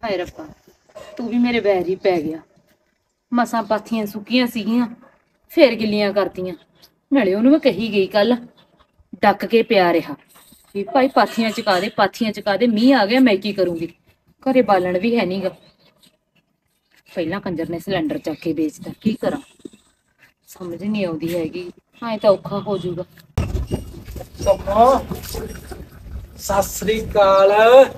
ਹਾਏ ਰੱਬਾ, ਤੂੰ ਵੀ ਮੇਰੇ ਵੈਰ ਹੀ ਪੈ ਗਿਆ। ਮਸਾਂ ਪਾਥੀਆਂ ਸੁੱਕੀਆਂ ਸੀਗੀਆਂ, ਫੇਰ ਗਿੱਲੀਆਂ ਕਰਤੀਆਂ। ਨਾਲੇ ਉਹਨੂੰ ਮੈਂ ਕਹੀ ਗਈ ਕੱਲ, ਡੱਕ ਕੇ ਪਿਆ ਰਿਹਾ ਵੀ ਭਾਈ ਪਾਥੀਆਂ ਚਕਾ ਦੇ, ਪਾਥੀਆਂ ਚਕਾ ਦੇ, ਮੀਂਹ ਆ ਗਿਆ ਮੈਂ ਕੀ ਕਰੂੰਗੀ। ਘਰੇ ਬਾਲਣ ਵੀ ਹੈ ਨੀ ਗਾ। ਪਹਿਲਾਂ ਕੰਜਰ ਨੇ ਸਿਲੰਡਰ ਚੱਕ ਕੇ ਵੇਚਤਾ, ਕੀ ਕਰਾਂ ਸਮਝ ਨਹੀਂ ਆਉਂਦੀ ਹੈਗੀ। ਐਂ ਤਾਂ ਔਖਾ ਹੋ ਜਾਊਗਾ। ਸਤਿ ਸ੍ਰੀ ਅਕਾਲ।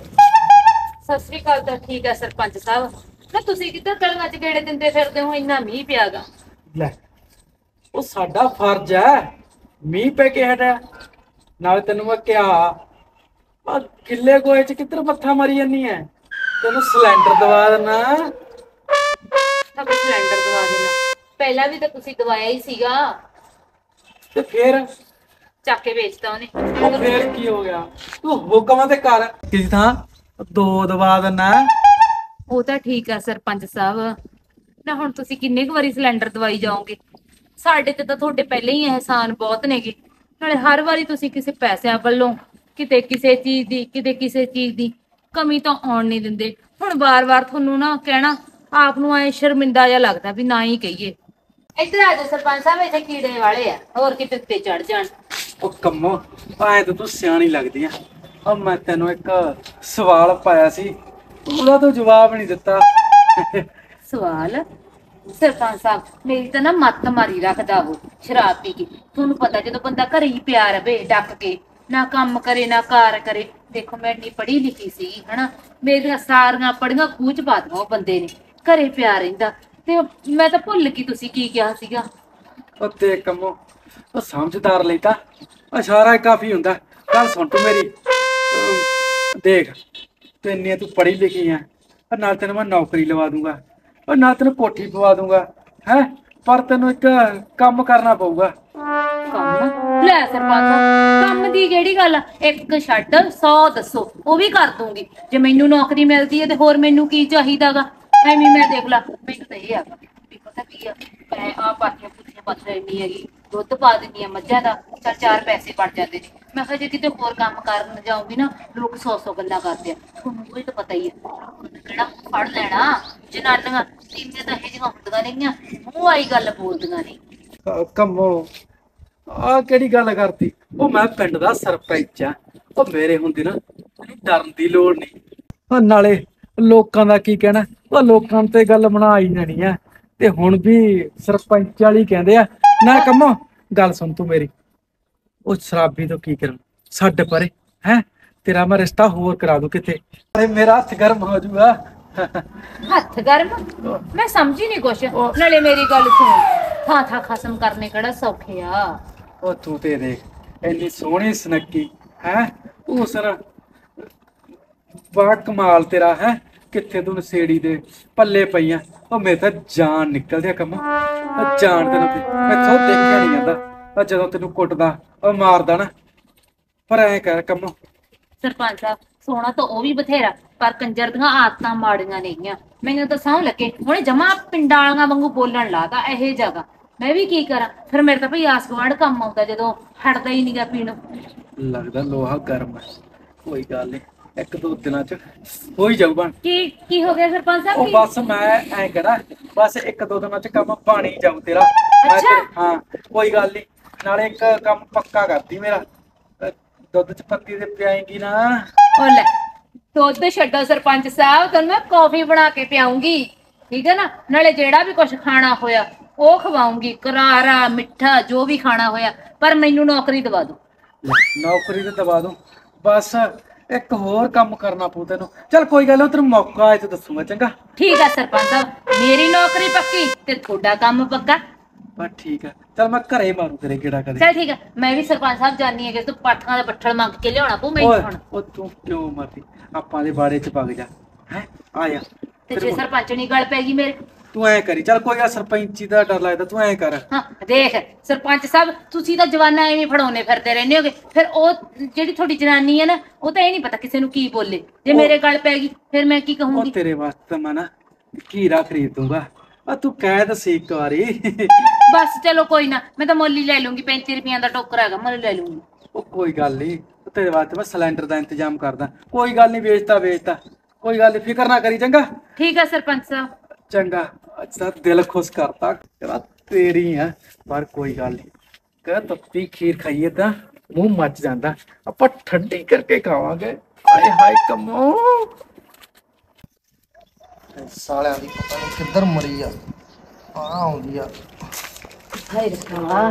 ਸਤਿ ਸ੍ਰੀ ਅਕਾਲ ਤਾਂ ਠੀਕ ਆ ਸਰਪੰਚ ਸਾਹਿਬ। ਨਾ ਤੁਸੀਂ ਕਿੱਧਰ ਗਲੀਆਂ ਚ ਗੇੜੇ ਦਿੰਦੇ ਫਿਰਦੇ ਹੋ, ਇੰਨਾ ਮੀਂਹ ਪਿਆਗਾ। ਲੈ, ਉਹ ਸਾਡਾ ਫਰਜ਼ ਹੈ ਮੀਂਹ ਪੈ ਕੇ ਹਟਿਆ। ਨਾਲ ਤੈਨੂੰ ਮੈਂ ਕਿਹਾ ਆ ਕਿੱਲੇ ਗੋਏ ਚ ਕਿੱਧਰ ਮੱਥਾ ਮਾਰੀ ਜਾਨੀ ਐ। ਤੈਨੂੰ ਸਿਲੰਡਰ ਦਵਾ ਦੇਣਾ। ਤੁਹਾਨੂੰ ਸਿਲੰਡਰ ਦਵਾ ਦੇਣਾ, ਪਹਿਲਾਂ ਵੀ ਤਾਂ ਤੁਸੀਂ ਦਵਾਇਆ ਹੀ ਸੀਗਾ। ਤੇ ਫੇਰ ਚੱਕ ਕੇ ਵੇਚਤਾ ਉਹਨੇ। ਉਹ ਫੇਰ ਕੀ ਹੋ ਗਿਆ? ਤੂੰ ਹੁਕਮਾਂ ਤੇ ਕਰ, ਕਿਸੇ ਥਾਂ ਦੋ ਦਵਾ ਦੇਣਾ। ਉਹ ਤਾਂ ਠੀਕ ਆ ਸਰਪੰਚ ਸਾਹਿਬ। ਨਾ ਹੁਣ ਤੁਸੀਂ ਕਿੰਨੇ ਕੁ ਵਾਰੀ ਸਿਲੰਡਰ ਦਵਾਈ ਜਾਓਗੇ? ਸਾਡੇ ਤੇ ਤਾਂ ਤੁਹਾਡੇ ਪਹਿਲੇ ਹੀ ਅਹਿਸਾਨ ਬਹੁਤ ਨੇਗੇ। ਨਾਲੇ ਹਰ ਵਾਰੀ ਤੁਸੀਂ ਕਿਸੇ ਪੈਸਿਆਂ ਵੱਲੋਂ, ਕਿਤੇ ਕਿਸੇ ਚੀਜ਼ ਦੀ, ਕਿਤੇ ਕਿਸੇ ਚੀਜ਼ ਦੀ ਕਮੀ ਤਾਂ ਆਉਣ ਨਹੀਂ ਦਿੰਦੇ। ਹੁਣ ਵਾਰ-ਵਾਰ ਤੁਹਾਨੂੰ ਨਾ ਕਹਿਣਾ ਆਪ ਨੂੰ ਐ ਸ਼ਰਮਿੰਦਾ ਜਿਹਾ ਲੱਗਦਾ ਵੀ ਨਾ ਹੀ ਕਹੀਏ। ਇੱਧਰ ਆ ਜਾਓ ਸਰਪੰਚ ਸਾਹਿਬ, ਇੱਥੇ ਕੀੜੇ ਵਾਲੇ ਆ, ਹੋਰ ਕਿਤੇ ਉੱਤੇ ਚੜ ਜਾਣ। ਉਹ ਕੰਮੋ, ਐ ਤਾਂ ਤੂੰ ਸਿਆਣੀ ਲੱਗਦੀ ਆ। ਉਹ ਮੈਂ ਤੈਨੂੰ ਇੱਕ ਸਵਾਲ ਪਾਇਆ ਸੀ, ਉਹਦਾ ਤੂੰ ਜਵਾਬ ਨਹੀਂ ਦਿੱਤਾ। ਸਵਾਲ? ਸਰਪੰਚ ਸਾਹਿਬ ਮੇਰੀ ਤਾਂ ਨਾ ਮੱਤ ਮਾਰੀ ਰੱਖਦਾ ਉਹ ਸ਼ਰਾਬ ਪੀ ਕੇ। ਤੁਹਾਨੂੰ ਪਤਾ ਜਦੋਂ ਬੰਦਾ ਘਰੇ ਹੀ ਪਿਆ ਰਵੇ ਡੱਕ ਕੇ, ਨਾ ਕੰਮ ਕਰੇ ਨਾ ਕਾਰ ਕਰੇ। ਦੇਖੋ ਮੈਂ ਇੰਨੀ ਪੜ੍ਹੀ ਲਿਖੀ ਸੀ ਹਨਾ, ਮੇਰੀਆਂ ਸਾਰੀਆਂ ਪੜ੍ਹੀਆਂ ਖੂਹ ਚ ਪਾ ਦਿੱਤੀਆਂ ਉਹ ਬੰਦੇ ਨੇ। ਘਰੇ ਪਿਆ ਰਹਿੰਦਾ ਤੇ ਮੈਂ ਤਾਂ ਭੁੱਲ ਗਈ ਤੁਸੀਂ ਕੀ ਕਿਹਾ ਸੀਗਾ। ਉਹ ਤੇ ਕੰਮੋ, ਉਹ ਸਮਝਦਾਰ ਲਈ ਤਾਂ ਇਸ਼ਾਰਾ ਹੀ ਕਾਫੀ ਹੁੰਦਾ। ਗੱਲ ਸੁਣ ਤੂੰ ਮੇਰੀ। ਦੇਖ, ਤੂੰ ਇੰਨੀ ਤੂੰ ਪੜ੍ਹੀ ਲਿਖੀ ਆ, ਨਾਲ ਤੈਨੂੰ ਮੈਂ ਨੌਕਰੀ ਲਵਾ ਦੂੰਗਾ, ਔਰ ਨਾਲ ਤੈਨੂੰ ਕੋਠੀ ਪਵਾ ਦੂੰਗਾ ਹੈ। ਪਰ ਤੈਨੂੰ ਇੱਕ ਕੰਮ ਕਰਨਾ ਪਊਗਾ। ਕੰਮ? ਲੈ ਸਰਪੰਚ ਸਾਹਿਬ, ਕੰਮ ਦੀ ਕਿਹੜੀ ਗੱਲ ਆ? ਇੱਕ ਛੱਡ 100 ਦੱਸੋ, ਉਹ ਵੀ ਕਰ ਦੂੰਗੀ। ਜੇ ਮੈਨੂੰ ਨੌਕਰੀ ਮਿਲਦੀ ਹੈ ਤੇ ਹੋਰ ਮੈਨੂੰ ਕੀ ਚਾਹੀਦਾਗਾ। ਐਵੇਂ ਮੈਂ ਦੇਖ ਲਾ, ਮੈਨੂੰ ਤਾਂ ਇਹ ਹੈਗਾ ਵੀ ਪਤਾ ਕੀ ਆ, ਮੈਂ ਆ ਪਾਥੀਆਂ ਪੂਥੀਆਂ ਪੱਥ ਲੈਣੀ ਹੈਗੀ, ਦੁੱਧ ਪਾ ਦਿੰਦੀ ਆ ਮੱਝਾਂ ਦਾ, ਚੱਲ 4 ਪੈਸੇ ਬਣ ਜਾਂਦੇ ਨੇ। ਮੈਂ ਕਿਹਾ ਜੇ ਕਿਤੇ ਹੋਰ ਕੰਮ ਕਰਨ ਜਾਊਂਗੀ ਨਾ, ਲੋਕ 100 ਗੱਲਾਂ ਕਰਦੇ ਆ। ਤੁਹਾਨੂੰ ਕੋਈ ਤਾਂ ਪਤਾ ਹੀ ਆ ਕਿਹੜਾ ਫੜ ਲੈਣਾ। ਜਨਾਨੀਆਂ ਤੀਵੀਆਂ ਤਾਂ ਇਹ ਜਿਹੀਆਂ ਹੁੰਦੀਆਂ ਨੇਗੀਆਂ, ਮੂੰਹ ਆਈ ਗੱਲ ਬੋਲਦੀਆਂ ਨੇ। ਕੰਮੋ, ਆਹ ਕਿਹੜੀ ਗੱਲ ਕਰਤੀ? ਉਹ ਮੈਂ ਪਿੰਡ ਦਾ ਸਰਪੰਚ ਆ। ਉਹ ਮੇਰੇ ਹੁੰਦੀ ਨਾ ਤੈਨੂੰ ਡਰਨ ਦੀ ਲੋੜ ਨਹੀਂ। ਉਹ ਨਾਲੇ ਲੋਕਾਂ ਦਾ ਕੀ ਕਹਿਣਾ, ਉਹ ਲੋਕਾਂ ਤੇ ਗੱਲ ਬਣਾ ਹੀ ਜਾਣੀ ਆ। ਤੇ ਹੁਣ ਵੀ ਸਰਪੰਚ ਵਾਲੀ ਕਹਿੰਦੇ ਆ ਨਾ। ਕੰਮੋ ਗੱਲ ਸੁਣ ਤੂੰ ਮੇਰੀ, ਉਹ ਸ਼ਰਾਬੀ ਤੋਂ ਕੀ ਕਰਾਂ? ਛੱਡ ਪਰੇ ਹੈ, ਤੇਰਾ ਮੈਂ ਰਿਸ਼ਤਾ ਹੋਰ ਕਰਾ ਦੂੰ ਕਿਤੇ। ਮੇਰਾ ਹੱਥ ਗਰਮ ਹੋ ਜਾਊਗਾ। ਹੱਥ ਗਰਮ? ਮੈਂ ਸਮਝੀ ਨਹੀਂ ਕੁਛ। ਨਾਲੇ ਮੇਰੀ ਗੱਲ ਸੁਣ, ਥਾਂ ਥਾਂ ਖਸਮ ਕਰਨੇ ਕਿਹੜਾ ਸੌਖੇ ਆ। ਉਹ ਤੂੰ ਤੇ ਦੇਖ, ਇੰਨੀ ਸੋਹਣੀ ਸੁਨੱਖੀ ਹੈ, ਉਸ ਨਾਲ ਬੜਾ ਕਮਾਲ ਤੇਰਾ ਹੈ। ਕਿੱਥੇ ਤੂੰ ਨਸ਼ੇੜੀ ਦੇ ਪੱਲੇ ਪਈਆਂ। ਉਹ ਮੇਰੇ ਤਾਂ ਜਾਨ ਨਿਕਲਦੀ ਆ ਕੰਮ। ਜਾਨ ਤੈਨੂੰ ਮੈਥੋਂ ਦੇਖਿਆ ਨਹੀਂ ਜਾਂਦਾ ਜਦੋਂ ਤੈਨੂੰ ਕੁੱਟਦਾ ਉਹ ਮਾਰਦਾ ਨਾ। ਪਰ ਐਂ ਕਰ ਕੰਮ। ਸਰਪੰਚ ਸਾਹਿਬ ਸੋਹਣਾ ਤਾਂ ਉਹ ਵੀ ਬਥੇਰਾ, ਪਰ ਕੰਜਰ ਦੀਆਂ ਆਦਤਾਂ ਮਾੜੀਆਂ ਨੇਗੀਆਂ। ਮੈਨੂੰ ਤਾਂ ਸਹੁੰ ਲੱਗੇ ਹੁਣੇ ਜਮਾ ਪਿੰਡਾਂ ਵਾਲੀਆਂ ਵਾਂਗੂ ਬੋਲਣ ਲਾਤਾ ਇਹ ਜਗ੍ਹਾ। ਮੈਂ ਵੀ ਕੀ ਕਰਾਂ ਫਿਰ? ਮੇਰੇ ਤਾਂ ਭਈ ਆਸ ਗੁਆਂਢ ਕੰਮ ਆਉਂਦਾ ਜਦੋਂ ਹਟਦਾ ਹੀ ਨੀਗਾ ਪੀਣੋਂ। ਲੱਗਦਾ ਲੋਹਾ ਗਰਮ ਹੈ। ਕੋਈ ਗੱਲ ਨਹੀਂ, ਇੱਕ ਦੋ ਦਿਨਾਂ ਚ ਹੋ ਹੀ ਜਾਊ ਬਣ। ਕੀ ਕੀ ਹੋ ਗਿਆ ਸਰਪੰਚ ਸਾਹਿਬ? ਉਹ ਕੀ? ਬਸ ਮੈਂ ਐਂ ਕਰਾਂ, ਬਸ ਇੱਕ ਦੋ ਦਿਨਾਂ ਚ ਕੰਮ ਪਾਣੀ ਜਾਊ ਤੇਰਾ। ਅੱਛਾ। ਹਾਂ ਕੋਈ ਗੱਲ ਨਹੀਂ। ਨਾਲੇ ਇੱਕ ਕੰਮ ਪੱਕਾ ਕਰਦੀ ਮੇਰਾ, ਦੁੱਧ ਚ ਪੱਤੀ ਦੇ ਪਿਆਏਂਗੀ ਨਾ। ਉਹ ਲੈ, ਦੁੱਧ ਛੱਡੋ ਸਰਪੰਚ ਸਾਹਿਬ, ਤੁਹਾਨੂੰ ਮੈਂ ਕੌਫੀ ਬਣਾ ਕੇ ਪਿਆਉਂਗੀ, ਠੀਕ ਹੈ ਨਾ। ਨਾਲੇ ਜਿਹੜਾ ਵੀ ਕੁਛ ਖਾਣਾ ਹੋਇਆ ਉਹ ਖਵਾਉਂਗੀ, ਕਰਾਰਾ ਮਿੱਠਾ ਜੋ ਵੀ ਖਾਣਾ ਹੋਇਆ। ਪਰ ਮੈਨੂੰ ਨੌਕਰੀ ਦਵਾ ਦਿਓ। ਨੌਕਰੀ ਤੇ ਦਵਾ ਦੂੰ, ਬਸ ਇੱਕ ਹੋਰ ਕੰਮ ਕਰਨਾ ਪਊ ਤੈਨੂੰ। ਚੱਲ ਕੋਈ ਗੱਲ ਨੀ, ਤੈਨੂੰ ਮੌਕਾ ਆਏ ਤੇ ਦੱਸੂਗਾ ਚੰਗਾ। ਠੀਕ ਆ ਸਰਪੰਚ ਸਾਹਿਬ, ਮੇਰੀ ਨੌਕਰੀ ਪੱਕੀ ਤੇ ਤੁਹਾਡਾ ਕੰਮ ਪੱਕਾ। ਬਸ ਠੀਕ ਆ, ਚੱਲ ਮੈਂ ਘਰੇ ਮਾਰੂ ਤੇਰੇ ਗੇੜਾ ਕਦੇ। ਚੱਲ ਠੀਕ ਆ, ਮੈਂ ਵੀ ਸਰਪੰਚ ਸਾਹਿਬ ਜਾਣੀ ਹੈ ਕਿ ਤੂੰ ਪਾਠਾਂ ਦਾ ਬੱਠਲ ਮੰਗ ਕੇ ਲਿਆਉਣਾ ਪਊ ਓਏ ਮੈਨੂੰ ਹੁਣ। ਉਹ ਤੂੰ ਕਿਉਂ ਮਰਦੀ? ਆਪਾਂ ਦੇ ਬਾੜੇ ਚ ਵਗ ਜਾ ਹੈ, ਆ ਜਾ। ਤੇ ਜੇ ਸਰਪੰਚਣੀ ਗੱਲ ਪੈ ਗਈ ਮੇਰੇ? ਤੂੰ ਐ ਕਰੀ, ਚੱਲ ਕੋਈ ਆ, ਸਰਪੰਚੀ ਦਾ ਡਰ ਲੱਗਦਾ, ਤੂੰ ਐ ਕਰ। ਹਾਂ ਦੇਖ ਸਰਪੰਚ ਸਾਹਿਬ, ਤੁਸੀਂ ਤਾਂ ਜਵਾਨਾ ਐਵੇਂ ਫੜਾਉਣੇ ਫਿਰਦੇ ਰਹਿੰਦੇ ਹੋਗੇ। ਫਿਰ ਉਹ ਜਿਹੜੀ ਤੁਹਾਡੀ ਜਨਾਨੀ ਹੈ ਨਾ, ਉਹ ਤਾਂ ਇਹ ਨਹੀਂ ਪਤਾ ਕਿਸੇ ਨੂੰ ਕੀ ਬੋਲੇ। ਜੇ ਮੇਰੇ ਗੱਲ ਪੈ ਗਈ ਫਿਰ ਮੈਂ ਕੀ ਉਹ ਕਹੂੰਗੀ? ਤੇਰੇ ਵਾਸਤੇ ਮੈਂ ਨਾ ਘੀਰਾ ਖਰੀਦ ਦੂੰਗਾ। ਆ ਤੂੰ ਕਹਿ ਤਾਂ ਸੀ ਇੱਕ ਵਾਰੀ। ਬਸ ਚਲੋ ਕੋਈ ਨਾ, ਮੈਂ ਤਾਂ ਮੁੱਲ ਹੀ ਲੈ ਲੂੰਗੀ। 35 ਰੁਪਈਆਂ ਦਾ ਟੋਕਰਾ ਹੈਗਾ, ਮੁੱਲ ਲੈ ਲੂੰਗੀ। ਉਹ ਕੋਈ ਗੱਲ ਨਹੀਂ, ਤੇਰੇ ਵਾਸਤੇ ਮੈਂ ਸਿਲੰਡਰ ਦਾ ਇੰਤਜ਼ਾਮ ਕਰਦਾ। ਕੋਈ ਗੱਲ ਨਹੀਂ, ਵੇਚਤਾ ਵੇਚਤਾ, ਕੋਈ ਗੱਲ ਨੀ, ਫਿਕਰ ਨਾ ਕਰੀ ਚੰਗਾ। ਠੀਕ ਆ ਸਰਪੰਚ ਸਾਹਿਬ। ਚੰਗਾ, ਅੱਛਾ ਦਿਲ ਖੁਸ਼ ਕਰਤਾ, ਕਹਿੰਦਾ ਤੇਰੀ ਆ, ਪਰ ਕੋਈ ਗੱਲ ਨਹੀਂ, ਕਹ ਤੱਤੀ ਖੀਰ ਖਾਈਏ ਤਾਂ ਮੂੰਹ ਮੱਚ ਜਾਂਦਾ, ਆਪਾਂ ਠੰਡੀ ਕਰਕੇ ਖਾਵਾਂਗੇ। ਹਾਏ ਹਾਏ ਕੰਮੋ, ਸਾਲਿਆਂ ਦੀ ਪਤਾ ਨਹੀਂ ਕਿੱਧਰ ਮਰੀ ਆ ਆਉਂਦੀ ਆ। ਹਾਏ ਰੱਬਾ,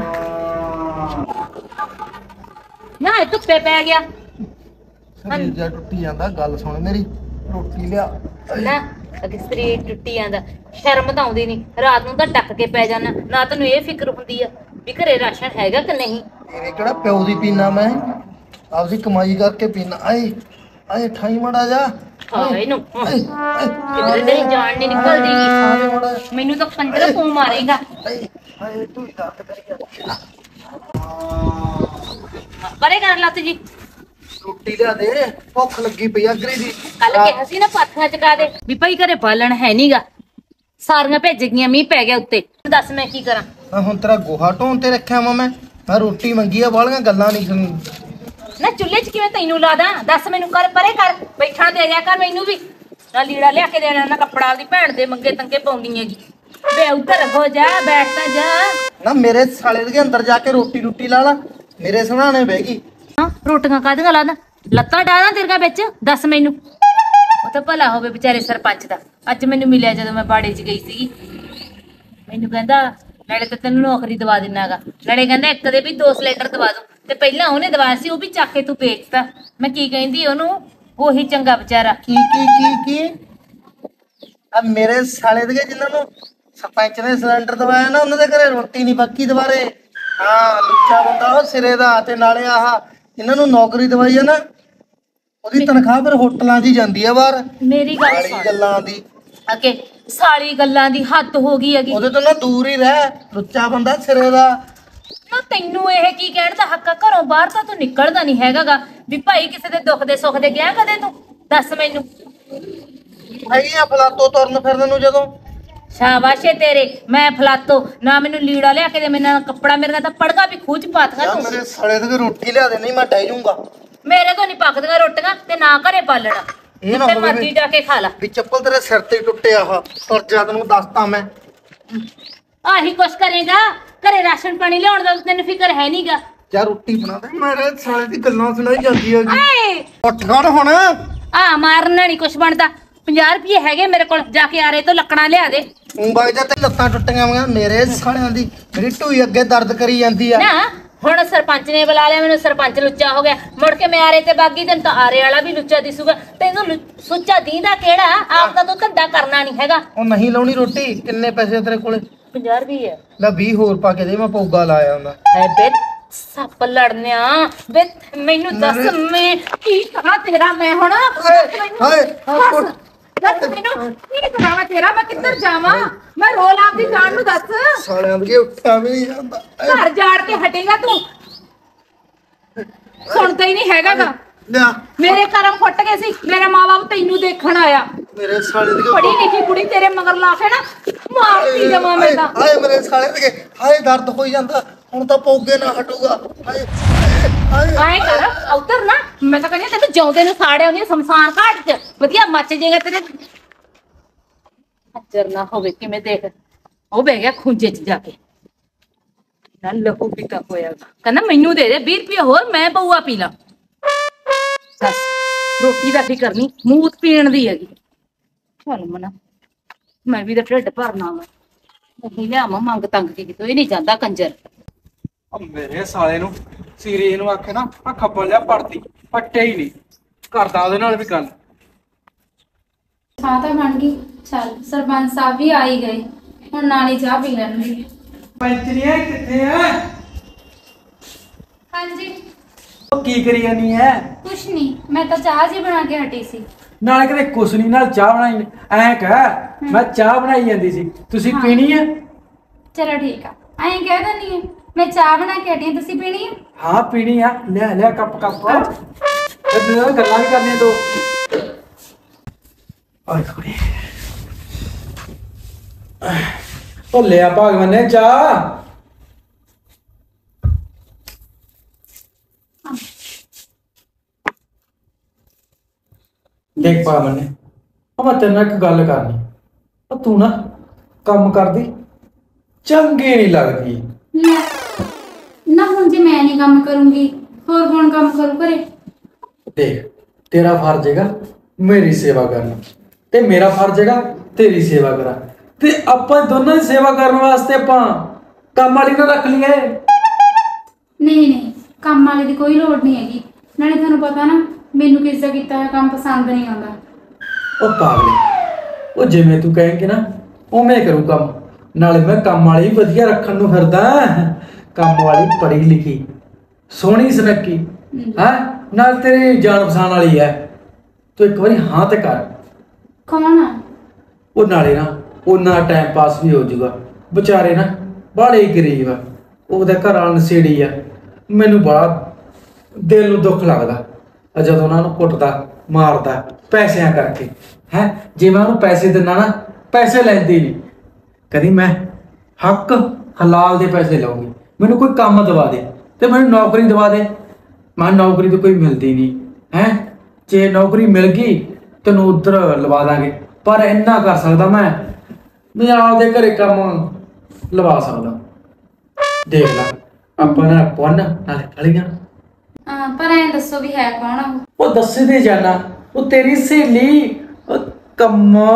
ਨਾ ਇਹ ਧੁੱਪੇ ਪੈ ਗਿਆ ਸਰੀਰ ਜਿਹਾ ਟੁੱਟੀ ਜਾਂਦਾ। ਗੱਲ ਸੁਣ ਮੇਰੀ, ਰੋਟੀ ਲਿਆ। ਨਾ। ਅਗੇ ਸਰੀਰ ਟੁੱਟੀ ਜਾਂਦਾ, ਸ਼ਰਮ ਤਾਂ ਆਉਂਦੀ ਨਹੀਂ। ਰਾਤ ਨੂੰ ਤਾਂ ਡੱਕ ਕੇ ਪੈ ਜਾਣਾ, ਨਾ ਤੈਨੂੰ ਇਹ ਫਿਕਰ ਹੁੰਦੀ ਆ ਵੀ ਘਰੇ ਰਾਸ਼ਨ ਹੈਗਾ ਕਿ ਨਹੀਂ। ਮੇਰੇ ਕਿਹੜਾ ਪਿਓ ਦੀ ਪੀਣਾ, ਮੈਂ ਆਪਦੀ ਕਮਾਈ ਕਰਕੇ ਪੀਣਾ। ਆਏ ਆਏ ਠਾਈ ਮੜਾ ਜਾ। ਹਾਏ ਨੂੰ ਕਿਧਰੇ ਤੇਰੀ ਜਾਨ ਨਹੀਂ ਨਿਕਲਦੀ। ਮੈਨੂੰ ਤਾਂ ਕੰਜਰ ਫੋਨ ਮਾਰੇਗਾ। ਆਏ ਤੂੰ ਦਰਦ ਕਰੀ ਜਾ। ਪਰੇ ਕਰ ਲੱਤ ਜੀ। ਰੋਟੀ ਲਿਆ ਦੇ, ਭੁੱਖ ਲੱਗੀ ਪਈ ਆ ਗਰੀ ਦੀ। ਕੱਲ ਕਿਹਾ ਸੀ ਨਾ ਪਾਥੀਆਂ ਚਕਾ ਦੇ ਵੀ ਭਾਈ ਘਰੇ ਬਾਲਣ ਹੈ ਨਹੀਂਗਾ, ਸਾਰੀਆਂ ਭੇਜ ਗਈਆਂ, ਮੀਂਹ ਪੈ ਗਿਆ ਉੱਤੇ। ਦੱਸ ਮੈਂ ਕੀ ਕਰਾਂ। ਮੈਂ ਹੁਣ ਤੇਰਾ ਗੋਹਾ ਢੋਣ ਤੇ ਰੱਖਿਆ ਵਾ। ਮੈਂ ਰੋਟੀ ਮੰਗੀ ਆ, ਬਾਲੀਆਂ ਗੱਲਾਂ ਨਹੀਂ ਸੁਣੀ। ਨਾ ਚੁੱਲ੍ਹੇ 'ਚ ਕਿਵੇਂ ਤੈਨੂੰ ਲਾ ਦਾਂ? ਦੱਸ ਮੈਨੂੰ, ਕਰ ਪਰੇ ਕਰ, ਬੈਠਣ ਦੇ ਜਾ ਕਰ ਮੈਨੂੰ ਵੀ। ਨਾ ਲੀੜਾ ਲਿਆ ਕੇ ਦੇਣਾ, ਨਾ ਕੱਪੜਾ ਦੀ ਭੈਣ ਦੇ ਮੰਗੇ ਤੰਗੇ ਪਾਉਂਦੀ ਹੈਗੀ। ਬੇ ਉੱਧਰ ਹੋ ਜਾ, ਬੈਠ ਤਾਂ ਜਾ। ਨਾ ਮੇਰੇ ਸਾਲੇ ਦੇ ਅੰਦਰ ਜਾ ਕੇ ਰੋਟੀ ਲਾ ਲਾ, ਮੇਰੇ ਸਰਾਣੇ ਬਹਿ ਗਈ। ਹਾਂ ਰੋਟੀਆਂ ਕਾਹਦੀਆਂ ਲਾਦਾ? ਲੱਤਾਂ ਡਾਲਾਂ ਤੇਰੀਆਂ ਵਿੱਚ, ਦੱਸ ਮੈਨੂੰ। ਉਹ ਤਾਂ ਭਲਾ ਹੋਵੇ ਵਿਚਾਰੇ ਸਰਪੰਚ ਦਾ। ਅੱਜ ਮੈਨੂੰ ਮਿਲਿਆ ਜਦੋਂ ਮੈਂ ਬਾੜੇ 'ਚ ਗਈ ਸੀਗੀ, ਮੈਨੂੰ ਕਹਿੰਦਾ ਨਾਲੇ ਤਾਂ ਤੈਨੂੰ ਨੌਕਰੀ ਦਵਾ ਦਿੰਨਾਗਾ, ਨਾਲੇ ਕਹਿੰਦਾ ਇੱਕ ਦੇ ਵੀ 2 ਸਿਲੰਡਰ ਦਵਾ ਦੂੰ। ਤੇ ਪਹਿਲਾਂ ਉਹਨੇ ਦਵਾਇਆ ਸੀ, ਉਹ ਵੀ ਚੱਕ ਕੇ ਤੂੰ ਵੇਚਤਾ। ਮੈਂ ਕੀ ਕਹਿੰਦੀ ਉਹਨੂੰ, ਉਹੀ ਚੰਗਾ ਵਿਚਾਰਾ। ਕੀ ਆ ਮੇਰੇ ਸਾਲੇ ਦੇ ਜਿਨ੍ਹਾਂ ਨੂੰ ਸਰਪੰਚ ਨੇ ਸਿਲੰਡਰ ਦਵਾਇਆ ਨਾ, ਉਹਨਾਂ ਦੇ ਘਰੇ ਰੋਟੀ ਨਹੀਂ ਪੱਕੀ ਦੁਬਾਰੇ। ਹਾਂ ਲੁੱਚਾ ਬੰਦਾ ਉਹ ਸਿਰੇ ਦਾ। ਤੇ ਨਾਲੇ ਆਹ ਇਹਨਾਂ ਨੂੰ ਨੌਕਰੀ ਦਵਾਈ ਆ ਨਾ, ਉਹਦੀ ਤਨਖਾਹ ਫਿਰ ਹੋਟਲਾਂ 'ਚ ਹੀ ਜਾਂਦੀ ਆ ਬਾਹਰ। ਮੇਰੀ ਗੱਲ ਸਾਲੀ ਸੁਣ, ਗੱਲਾਂ ਦੀ ਅਕੇ ਸਾਲੀ ਗੱਲਾਂ ਦੀ ਹੱਦ ਹੋ ਗਈ ਹੈਗੀ। ਉਹਦੇ ਤੋਂ ਨਾ ਦੂਰ ਹੀ ਰਹਿ, ਲੁੱਚਾ ਬੰਦਾ ਸਿਰੇ ਦਾ। ਨਾ ਤੈਨੂੰ ਇਹ ਕੀ ਕਹਿਣ ਦਾ ਹੱਕ ਆ? ਘਰੋਂ ਬਾਹਰ ਤਾਂ ਤੂੰ ਨਿਕਲਦਾ ਨਹੀਂ ਹੈਗਾਗਾ ਵੀ ਭਾਈ ਕਿਸੇ ਦੇ ਦੁੱਖ ਦੇ ਸੁੱਖ ਦੇ ਗਿਆ ਕਦੇ ਤੂੰ? ਦੱਸ ਮੈਨੂੰ। ਹੈਗੀ ਆ ਫਲਾਤੋ ਤੁਰਨ ਫਿਰਨ ਨੂੰ ਜਦੋਂ। ਸ਼ਾਬਾਸ਼ੇ ਤੇਰੇ। ਮੈਂ ਫਲਾਤੋ ਨਾ, ਮੈਨੂੰ ਲੀੜਾ ਲਿਆ ਕੇ ਦੇ, ਮੈਨੂੰ ਕੱਪੜਾ, ਮੇਰੇ ਨਾਲ ਤਾਂ ਪੜਗਾ ਵੀ ਖੂਚ ਪਾਤਗਾ ਯਾਰ ਤੂੰ। ਮੇਰੇ ਸਾਲੇ ਦੇ ਰੋਟੀ ਲਿਆ ਦੇ, ਨਹੀਂ ਮੈਂ ਡਹਿ ਜਾਊਂਗਾ। ਮੇਰੇ ਤੋਂ ਨਹੀਂ ਪੱਕਦੀਆਂ ਰੋਟੀਆਂ, ਤੇ ਨਾ ਘਰੇ ਪਾਲਣਾ। ਇਹ ਨਾ ਜਿੱਥੇ ਹੋਵੇ ਮਰਜ਼ੀ ਜਾ ਕੇ ਖਾ ਲਾ। ਵੀ ਚੱਪਲ ਤੇਰੇ ਸਿਰ ਤੇ ਟੁੱਟਿਆ ਆ, ਤੁਰ ਜਾ, ਤੈਨੂੰ ਦੱਸਤਾ ਮੈਂ। ਆਹੀ ਕੁਛ ਕਰੇਗਾ? ਘਰੇ ਰਾਸ਼ਨ ਪਾਣੀ ਲਿਆਉਣ ਦਾ ਤੈਨੂੰ ਫਿਕਰ ਹੈ ਨਹੀਂਗਾ। ਯਾਰ ਰੋਟੀ ਬਣਾ ਦੇ, ਮੇਰੇ ਸਾਲੇ ਦੀ ਗੱਲਾਂ ਸੁਣਾਈ ਜਾਂਦੀ ਹੈਗੀ। ਏ ਉੱਠ ਖੜ ਹੁਣ। ਆ ਮਾਰਨਾ ਨਹੀਂ ਕੁਛ ਬਣਦਾ। 50 ਰੁਪਏ ਹੈਗੇ ਮੇਰੇ ਕੋਲ, ਜਾ ਕੇ ਆਰੇ ਤੋਂ ਲੱਕੜਾਂ ਲਿਆ ਦੇ। ਤੂੰ ਬਾਈ ਜਾ ਤੇ ਲੱਤਾਂ ਟੁੱਟੀਆਂ ਹੋਈਆਂ ਮੇਰੇ ਸਾਲਿਆਂ ਦੀ। ਮੇਰੀ ਢੂਈ ਅੱਗੇ ਦਰਦ ਕਰੀ ਜਾਂਦੀ ਆ। ਨਾ ਹੁਣ ਸਰਪੰਚ ਨੇ ਬੁਲਾ ਲਿਆ ਮੈਨੂੰ, ਸਰਪੰਚ ਲੁੱਚਾ ਹੋ ਗਿਆ। ਮੁੜ ਕੇ ਮੈਂ ਆਰੇ ਤੇ ਬਾਗੀ, ਤੈਨੂੰ ਤਾਂ ਆਰੇ ਵਾਲਾ ਵੀ ਲੁੱਚਾ ਦਿਸੂਗਾ। ਤੈਨੂੰ ਸੁੱਚਾ ਦੀਂਦਾ ਕਿਹੜਾ? ਆਪ ਦਾ ਤੂੰ ਧੰਦਾ ਕਰਨਾ ਨਹੀਂ ਹੈਗਾ। ਉਹ ਨਹੀਂ ਲਾਉਣੀ ਰੋਟੀ। ਕਿੰਨੇ ਪੈਸੇ ਤੇਰੇ ਕੋਲੇ? 50 ਰੁਪਏ ਲੈ 20 ਹੋਰ ਪਾ ਕੇ ਦੇ, ਮੈਂ ਪੌਗਾ ਲਾਇਆ ਉਹਨਾਂ। ਹੈ ਬੇ ਸੱਪ ਲੜਨਿਆ ਬੇ। ਮੈਨੂੰ ਦੱਸ ਮੈਂ ਕੀ ਕਰਾਂ ਤੇਰਾ? ਮੈਂ ਹੁਣ ਹਾਏ ਦੱਸ ਮੈਨੂੰ ਕੀ ਕਰਾਂ ਤੇਰਾ? ਮੈਂ ਕਿੱਧਰ ਜਾਵਾਂ? ਮੈਂ ਰੋਲ ਆਪਦੀ ਜਾਨ ਨੂੰ ਦੱਸ। ਸਾਲਿਆਂ ਦੇ ਉੱਠਿਆ ਵੀ ਨਹੀਂ ਜਾਂਦਾ। ਘਰ ਜਾੜ ਕੇ ਹਟੇਗਾ ਤੂੰ? ਸੁਣਦਾ ਹੀ ਨਹੀਂ ਹੈਗਾਗਾ। ਲਿਆ ਮੇਰੇ ਕਰਮ ਫੁੱਟ ਗਏ ਸੀ, ਮੇਰੇ ਮਾਂ-ਬਾਪ ਤੈਨੂੰ ਦੇਖਣ ਆਇਆ। ਮੇਰੇ ਸਾਲੇ ਦੀ ਪੜੀ ਲਿਖੀ ਕੁੜੀ ਤੇਰੇ ਮਗਰ ਲਾ ਕੇ ਨਾ ਮਾਰਤੀ ਜਮਾ ਮੈਂ ਤਾਂ। ਹਾਏ ਮੇਰੇ ਸਾਲੇ ਦੇ ਹਾਏ ਦਰਦ ਹੋਈ ਜਾਂਦਾ। ਹੁਣ ਤਾਂ ਪੌਗੇ ਨਾ ਹਟੂਗਾ। ਹਾਏ ਆਏ ਕਰ ਉਧਰ ਨਾ, ਮੈਂ ਤਾਂ ਕਹਿੰਦੀ ਤੈਨੂੰ ਜਿਉਂਦੇ ਨੂੰ ਸਾੜਿਆ ਉਹਨੇ ਸ਼ਮਸ਼ਾਨ ਘਾਟ 'ਚ ਵਧੀਆ ਮੱਚ ਜਾਏਗਾ ਤੇਰੇ। ਅਚਰ ਨਾ ਹੋਵੇ ਕਿਵੇਂ ਦੇਖ, ਉਹ ਬਹਿ ਗਿਆ ਖੁੰਝੇ 'ਚ ਜਾ ਕੇ, ਨਾ ਲਹੂ ਪੀਤਾ ਹੋਇਆ। ਕਹਿੰਦਾ ਮੈਨੂੰ ਦੇ ਦੇ 20 ਰੁਪਏ ਹੋਰ, ਮੈਂ ਪਊਆ ਪੀ ਲਾ। ਦੱਸ ਰੋਟੀ ਦਾ ਫਿਕਰ ਨਹੀਂ, ਮੂਤ ਪੀਣ ਦੀ ਹੈਗੀ। ਚੱਲ ਮਨਾ, ਮੈਂ ਵੀ ਤਾਂ ਢਿੱਡ ਭਰਨਾ ਵਾ। ਨਹੀਂ ਲਿਆਵਾਂ ਮੰਗ ਤੰਗ ਕੇ ਕਿਤੋਂ, ਇਹ ਨਹੀਂ ਜਾਂਦਾ ਕੰਜਰ। ਮੇਰੇ ਸਾਲੇ ਨੂੰ ਸੀਰੇ ਨੂੰ ਆਖੇ ਨਾ ਆ ਖੱਬਲ ਲਿਆ ਪੜਦੀ, ਪੱਟੇ ਹੀ ਨਹੀਂ ਕਰਦਾ ਉਹਦੇ ਨਾਲ ਵੀ ਗੱਲ। ਚਾਹ ਤਾਂ ਬਣ ਗਈ। ਚੱਲ ਸਰਪੰਚ ਸਾਹਿਬ ਵੀ ਆ ਹੀ ਗਏ, ਹੁਣ ਨਾਲ ਹੀ ਚਾਹ ਪੀ ਲੈਣਗੇ। ਪੈਂਚਰੀਆ ਕਿੱਥੇ ਆ? ਹਾਂਜੀ ਉਹ ਕੀ ਕਰੀ ਜਾਨੀ ਐ? ਕੁਛ ਨਹੀਂ, ਮੈਂ ਤਾਂ ਚਾਹ ਜੀ ਬਣਾ ਕੇ ਹਟੀ ਸੀ। ਨਾਲੇ ਕਦੇ ਕੁਛ ਨਹੀਂ, ਨਾਲ ਚਾਹ ਬਣਾਈ। ਐਂ ਕਹਿ ਮੈਂ ਚਾਹ ਬਣਾਈ ਜਾਂਦੀ ਸੀ, ਤੁਸੀਂ ਪੀਣੀ ਐ? ਚਲੋ ਠੀਕ ਆ, ਐਂ ਕਹਿ ਦਿੰਦੀ ਹਾਂ ਮੈਂ ਚਾਹ ਬਣਾ ਕੇ ਹਟੀ ਹਾਂ, ਤੁਸੀਂ ਪੀਣੀ ਹੈ? ਹਾਂ ਪੀਣੀ ਆ, ਲੈ ਲਿਆ ਕੱਪ ਤੇ ਗੱਲਾਂ ਵੀ ਕਰਨੀਆਂ ਦੋ। ਆਏ ਖੜੀ ਉਹ ਲਿਆ ਭਗਵਾਨ ਨੇ ਚਾਹ। ਦੇਖ ਭਗਵਾਨ ਨੇ ਉਹ ਮੈਂ ਤੇਰੇ ਨਾਲ ਇੱਕ ਗੱਲ ਕਰਨੀ। ਉਹ ਤੂੰ ਨਾ ਕੰਮ ਕਰਦੀ ਚੰਗੀ ਨਹੀਂ ਲੱਗਦੀ। ਲੈ ਨਾ ਹੁਣ ਜੇ ਮੈਂ ਨਹੀਂ ਕੰਮ ਕਰੂੰਗੀ ਹੋਰ ਕੌਣ ਕੰਮ ਕਰੂ ਘਰੇ? ਦੇਖ, ਤੇਰਾ ਫਰਜ਼ ਹੈਗਾ ਮੇਰੀ ਸੇਵਾ ਕਰਨਾ ਤੇ ਮੇਰਾ ਫਰਜ਼ ਹੈਗਾ ਤੇਰੀ ਸੇਵਾ ਕਰਾਂ, ਤੇ ਆਪਾਂ ਦੋਨਾਂ ਦੀ ਸੇਵਾ ਕਰਨ ਵਾਸਤੇ ਆਪਾਂ ਕੰਮ ਵਾਲੀ ਨਾ ਰੱਖ ਲਈਏ। ਨਹੀਂ ਨਹੀਂ, ਕੰਮ ਵਾਲੇ ਦੀ ਕੋਈ ਲੋੜ ਨਹੀਂ ਹੈਗੀ। ਨਾਲੇ ਤੁਹਾਨੂੰ ਪਤਾ ਨਾ ਮੈਨੂੰ ਕਿਸ ਦਾ ਕੀਤਾ ਹੋਇਆ ਕੰਮ ਪਸੰਦ ਨਹੀਂ ਆਉਂਦਾ। ਉਹ ਪਾਗਲੇ, ਉਹ ਜਿਵੇਂ ਤੂੰ ਕਹੇਂਗੇ ਨਾ ਉਵੇਂ ਕਰੂ ਕੰਮ। ਨਾਲੇ ਮੈਂ ਕੰਮ ਵਾਲੀ ਵਧੀਆ ਰੱਖਣ ਨੂੰ ਫਿਰਦਾ। ਕੰਮ ਵਾਲੀ ਪੜ੍ਹੀ ਲਿਖੀ, ਸੋਹਣੀ ਸੁਨੱਖੀ ਹੈ, ਨਾਲ ਤੇਰੀ ਜਾਣ ਪਛਾਣ ਵਾਲੀ ਹੈ। ਤੂੰ ਇੱਕ ਵਾਰੀ ਹਾਂ ਤੇ ਕਰ। ਕੌਣ ਆ? ਉਹ ਨਾਲੇ ਨਾ ਉਹਨਾਂ ਟਾਈਮ ਪਾਸ ਵੀ ਹੋ ਜਾਊਗਾ। ਵਿਚਾਰੇ ਨਾ ਬਾਹਲੇ ਹੀ ਗਰੀਬ ਆ, ਉਹਦਾ ਘਰ ਵਾਲਾ ਨਸ਼ੇੜੀ ਆ। ਮੈਨੂੰ ਬੜਾ ਦਿਲ ਨੂੰ ਦੁੱਖ ਲੱਗਦਾ ਜਦੋਂ ਉਹਨਾਂ ਨੂੰ ਕੁੱਟਦਾ ਮਾਰਦਾ ਪੈਸਿਆਂ ਕਰਕੇ। ਹੈ ਜੇ ਮੈਂ ਉਹਨੂੰ ਪੈਸੇ ਦਿੰਦਾ ਨਾ, ਪੈਸੇ ਲੈਂਦੀ ਨਹੀਂ ਕਦੀ। ਮੈਂ ਹੱਕ ਹਲਾਲ ਦੇ ਪੈਸੇ ਲਵਾਂਗੀ। ਮੈਨੂੰ ਕੋਈ ਕੰਮ ਦਵਾ ਦੇ ਤੇ ਮੈਨੂੰ ਨੌਕਰੀ ਦਵਾ ਦੇ। ਮੈਂ ਨੌਕਰੀ ਤਾਂ ਕੋਈ ਮਿਲਦੀ ਨਹੀਂ ਹੈ। ਜੇ ਨੌਕਰੀ ਮਿਲ ਗਈ ਤੈਨੂੰ ਉੱਧਰ ਲਵਾ ਦਾਂਗੇ, ਪਰ ਇੰਨਾ ਕਰ ਸਕਦਾ ਮੈਂ ਆਪਦੇ ਘਰੇ ਕੰਮ ਲਵਾ ਸਕਦਾ। ਦੇਖ ਲੈ, ਆਪਾਂ ਨਾ ਪੁੰਨ ਨਾਲ ਫਲੀਆਂ। ਪਰ ਐਂ ਦੱਸੋ ਵੀ ਹੈ ਕੌਣ ਆ ਉਹ? ਉਹ ਦੱਸੇ ਦੇ ਜਾਣਾ, ਉਹ ਤੇਰੀ ਸਹੇਲੀ ਕੰਮੋ।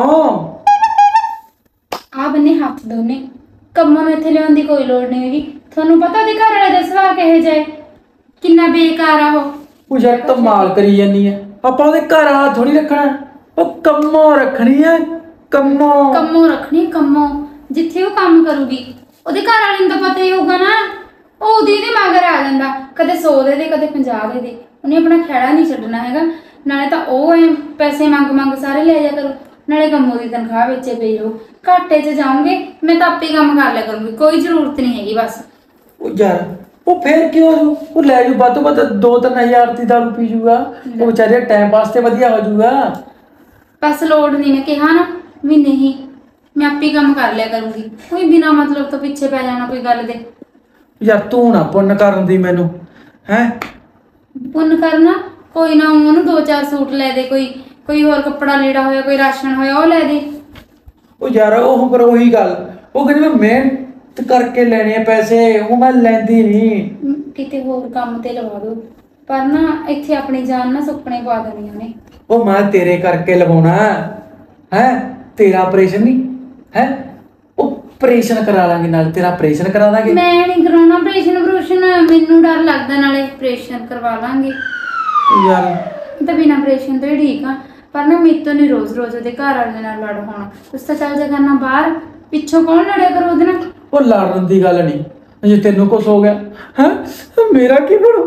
ਆ ਬੰਨੇ ਹੱਥ ਦੋਨੇ। ਕੰਮਾਂ ਨੂੰ ਇੱਥੇ ਲਿਆਉਣ ਦੀ ਕੋਈ ਲੋੜ ਨਹੀਂ ਹੈਗੀ। ਤੁਹਾਨੂੰ ਪਤਾ ਉਹਦੇ ਘਰ ਵਾਲੇ ਦਾ ਸੁਭਾਅ ਕਿਹੋ ਜਿਹਾ ਹੈ, ਕਿੰਨਾ ਬੇਕਾਰ ਆ ਉਹ। ਉਹ ਯਾਰ ਧਮਾਲ ਕਰੀ ਜਾਂਦੀ ਹੈ। ਆਪਾਂ ਉਹਦੇ ਘਰ ਵਾਲਾ ਥੋੜੀ ਰੱਖਣਾ, ਉਹ ਕੰਮੋ ਰੱਖਣੀ ਹੈ। ਕੰਮੋ ਕੰਮੋਂ ਰੱਖਣੀ ਕੰਮੋਂ। ਜਿੱਥੇ ਉਹ ਕੰਮ ਕਰੂਗੀ ਉਹਦੇ ਘਰ ਵਾਲੇ ਨੂੰ ਤਾਂ ਪਤਾ ਹੀ ਹੋਊਗਾ ਨਾ। ਉਹ ਉਹਦੀ ਦੇ ਮਗਰ ਆ ਜਾਂਦਾ, ਕਦੇ 100 ਦੇ ਦੇ ਕਦੇ 50 ਦੇ ਦੇ। ਉਹਨੇ ਆਪਣਾ ਖਹਿੜਾ ਨਹੀਂ ਛੱਡਣਾ ਹੈਗਾ। ਨਾਲੇ ਤਾਂ ਉਹ ਐ ਪੈਸੇ ਮੰਗ ਸਾਰੇ ਲੈ ਜਾ ਕਰੂ, ਨਾਲੇ ਕੰਮੋਂ ਦੀ ਤਨਖਾਹ ਵਿੱਚੇ ਪਈ ਰਹੂ। ਘਾਟੇ 'ਚ ਜਾਉਂਗੇ ਮੈਂ ਤਾਂ ਆਪੇ ਕੰਮ ਕਰ ਲਿਆ ਕਰੂੰਗੀ, ਕੋਈ ਜ਼ਰੂਰਤ ਨਹੀਂ ਹੈਗੀ ਬਸ। ਉਹ ਯਾਰ ਉਹ ਫੇਰ ਕਿਉਂ ਉਹ ਲੈ ਜੂ ਵੱਧ ਤੋਂ ਵੱਧ 2-3 ਹਜ਼ਾਰ ਦੀ ਦਾਰੂ ਪੀ ਜੂਗਾ। ਉਹ ਵਿਚਾਰੇ ਟਾਈਮ ਪਾਸ ਤੇ ਵਧੀਆ ਹੋ ਜੂਗਾ। ਬਸ ਲੋੜ ਨਹੀਂ, ਮੈਂ ਕਿਹਾ ਨਾ ਵੀ ਨਹੀਂ, ਮੈਂ ਆਪੇ ਕੰਮ ਕਰ ਲਿਆ ਕਰੂੰਗੀ। ਕੋਈ ਬਿਨਾਂ ਮਤਲਬ ਤੋਂ ਪਿੱਛੇ ਪੈ ਜਾਣਾ ਕੋਈ ਗੱਲ ਦੇ। ਯਾਰ ਤੂੰ ਨਾ ਪੁੰਨ ਕਰਨ ਦੀ ਮੈਨੂੰ ਹੈ। ਪੁੰਨ ਕਰਨਾ ਕੋਈ ਨਾ, ਉਹਨੂੰ 2-4 ਸੂਟ ਲੈ ਦੇ, ਕੋਈ ਹੋਰ ਕੱਪੜਾ ਲੀੜਾ ਹੋਇਆ, ਕੋਈ ਰਾਸ਼ਨ ਹੋਇਆ ਉਹ ਲੈ ਦੇ। ਉਹ ਯਾਰ ਉਹ ਪਰ ਉਹੀ ਗੱਲ, ਉਹ ਕਹਿੰਦੀ ਮੈਂ ਮਿਹਨਤ ਕਰਕੇ ਲੈਣੇ ਆ ਪੈਸੇ, ਉਹ ਮੈਂ ਲੈਂਦੀ ਨਹੀਂ। ਕਿਤੇ ਹੋਰ ਕੰਮ ਤੇ ਲਵਾ ਦੋ, ਪਰ ਨਾ ਇੱਥੇ ਆਪਣੀ ਜਾਨ ਨਾ ਸੁੱਕਣੇ ਪਾ ਦੇਣੀ ਉਹਨੇ। ਉਹ ਮੈਂ ਤੇਰੇ ਕਰਕੇ ਲਵਾਉਣਾ ਹੈ। ਤੇਰਾ ਆਪਰੇਸ਼ਨ ਨਹੀਂ ਹੈ, ਉਹ ਆਪਰੇਸ਼ਨ ਕਰਾ ਲਾਂਗੇ, ਨਾਲ ਤੇਰਾ ਆਪਰੇਸ਼ਨ ਕਰਾ ਦਾਂਗੇ। ਮੈਂ ਨਹੀਂ ਕਰਾਉਣਾ ਆਪਰੇਸ਼ਨ, ਮੈਨੂੰ ਡਰ ਲੱਗਦਾ, ਨਾਲੇ ਆਪਰੇਸ਼ਨ ਕਰਵਾ ਲਾਂਗੇ। ਯਾਰ ਇਹ ਤਾਂ ਬਿਨਾਂ ਆਪਰੇਸ਼ਨ ਤੋਂ ਹੀ ਠੀਕ ਆ, ਪਰ ਨਾ ਮੇਰੇ ਤੋਂ ਨਹੀਂ ਰੋਜ਼ ਉਹਦੇ ਘਰ ਵਾਲੇ ਨਾਲ ਲੜ ਹੋਣਾ। ਉਸ ਤਾਂ ਚੱਲ ਜਾ ਕਰਨਾ ਬਾਹਰ, ਪਿੱਛੋਂ ਕੌਣ ਲੜਿਆ ਕਰੂ ਉਹਦੇ ਨਾਲ? ਉਹ ਲੜਨ ਦੀ ਗੱਲ ਨਹੀਂ, ਜੇ ਤੈਨੂੰ ਕੁਛ ਹੋ ਗਿਆ ਹੈ ਮੇਰਾ ਕੀ ਬਣੂ?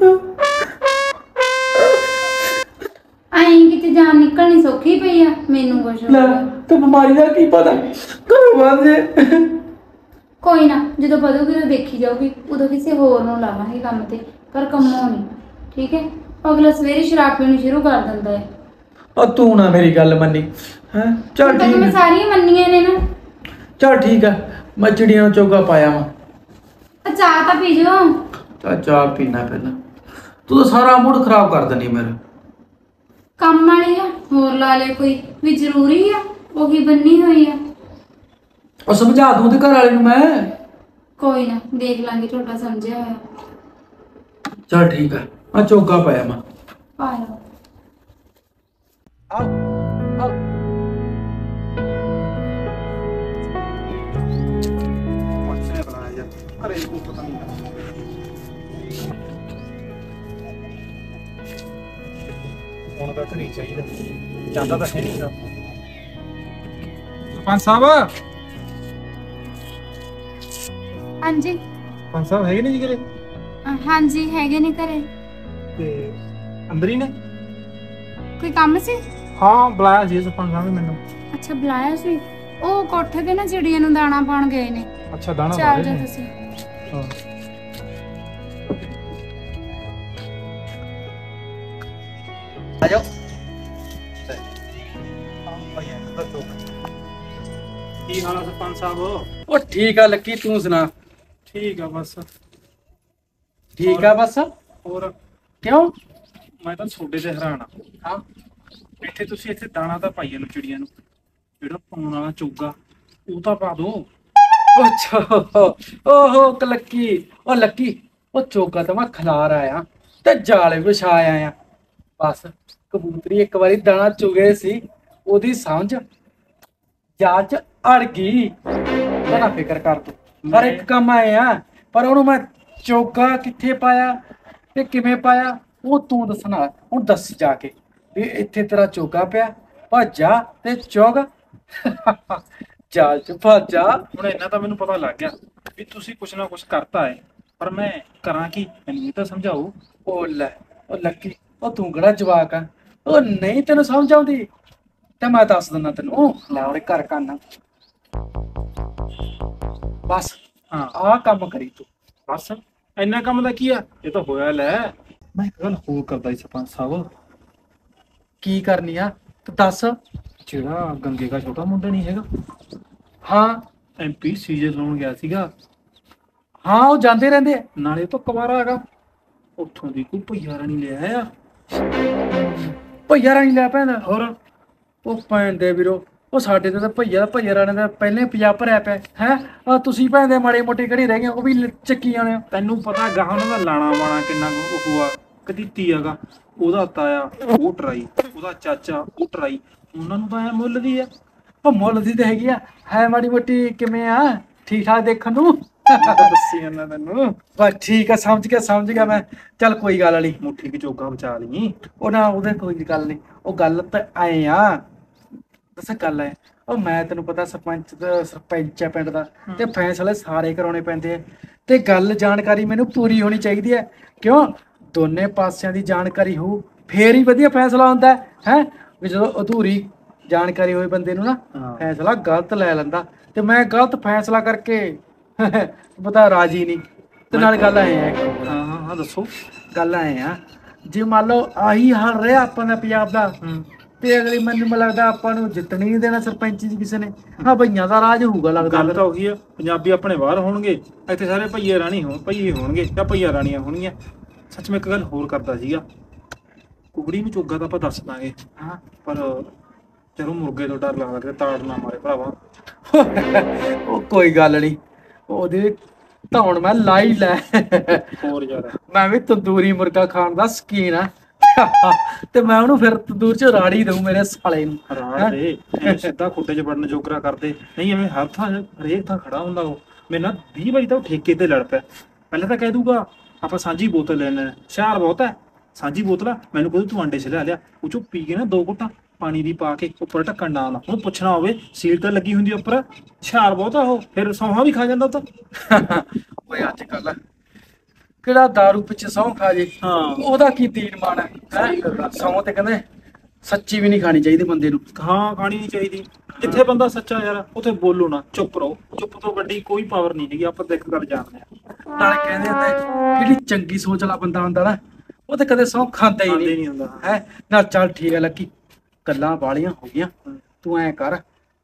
ਆਈ ਕਿਤੇ ਜਾਨ ਨਿਕਲਣੀ ਸੌਖੀ ਪਈ ਆ, ਮੈਨੂੰ ਕੁਛ ਹੋ ਲੈ ਗਿਆ। ਤੇ ਬਿਮਾਰੀ ਦਾ ਕੀ ਪਤਾ ਕਦੋਂ ਬਾਅਦ ਜੇ। ਕੋਈ ਨਾ, ਜਦੋਂ ਵਧੂਗੀ ਤਾਂ ਦੇਖੀ ਜਾਊਗੀ, ਉਦੋਂ ਕਿਸੇ ਹੋਰ ਨੂੰ ਲਾਵਾਂਗੇ ਕੰਮ ਤੇ, ਪਰ ਕੰਮੋਂ ਨਹੀਂ। ਠੀਕ ਹੈ? ਅਗਲਾ ਸਵੇਰੇ ਸ਼ਰਾਬ ਪੀਣੀ ਸ਼ੁਰੂ ਕਰ ਦਿੰਦਾ ਹੈ। ਉਹ ਤੂੰ ਨਾ ਮੇਰੀ ਗੱਲ ਮੰਨੀ ਹੈ। ਚੱਲ ਹੁਣ ਤੱਕ ਠੀਕ ਮੈਂ ਹੈ, ਸਾਰੀਆਂ ਮੰਨੀਆਂ ਨੇ ਨਾ। ਚੱਲ ਠੀਕ ਹੈ, ਮੈਂ ਚਿੜੀਆਂ ਨੂੰ ਚੋਗਾ ਪਾਇਆ ਵਾ। ਚਾਹ ਤਾਂ ਪੀ ਜਾਓ। ਚੱਲ ਚਾਹ ਪੀਣਾ ਪਹਿਲਾਂ। ਤੂੰ ਤਾਂ ਸਾਰਾ ਮੂਡ ਖਰਾਬ ਕਰ ਦਿੰਦੀ ਮੇਰਾ। ਕੰਮ ਵਾਲੀ ਆ, ਹੋਰ ਲਾ ਲੈ ਕੋਈ ਵੀ ਜ਼ਰੂਰੀ ਆ, ਉਹੀ ਬੰਨੀ ਹੋਈ ਆ। ਉਹ ਸਮਝਾ ਦੂੰ ਤੇ ਘਰ ਵਾਲੇ ਨੂੰ ਮੈਂ। ਕੋਈ ਨਾ, ਦੇਖ ਲਾਂਗੇ ਤੁਹਾਡਾ ਸਮਝਿਆ ਹੋਇਆ। ਚੱਲ ਠੀਕ ਹੈ, ਆ ਚੋਗਾ ਪਾਇਆ ਮੈਂ। ਪਾਇਆ ਹੁਣ ਤਾਂ ਘਰੀ ਚਾਹੀਦਾ, ਜਾਂਦਾ ਤਾਂ ਹੈ ਨਹੀਂਗਾ। ਸਰਪੰਚ ਸਾਹਿਬ, ਹਾਂਜੀ ਸਰਪੰਚ ਸਾਹਿਬ ਹੈਗੇ ਨੇ ਜੀ ਘਰੇ? ਹਾਂਜੀ ਹੈਗੇ ਨੇ ਘਰੇ। ਤੇ ਅੰਦਰ ਹੀ ਨੇ? ਕੋਈ ਕੰਮ ਸੀ? ਹਾਂ ਬੁਲਾਇਆ ਸੀ ਸਰਪੰਚ ਸਾਹਿਬ ਨੇ ਮੈਨੂੰ। ਅੱਛਾ ਬੁਲਾਇਆ ਸੀ। ਉਹ ਕੋਠੇ ਤੇ ਨਾ ਚਿੜੀਆਂ ਨੂੰ ਦਾਣਾ ਪਾਉਣ ਗਏ ਨੇ। ਅੱਛਾ ਦਾਣਾ ਪਾ ਚੱਲ ਰਹੇ ਜਾ ਨੇ? ਤੁਸੀਂ। ਹਾਂ ਆ ਜਾਓ। ਕੀ ਹਾਲ ਆ ਸਰਪੰਚ ਸਾਹਿਬ? ਉਹ ਠੀਕ ਆ ਲੱਕੀ, ਤੂੰ ਸੁਣਾ? ਠੀਕ ਆ ਬਸ। ਠੀਕ ਆ ਬਸ। ਹੋਰ ਕਿਉਂ? ਮੈਂ ਤਾਂ ਤੁਹਾਡੇ ਤੇ ਹੈਰਾਨ ਆ। ਹਾਂ ਇੱਥੇ ਤੁਸੀਂ ਇੱਥੇ ਦਾਣਾ ਤਾਂ ਪਾਈਏ ਨੂੰ ਚਿੜੀਆਂ ਨੂੰ, ਜਿਹੜਾ ਪਾਉਣ ਵਾਲਾ ਚੋਗਾ ਉਹ ਤਾਂ ਪਾ ਦੋ। ਅੱਛਾ, ਓਹੋ ਲੱਕੀ, ਉਹ ਲੱਕੀ, ਉਹ ਚੋਗਾ ਤਾਂ ਮੈਂ ਖਿਲਾਰ ਆਇਆ ਤੇ ਜਾਲ ਵਿਛਾ ਆਇਆ। ਬਸ ਕਬੂਤਰੀ ਇੱਕ ਵਾਰੀ ਦਾਣਾ ਚੁਗੇ ਸੀ, ਉਹਦੀ ਸਮਝ ਜਾਲ ਚ ਅੜ ਗਈ। ਬੜਾ ਫਿਕਰ ਕਰ ਤੂੰ, ਹਰ ਇੱਕ ਕੰਮ ਆਏ ਆ, ਪਰ ਉਹਨੂੰ ਮੈਂ ਚੋਗਾ ਕਿੱਥੇ ਪਾਇਆ ਤੇ ਕਿਵੇਂ ਪਾਇਆ ਉਹ ਤੂੰ ਦੱਸਣਾ। ਹੁਣ ਦੱਸ ਜਾ ਕੇ ਵੀ ਇੱਥੇ ਤੇਰਾ ਚੋਗਾ ਪਿਆ, ਭੱਜ ਜਾ ਤੇ ਚੁਗ ਜਾਲ ਚ ਭੱਜ ਜਾ। ਹੁਣ ਇੰਨਾ ਤਾਂ ਮੈਨੂੰ ਪਤਾ ਲੱਗ ਗਿਆ ਵੀ ਤੁਸੀਂ ਕੁਛ ਨਾ ਕੁਛ ਕਰਤਾ ਹੈ, ਪਰ ਮੈਂ ਕਰਾਂ ਕੀ, ਮੈਨੂੰ ਇਹ ਤਾਂ ਸਮਝਾਓ। ਉਹ ਲੈ, ਉਹ ਲੱਕੀ, ਉਹ ਤੂੰ ਕਿਹੜਾ ਜਵਾਕ ਆ, ਉਹ ਨਹੀਂ ਤੈਨੂੰ ਸਮਝ ਆਉਂਦੀ ਤੇ ਮੈਂ ਦੱਸ ਦਿੰਦਾ ਤੈਨੂੰ। ਲੈ ਉਹਦੇ ਘਰ ਕੰਨ, ਬਸ ਹਾਂ ਆਹ ਕੰਮ ਕਰੀ ਤੂੰ। ਬਸ ਇੰਨਾ ਕੰਮ ਦਾ ਕੀ ਆ, ਇਹ ਤਾਂ ਹੋਇਆ ਲੈ। ਮੈਂ ਇੱਕ ਗੱਲ ਹੋਰ ਕਰਦਾ ਸੀ ਸਰਪੰਚ ਸਾਹਿਬ, ਕੀ ਕਰਨੀ ਆ ਤੂੰ ਦੱਸ। ਜਿਹੜਾ ਗੰਗੇ ਦਾ ਛੋਟਾ ਮੁੰਡਾ ਨਹੀਂ ਹੈਗਾ, ਹਾਂ MP ਸੀਜਨ ਲਾਉਣ ਗਿਆ ਸੀਗਾ, ਹਾਂ, ਉਹ ਜਾਂਦੇ ਰਹਿੰਦੇ ਆ। ਨਾਲੇ ਤੋਂ ਕੁਵਾਰਾ ਹੈਗਾ, ਉੱਥੋਂ ਦੀ ਕੋਈ ਭਈਆ ਰਾਣੀ ਲੈ ਆਇਆ। ਭਈਆ ਰਾਣੀ ਲੈ ਪੈਂਦਾ। ਹੋਰ ਉਹ ਭੈਣ ਦੇ ਵੀਰੋ, ਉਹ ਸਾਡੇ ਤੇ ਤਾਂ ਭਈਆ ਰਾਣੀ ਦਾ ਪਹਿਲੇ ਪੰਜਾਬ ਭਰਿਆ ਪਿਆ ਹੈ। ਤੁਸੀਂ ਭੈਣ ਦੇ ਮਾੜੇ ਮੋਟੇ ਕਿਹੜੀ ਰਹਿ ਗਏ, ਉਹ ਵੀ ਚੱਕੀ ਜਾਣੇ ਹੋ। ਤੈਨੂੰ ਪਤਾ ਗਾਹ ਉਹਨਾਂ ਦਾ ਲਾਣਾ ਬਾਣਾ ਕਿੰਨਾ ਉਹ ਆ, ਕਦੀਤੀ ਹੈਗਾ, ਉਹਦਾ ਤਾਇਆ ਉਹ ਟਰਾਈ, ਉਹਦਾ ਚਾਚਾ ਉਹ ਟਰਾਈ, ਉਹਨਾਂ ਨੂੰ ਤਾਂ ਐ ਮੁੱਲ ਦੀ ਆ। ਉਹ ਮੁੱਲ ਦੀ ਤਾਂ ਹੈਗੀ ਆ, ਹੈ ਮਾੜੀ ਮੋਟੀ ਕਿਵੇਂ ਆ, ਠੀਕ ਠਾਕ ਦੇਖਣ ਨੂੰ। ਮੈਂ ਤਾਂ ਦੱਸੀ ਜਾਂਦਾ ਤੈਨੂੰ। ਬਸ ਠੀਕ ਆ, ਸਮਝ ਗਿਆ ਮੈਂ। ਚੱਲ ਕੋਈ ਗੱਲ ਵਾਲੀ, ਮੁੱਠੀ ਕੀ ਚੋਗਾ ਬਚਾ ਲਈ। ਉਹ ਨਾ ਉਹਦੇ ਕੋਈ ਗੱਲ ਨਹੀਂ, ਉਹ ਗੱਲ ਤਾਂ ਆਏ ਆ। ਦੱਸ ਗੱਲ ਹੈ, ਉਹ ਮੈਂ ਤੈਨੂੰ ਪਤਾ ਸਰਪੰਚ ਆ ਪਿੰਡ ਦਾ, ਤੇ ਫੈਸਲੇ ਸਾਰੇ ਕਰਾਉਣੇ ਪੈਂਦੇ ਆ, ਤੇ ਗੱਲ ਜਾਣਕਾਰੀ ਮੈਨੂੰ ਪੂਰੀ ਹੋਣੀ ਚਾਹੀਦੀ ਹੈ। ਕਿਉਂ? ਦੋਨੇ ਪਾਸਿਆਂ ਦੀ ਜਾਣਕਾਰੀ ਹੋਊ ਫੇਰ ਹੀ ਵਧੀਆ ਫੈਸਲਾ ਹੁੰਦਾ ਹੈ। ਵੀ ਜਦੋਂ ਅਧੂਰੀ ਜਾਣਕਾਰੀ ਹੋਏ ਬੰਦੇ ਨੂੰ ਨਾ, ਫੈਸਲਾ ਗਲਤ ਲੈ ਲੈਂਦਾ, ਤੇ ਮੈਂ ਗਲਤ ਫੈਸਲਾ ਕਰਕੇ ਪਤਾ ਰਾਜੀ ਨਹੀਂ। ਤੇ ਨਾਲ ਗੱਲ ਆਏ ਆ, ਹਾਂ ਦੱਸੋ। ਗੱਲ ਆਏ ਆ, ਜੇ ਮੰਨ ਲਓ ਆਹੀ ਹਾਲ ਰਿਹਾ ਆਪਾਂ ਦਾ ਪੰਜਾਬ ਦਾ, ਤੇ ਅਗਲੀ ਮੈਨੂੰ ਲੱਗਦਾ ਆਪਾਂ ਨੂੰ ਜਿੱਤਣੀ ਨਹੀਂ ਦੇਣਾ ਸਰਪੰਚੀ ਚ ਕਿਸੇ ਨੇ। ਹਾਂ, ਭਈਆਂ ਦਾ ਰਾਜ ਹੋਊਗਾ ਲੱਗਦਾ। ਗੱਲ ਤਾਂ ਉਹੀ ਆ, ਪੰਜਾਬੀ ਆਪਣੇ ਬਾਹਰ ਹੋਣਗੇ, ਇੱਥੇ ਸਾਰੇ ਭਈਏ ਹੋਣਗੇ ਜਾਂ ਭਈਆ ਰਾਣੀਆਂ ਹੋਣਗੀਆਂ। ਸੱਚ ਮੈਂ ਇੱਕ ਗੱਲ ਹੋਰ ਕਰਦਾ ਸੀਗਾ, ਕੁਕੜੀ ਨੂੰ ਚੋਗਾ ਤਾਂ ਆਪਾਂ ਦੱਸ ਦਾਂਗੇ, ਹਾਂ, ਪਰ ਜਦੋਂ ਮੁਰਗੇ ਤੋਂ ਡਰ ਲੱਗਦਾ ਕਿ ਤਾੜ ਨਾ ਮਾਰੇ ਭਰਾਵਾ। ਉਹ ਕੋਈ ਗੱਲ ਨਹੀਂ, ਉਹਦੇ ਧੌਣ ਮੈਂ ਲਾਈ ਲੈ। ਹੋਰ ਯਾਰ, ਮੈਂ ਵੀ ਤੰਦੂਰੀ ਮੁਰਗਾ ਖਾਣ ਦਾ ਸ਼ੌਕੀਨ ਆ, ਤੇ ਮੈਂ ਉਹਨੂੰ ਫਿਰ ਤੰਦੂਰ ਚ ਰਾੜੀ ਦਊ ਮੇਰੇ ਸਾਲੇ ਨੂੰ। ਰਾੜ ਦੇ ਐਂ ਸਿੱਧਾ ਖੁੱਡੇ 'ਚ ਵੜਨ ਜੋਗਰਾ ਕਰਦੇ ਨਹੀਂ, ਐਵੇਂ ਹਰ ਥਾਂ ਹਰੇਕ ਥਾਂ ਖੜਾ ਹੁੰਦਾ ਉਹ। ਮੇਰੇ ਨਾਲ 20 ਵਾਰੀ ਤਾਂ ਉਹ ਠੇਕੇ ਤੇ ਲੜ ਪਿਆ। ਪਹਿਲਾਂ ਤਾਂ ਕਹਿ ਦੂਗਾ ਆਪਾਂ ਸਾਂਝੀ ਬੋਤਲ ਲੈ ਲੈਣਾ, ਹੁਸ਼ਿਆਰ ਬਹੁਤ ਹੈ, ਸਾਂਝੀ ਬੋਤਲ ਆ, ਮੈਨੂੰ ਕਹੂ ਤੂੰ ਆਂਡੇ ਚ ਲੈ ਲਿਆ, ਉਹ ਚੋਂ ਪੀ ਕੇ ਨਾ 2 ਘੁੱਟਾਂ ਪਾਣੀ ਦੀ ਪਾ ਕੇ ਉੱਪਰ ਢੱਕਣ ਡਾਲਦਾ। ਹੁਣ ਪੁੱਛਣਾ ਹੋਵੇ ਸੀਲ ਤਾਂ ਲੱਗੀ ਹੁੰਦੀ ਉੱਪਰ, ਹੁਸ਼ਿਆਰ ਬਹੁਤ ਆ ਉਹ, ਫਿਰ ਸੌਹਾਂ ਵੀ ਖਾ ਜਾਂਦਾ ਉਹ ਤਾਂ। ਓਏ ਅੱਜ ਕੱਲ ਕਿਹੜਾ ਦਾਰੂ ਪਿੱਛੇ ਸਹੁੰ ਖਾ ਜੇ, ਹਾਂ ਉਹਦਾ ਕੀ ਤੀਨ ਮਾਣ ਹੈ। ਸਹੁੰ ਤੇ ਕਹਿੰਦੇ ਸੱਚੀ ਵੀ ਨਹੀਂ ਖਾਣੀ ਚਾਹੀਦੀ ਬੰਦੇ ਨੂੰ। ਹਾਂ, ਖਾਣੀ ਨਹੀਂ ਚਾਹੀਦੀ। ਜਿੱਥੇ ਬੰਦਾ ਸੱਚਾ ਯਾਰ ਉੱਥੇ ਬੋਲੋ ਨਾ, ਚੁੱਪ ਰਹੋ। ਚੁੱਪ ਤੋਂ ਵੱਡੀ ਕੋਈ ਪਾਵਰ ਨਹੀਂ ਹੈਗੀ, ਆਪਾਂ ਤਾਂ ਇੱਕ ਗੱਲ ਜਾਣਦੇ ਆ। ਨਾਲੇ ਕਹਿੰਦੇ ਹੁੰਦੇ ਜਿਹੜੀ ਚੰਗੀ ਸੋਚ ਵਾਲਾ ਬੰਦਾ ਹੁੰਦਾ ਨਾ, ਉਹ ਤੇ ਕਦੇ ਸਹੁੰ ਖਾਂਦਾ ਹੀ ਖਾਂਦੇ ਨਹੀਂ ਹੁੰਦਾ। ਹੈ ਨਾ। ਚੱਲ ਠੀਕ ਹੈ ਲੱਕੀ, ਗੱਲਾਂ ਵਾਲੀਆਂ ਹੋ ਗਈਆਂ, ਤੂੰ ਐ ਕਰ,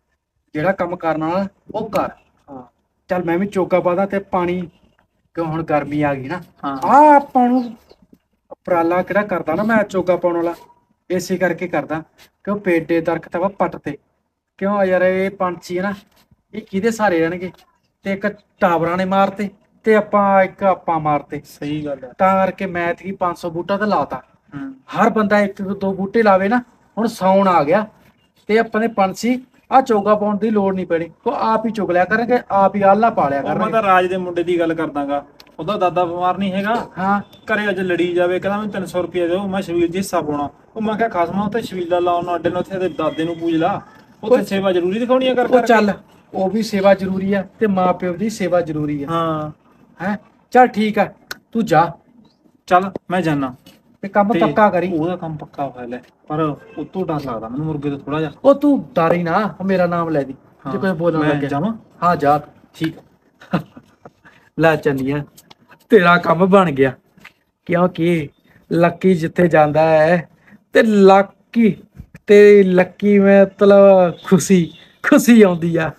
ਜਿਹੜਾ ਕੰਮ ਕਰਨ ਵਾਲਾ ਉਹ ਕਰ। ਹਾਂ ਚੱਲ ਮੈਂ ਵੀ ਚੋਗਾ ਪਾਦਾ ਤੇ ਪਾਣੀ, ਕਿਉਂ ਹੁਣ ਗਰਮੀ ਆ ਗਈ ਨਾ, ਹਾਂ ਆ ਆਪਾਂ ਨੂੰ ਉਪਰਾਲਾ ਕਿਹੜਾ ਕਰਦਾ ਨਾ ਮੈਂ ਚੋਗਾ ਪਾਉਣ ਵਾਲਾ, ਇਸੇ ਕਰਕੇ ਕਰਦਾ ਕਿਉਂ ਪੇਡੇ ਦਰਖਤ ਵਾ ਪੱਟ ਤੇ। ਕਿਉਂ ਯਾਰ ਇਹ ਪੰਛੀ ਹੈ ਨਾ, ਇਹ ਕਿਹਦੇ ਸਹਾਰੇ ਰਹਿਣਗੇ, ਤੇ ਇੱਕ ਟਾਵਰਾਂ ਨੇ ਮਾਰਤੇ ਤੇ ਆਪਾਂ ਮਾਰਤੇ। ਸਹੀ ਗੱਲ ਹੈ। ਤਾਂ ਕਰਕੇ ਮੈਂ ਤੇ 500 ਬੂਟਾ ਤਾਂ ਲਾਤਾ। ਹੂੰ ਹਰ ਬੰਦਾ 1-2 ਬੂਟੇ ਲਾਵੇ ਨਾ। ਹੁਣ ਸਾਉਣ ਆ ਗਿਆ ਤੇ ਆਪਾਂ ਨੇ ਪੰਛੀ ਆ ਚੋਗਾ ਪਾਉਣ ਦੀ ਲੋੜ ਨਹੀਂ ਪੈਣੀ, ਉਹ ਆਪ ਹੀ ਚੁਗ ਲਿਆ ਕਰਨਗੇ, ਆਪ ਹੀ ਆਲਾ ਪਾ ਲਿਆ ਮੈਂ ਕਰਨਗੇ। ਤਾਂ ਰਾਜ ਦੇ ਮੁੰਡੇ ਦੀ ਗੱਲ ਕਰਦਾਗਾ, ਉਹਦਾ ਦਾਦਾ ਬਿਮਾਰ ਨਹੀਂ ਹੈਗਾ, ਹਾਂ, ਘਰੇ ਅੱਜ ਲੜੀ ਜਾਵੇ, ਕਹਿੰਦਾ ਮੈਨੂੰ 300 ਰੁਪਏ ਦਿਓ, ਮੈਂ ਸ਼ਬੀਲ ਜੀ ਹਿੱਸਾ ਪਾਉਣਾ। ਉਹ ਮੈਂ ਕਿਹਾ ਖਸਮਾ ਉੱਥੇ ਸ਼ਬੀਲਾ ਲਾਉਣ ਨੂੰ ਅੱਡੇ ਨੂੰ, ਉੱਥੇ ਦੇ ਦਾਦੇ ਨੂੰ ਪੂਜ ਲਾ, ਉੱਥੇ ਸੇਵਾ ਜ਼ਰੂਰੀ ਦਿਖਾਉਣੀ ਆ ਕਰ ਉਹ ਚੱਲ, ਉਹ ਵੀ ਸੇਵਾ ਜ਼ਰੂਰੀ ਆ ਤੇ ਮਾਂ ਪਿਓ ਦੀ ਸੇਵਾ ਜ਼ਰੂਰੀ ਆ। ਹਾਂ ਹੈ ਚੱਲ ਠੀਕ ਆ, ਤੂੰ ਜਾ ਚੱਲ ਮੈਂ ਜਾਣਾ ਤੇ ਕੰਮ ਤੇ ਪੱਕਾ ਕਰੀ। ਉਹਦਾ ਕੰਮ ਪੱਕਾ ਹੋਇਆ ਲੈ, ਪਰ ਉਹ ਤੋਂ ਡਰ ਲੱਗਦਾ ਮੈਨੂੰ ਮੁਰਗੇ ਤੋਂ ਥੋੜਾ ਜਿਹਾ। ਉਹ ਤੂੰ ਡਰੀ ਨਾ, ਮੇਰਾ ਨਾਮ ਲੈ ਦੀ ਜੇ ਕੋਈ ਬੋਲਣ ਮੈਂ ਲੱਗੇ। ਜਾਵਾਂ? ਹਾਂ ਜਾ, ਠੀਕ ਆ। ਲੈ ਚੱਲੀਆਂ, ਤੇਰਾ ਕੰਮ ਬਣ ਗਿਆ, ਕਿਉਂਕਿ ਲੱਕੀ ਜਿੱਥੇ ਜਾਂਦਾ ਹੈ ਤੇ ਲੱਕੀ ਮਤਲਬ ਖੁਸ਼ੀ ਆਉਂਦੀ ਆ।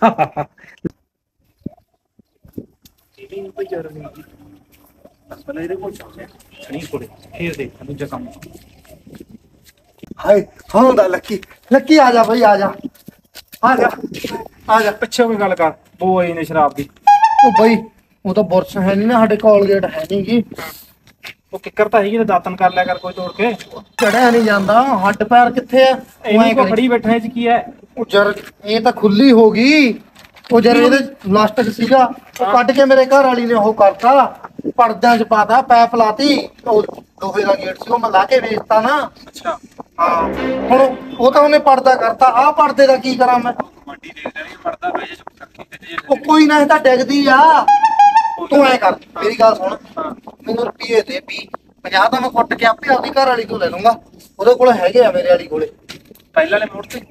ਪਹਿਲਾਂ ਇਹਦੇ ਕੋਲ ਚੱਲਦੇ ਆ, ਛਣੀ ਕੋਲੇ, ਫੇਰ ਦੇਖ ਦੂਜਾ ਕੰਮ। ਹਾਏ ਹੁੰਦਾ ਲੱਕੀ ਲੱਕੀ ਆ ਜਾ ਬਈ ਆ ਜਾ ਆ ਜਾ ਆ ਜਾ। ਪਿੱਛੇ ਕੋਈ ਗੱਲ ਕਰ ਬੋ ਆਈ ਨੇ ਸ਼ਰਾਬ ਦੀ। ਉਹ ਬਈ ਉਹ ਤਾਂ ਬੁਰਸ਼ ਹੈ ਨਹੀਂ ਨਾ ਸਾਡੇ ਕੋਲਗੇਟ ਹੈ ਨਹੀਂ ਗੀ। ਉਹ ਕਿੱਕਰ ਤਾਂ ਹੈਗੀ ਤੇ ਦਾਤਨ ਕਰ ਲਿਆ ਕਰ ਕੋਈ ਤੋੜ ਕੇ। ਚੜਿਆ ਨਹੀਂ ਜਾਂਦਾ ਹੱਡ ਪੈਰ ਕਿੱਥੇ ਆ ਇਹਨੂੰ ਕੋ ਫੜੀ ਬੈਠਾ ਇਹ ਚ ਕੀ ਹੈ? ਉਹ ਜਰ ਇਹ ਤਾਂ ਖੁੱਲੀ ਹੋ ਗਈ। ਉਹ ਜਰ ਇਹਦੇ ਪਲਾਸਟਿਕ ਸੀਗਾ ਉਹ ਕੱਢ ਕੇ ਮੇਰੇ ਘਰ ਵਾਲੀ ਨੇ ਉਹ ਕਰਤਾ ਪਰਦਿਆਂ ਚ ਪਾਤਾ ਪੈਪ ਲਾਤੀ। ਉਹ ਲੋਹੇ ਦਾ ਗੇਟ ਸੀ ਉਹ ਮੈਂ ਲਾ ਕੇ ਵੇਚਤਾ ਨਾ। ਅੱਛਾ ਹਾਂ ਹੁਣ ਉਹ ਤਾਂ ਉਹਨੇ ਪਰਦਾ ਕਰਤਾ ਆਹ ਪਰਦੇ ਦਾ ਕੀ ਕਰਾਂ ਮੈਂ। ਮੰਡੀ ਦੇ ਦੇ ਪੜਦਾ ਪੈ ਜਾ ਚੁੱਪ ਕਰਕੇ। ਉਹ ਕੋਈ ਨਾ ਇਹ ਤਾਂ ਡਿੱਗਦੀ ਆ। ਤੂੰ ਐ ਕਰ ਮੇਰੀ ਗੱਲ ਸੁਣ ਮੈਨੂੰ ਰੁਪਏ ਦੇ 50 ਤਾਂ ਮੈਂ ਕੁੱਟ ਕੇ ਆਪੇ ਆਪਦੀ ਘਰ ਵਾਲੀ ਤੋਂ ਲੈ ਲੂੰਗਾ। ਉਹਦੇ ਕੋਲ ਹੈਗੇ ਆ ਮੇਰੇ ਵਾਲੀ ਕੋਲੇ। ਪਹਿਲਾਂ ਵਾਲੇ ਮੋੜ ਤੇ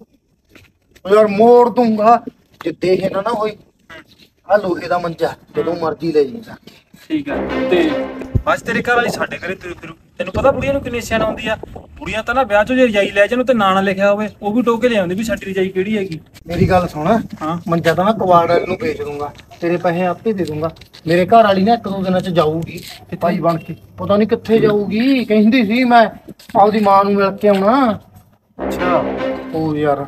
ਉਹ ਯਾਰ ਮੋੜ ਦੂੰਗਾ ਜੇ ਦੇਖ ਨਾ ਨਾ ਹੋਈ। ਆ ਲੋਹੇ ਦਾ ਮੰਜਾ ਜਦੋਂ ਮਰਜ਼ੀ ਲੈ ਜੀ। ਠੀਕ ਹੈ ਤੇ ਬਸ ਤੇਰੇ ਘਰ ਵਾਲੀ ਸਾਡੇ ਘਰੇ ਫਿਰੂ। ਤੈਨੂੰ ਪਤਾ ਬੁੜੀਆਂ ਨੂੰ ਕਿੰਨੀ ਸਿਆਣ ਆਉਂਦੀ ਆ। ਬੁੜੀਆਂ ਤਾਂ ਨਾ ਵਿਆਹ ਚੋਂ ਜੇ ਰਜਾਈ ਲੈ ਜਾਣ ਤੇ ਨਾਂ ਨਾ ਲਿਖਿਆ ਹੋਵੇ ਉਹ ਵੀ ਟੋਕੇ ਲੈ ਆਉਂਦੀ ਵੀ ਸਾਡੀ ਰਜਾਈ ਕਿਹੜੀ ਹੈਗੀ। ਮੇਰੀ ਗੱਲ ਸੁਣ ਹਾਂ ਮੰਜਾ ਤਾਂ ਮੈਂ ਕਵਾੜ ਵਾਲੇ ਨੂੰ ਵੇਚ ਦੂੰਗਾ ਤੇਰੇ ਪੈਸੇ ਆਪੇ ਦੇ ਦੂੰਗਾ। ਮੇਰੇ ਘਰ ਵਾਲੀ ਨਾ 1-2 ਦਿਨਾਂ ਚ ਜਾਊਗੀ ਭਾਈ ਬਣ ਕੇ ਪਤਾ ਨਹੀਂ ਕਿੱਥੇ ਜਾਊਗੀ। ਕਹਿੰਦੀ ਸੀ ਮੈਂ ਆਪਦੀ ਮਾਂ ਨੂੰ ਮਿਲ ਕੇ ਆਉਣਾ। ਅੱਛਾ ਉਹ ਯਾਰ